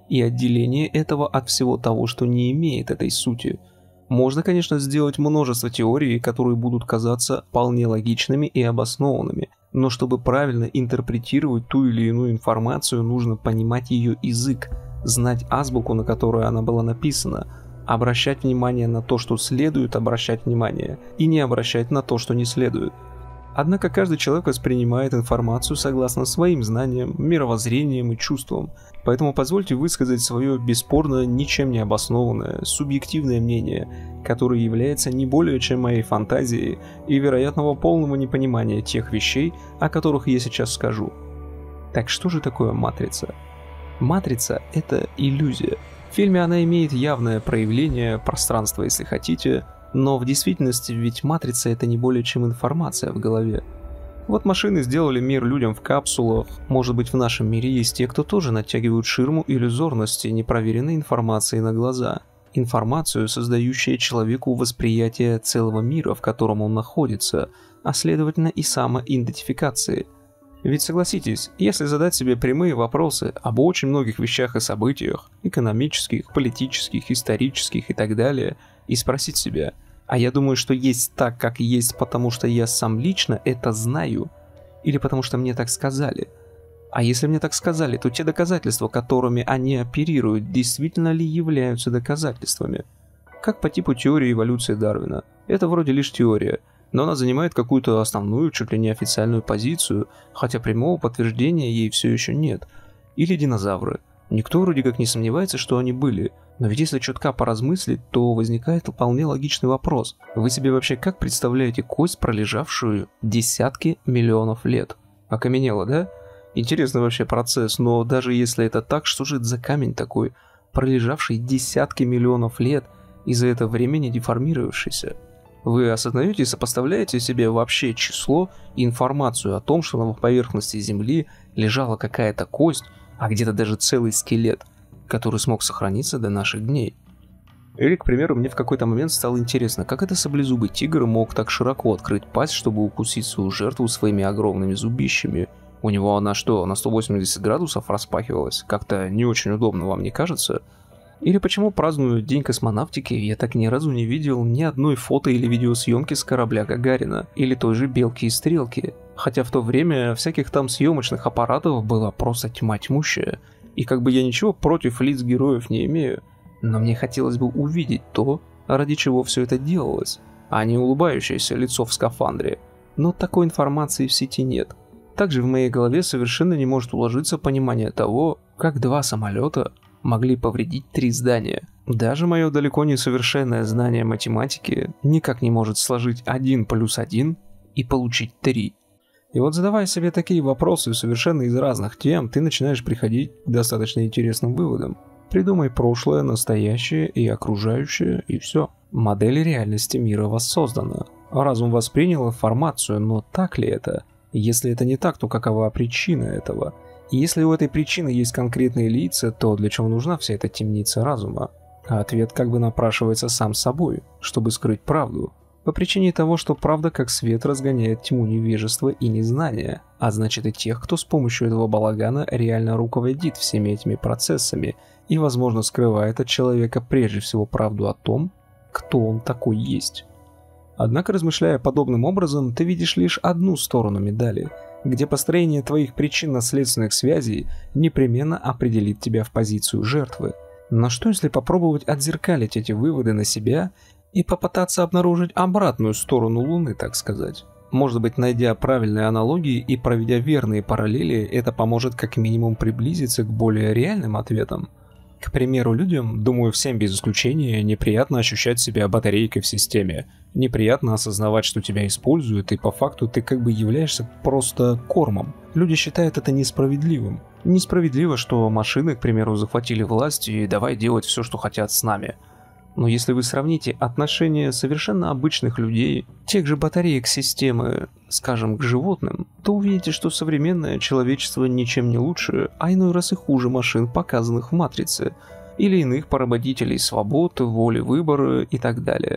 и отделение этого от всего того, что не имеет этой сути. Можно, конечно, сделать множество теорий, которые будут казаться вполне логичными и обоснованными, но чтобы правильно интерпретировать ту или иную информацию, нужно понимать ее язык, знать азбуку, на которой она была написана, обращать внимание на то, что следует обращать внимание, и не обращать на то, что не следует. Однако каждый человек воспринимает информацию согласно своим знаниям, мировоззрениям и чувствам, поэтому позвольте высказать свое бесспорно ничем не обоснованное, субъективное мнение, которое является не более чем моей фантазией и вероятного полного непонимания тех вещей, о которых я сейчас скажу. Так что же такое матрица? Матрица — это иллюзия. В фильме она имеет явное проявление пространства, если хотите, но в действительности ведь матрица — это не более чем информация в голове. Вот машины сделали мир людям в капсулах, может быть, в нашем мире есть те, кто тоже натягивают ширму иллюзорности непроверенной информации на глаза. Информацию, создающую человеку восприятие целого мира, в котором он находится, а следовательно и самоидентификации. Ведь согласитесь, если задать себе прямые вопросы об очень многих вещах и событиях, экономических, политических, исторических и так далее, и спросить себя, а я думаю, что есть так, как есть, потому что я сам лично это знаю, или потому что мне так сказали. А если мне так сказали, то те доказательства, которыми они оперируют, действительно ли являются доказательствами? Как по типу теории эволюции Дарвина. Это вроде лишь теория, но она занимает какую-то основную, чуть ли не официальную позицию, хотя прямого подтверждения ей все еще нет. Или динозавры. Никто вроде как не сомневается, что они были. Но ведь если чутка поразмыслить, то возникает вполне логичный вопрос. Вы себе вообще как представляете кость, пролежавшую десятки миллионов лет? Окаменело, да? Интересный вообще процесс, но даже если это так, что же это за камень такой, пролежавший десятки миллионов лет и за это время не деформировавшийся? Вы осознаете и сопоставляете себе вообще число и информацию о том, что на поверхности Земли лежала какая-то кость, а где-то даже целый скелет, который смог сохраниться до наших дней? Или, к примеру, мне в какой-то момент стало интересно, как это саблезубый тигр мог так широко открыть пасть, чтобы укусить свою жертву своими огромными зубищами. У него она что, на сто восемьдесят градусов распахивалась? Как-то не очень удобно, вам не кажется? Или почему праздную День космонавтики, я так ни разу не видел ни одной фото или видеосъемки с корабля Гагарина, или той же Белки и Стрелки, хотя в то время всяких там съемочных аппаратов была просто тьма тьмущая, и как бы я ничего против лиц героев не имею, но мне хотелось бы увидеть то, ради чего все это делалось, а не улыбающееся лицо в скафандре, но такой информации в сети нет. Также в моей голове совершенно не может уложиться понимание того, как два самолета могли повредить три здания. Даже мое далеко не совершенное знание математики никак не может сложить один плюс один и получить три. И вот задавая себе такие вопросы совершенно из разных тем, ты начинаешь приходить к достаточно интересным выводам. Придумай прошлое, настоящее и окружающее, и все. Модель реальности мира воссоздана. Разум воспринял информацию, но так ли это? Если это не так, то какова причина этого? И если у этой причины есть конкретные лица, то для чего нужна вся эта темница разума? А ответ как бы напрашивается сам собой, чтобы скрыть правду. По причине того, что правда как свет разгоняет тьму невежества и незнания, а значит и тех, кто с помощью этого балагана реально руководит всеми этими процессами и, возможно, скрывает от человека прежде всего правду о том, кто он такой есть. Однако, размышляя подобным образом, ты видишь лишь одну сторону медали, где построение твоих причинно-следственных связей непременно определит тебя в позицию жертвы. Но что если попробовать отзеркалить эти выводы на себя и попытаться обнаружить обратную сторону Луны, так сказать? Может быть, найдя правильные аналогии и проведя верные параллели, это поможет как минимум приблизиться к более реальным ответам. К примеру, людям, думаю, всем без исключения, неприятно ощущать себя батарейкой в системе. Неприятно осознавать, что тебя используют, и по факту ты как бы являешься просто кормом. Люди считают это несправедливым. Несправедливо, что машины, к примеру, захватили власть и давай делать все, что хотят с нами. Но если вы сравните отношение совершенно обычных людей, тех же батареек системы, скажем, к животным, то увидите, что современное человечество ничем не лучше, а иной раз и хуже машин, показанных в «Матрице», или иных поработителей свобод, воли выбора и так далее.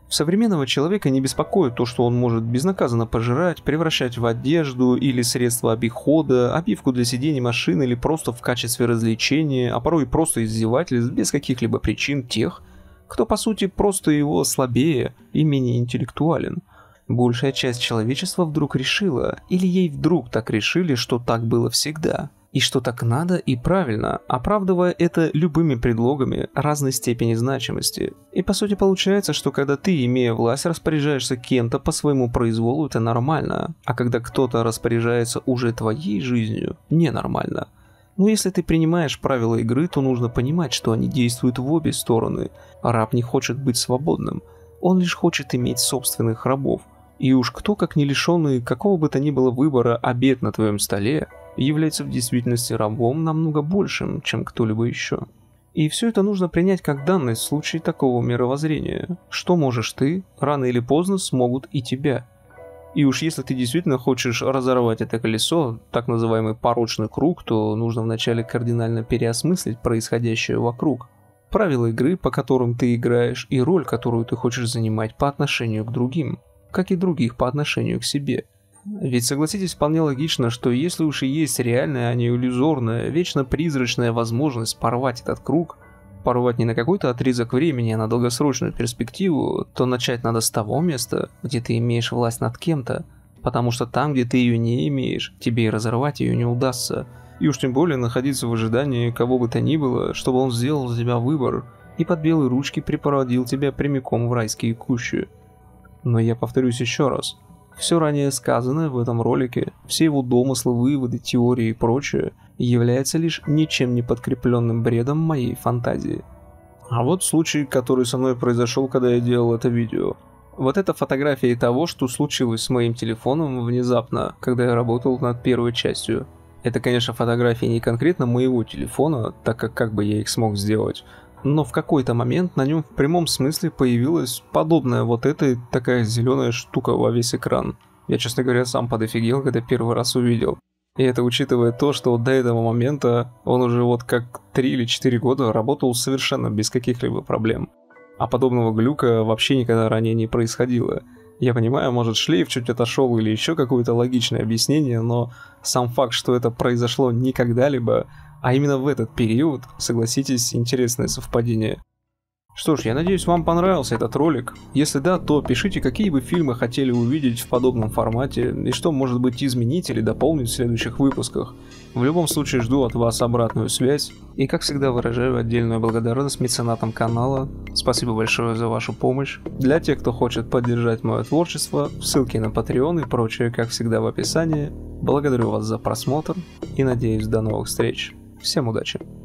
Современного человека не беспокоит то, что он может безнаказанно пожирать, превращать в одежду или средства обихода, обивку для сидений машин или просто в качестве развлечения, а порой и просто издевательств без каких-либо причин тех, кто по сути просто его слабее и менее интеллектуален. Большая часть человечества вдруг решила, или ей вдруг так решили, что так было всегда, и что так надо и правильно, оправдывая это любыми предлогами разной степени значимости. И по сути получается, что когда ты, имея власть, распоряжаешься кем-то по своему произволу, это нормально, а когда кто-то распоряжается уже твоей жизнью, ненормально. Но если ты принимаешь правила игры, то нужно понимать, что они действуют в обе стороны. Раб не хочет быть свободным, он лишь хочет иметь собственных рабов. И уж кто, как не лишенный какого бы то ни было выбора обед на твоем столе, является в действительности рабом намного большим, чем кто-либо еще. И все это нужно принять как данность в случае такого мировоззрения. Что можешь ты, рано или поздно смогут и тебя. И уж если ты действительно хочешь разорвать это колесо, так называемый порочный круг, то нужно вначале кардинально переосмыслить происходящее вокруг. Правила игры, по которым ты играешь, и роль, которую ты хочешь занимать по отношению к другим, как и других по отношению к себе. Ведь согласитесь, вполне логично, что если уж и есть реальная, а не иллюзорная, вечно призрачная возможность порвать этот круг, порвать не на какой-то отрезок времени, а на долгосрочную перспективу, то начать надо с того места, где ты имеешь власть над кем-то, потому что там, где ты ее не имеешь, тебе и разорвать ее не удастся. И уж тем более находиться в ожидании кого бы то ни было, чтобы он сделал за тебя выбор и под белые ручки припроводил тебя прямиком в райские кущи. Но я повторюсь еще раз. Все ранее сказанное в этом ролике, все его домыслы, выводы, теории и прочее, является лишь ничем не подкрепленным бредом моей фантазии. А вот случай, который со мной произошел, когда я делал это видео. Вот это фотография того, что случилось с моим телефоном внезапно, когда я работал над первой частью. Это, конечно, фотография не конкретно моего телефона, так как как бы я их смог сделать. Но в какой-то момент на нем в прямом смысле появилась подобная вот эта такая зеленая штука во весь экран. Я, честно говоря, сам подофигел, когда первый раз увидел. И это учитывая то, что вот до этого момента он уже вот как три или четыре года работал совершенно без каких-либо проблем. А подобного глюка вообще никогда ранее не происходило. Я понимаю, может шлейф чуть отошел или еще какое-то логичное объяснение, но сам факт, что это произошло не когда-либо, а именно в этот период, согласитесь, интересное совпадение. Что ж, я надеюсь, вам понравился этот ролик. Если да, то пишите, какие бы фильмы хотели увидеть в подобном формате, и что, может быть, изменить или дополнить в следующих выпусках. В любом случае, жду от вас обратную связь, и как всегда выражаю отдельную благодарность меценатам канала. Спасибо большое за вашу помощь. Для тех, кто хочет поддержать мое творчество, ссылки на Patreon и прочее, как всегда, в описании. Благодарю вас за просмотр и надеюсь, до новых встреч. Всем удачи!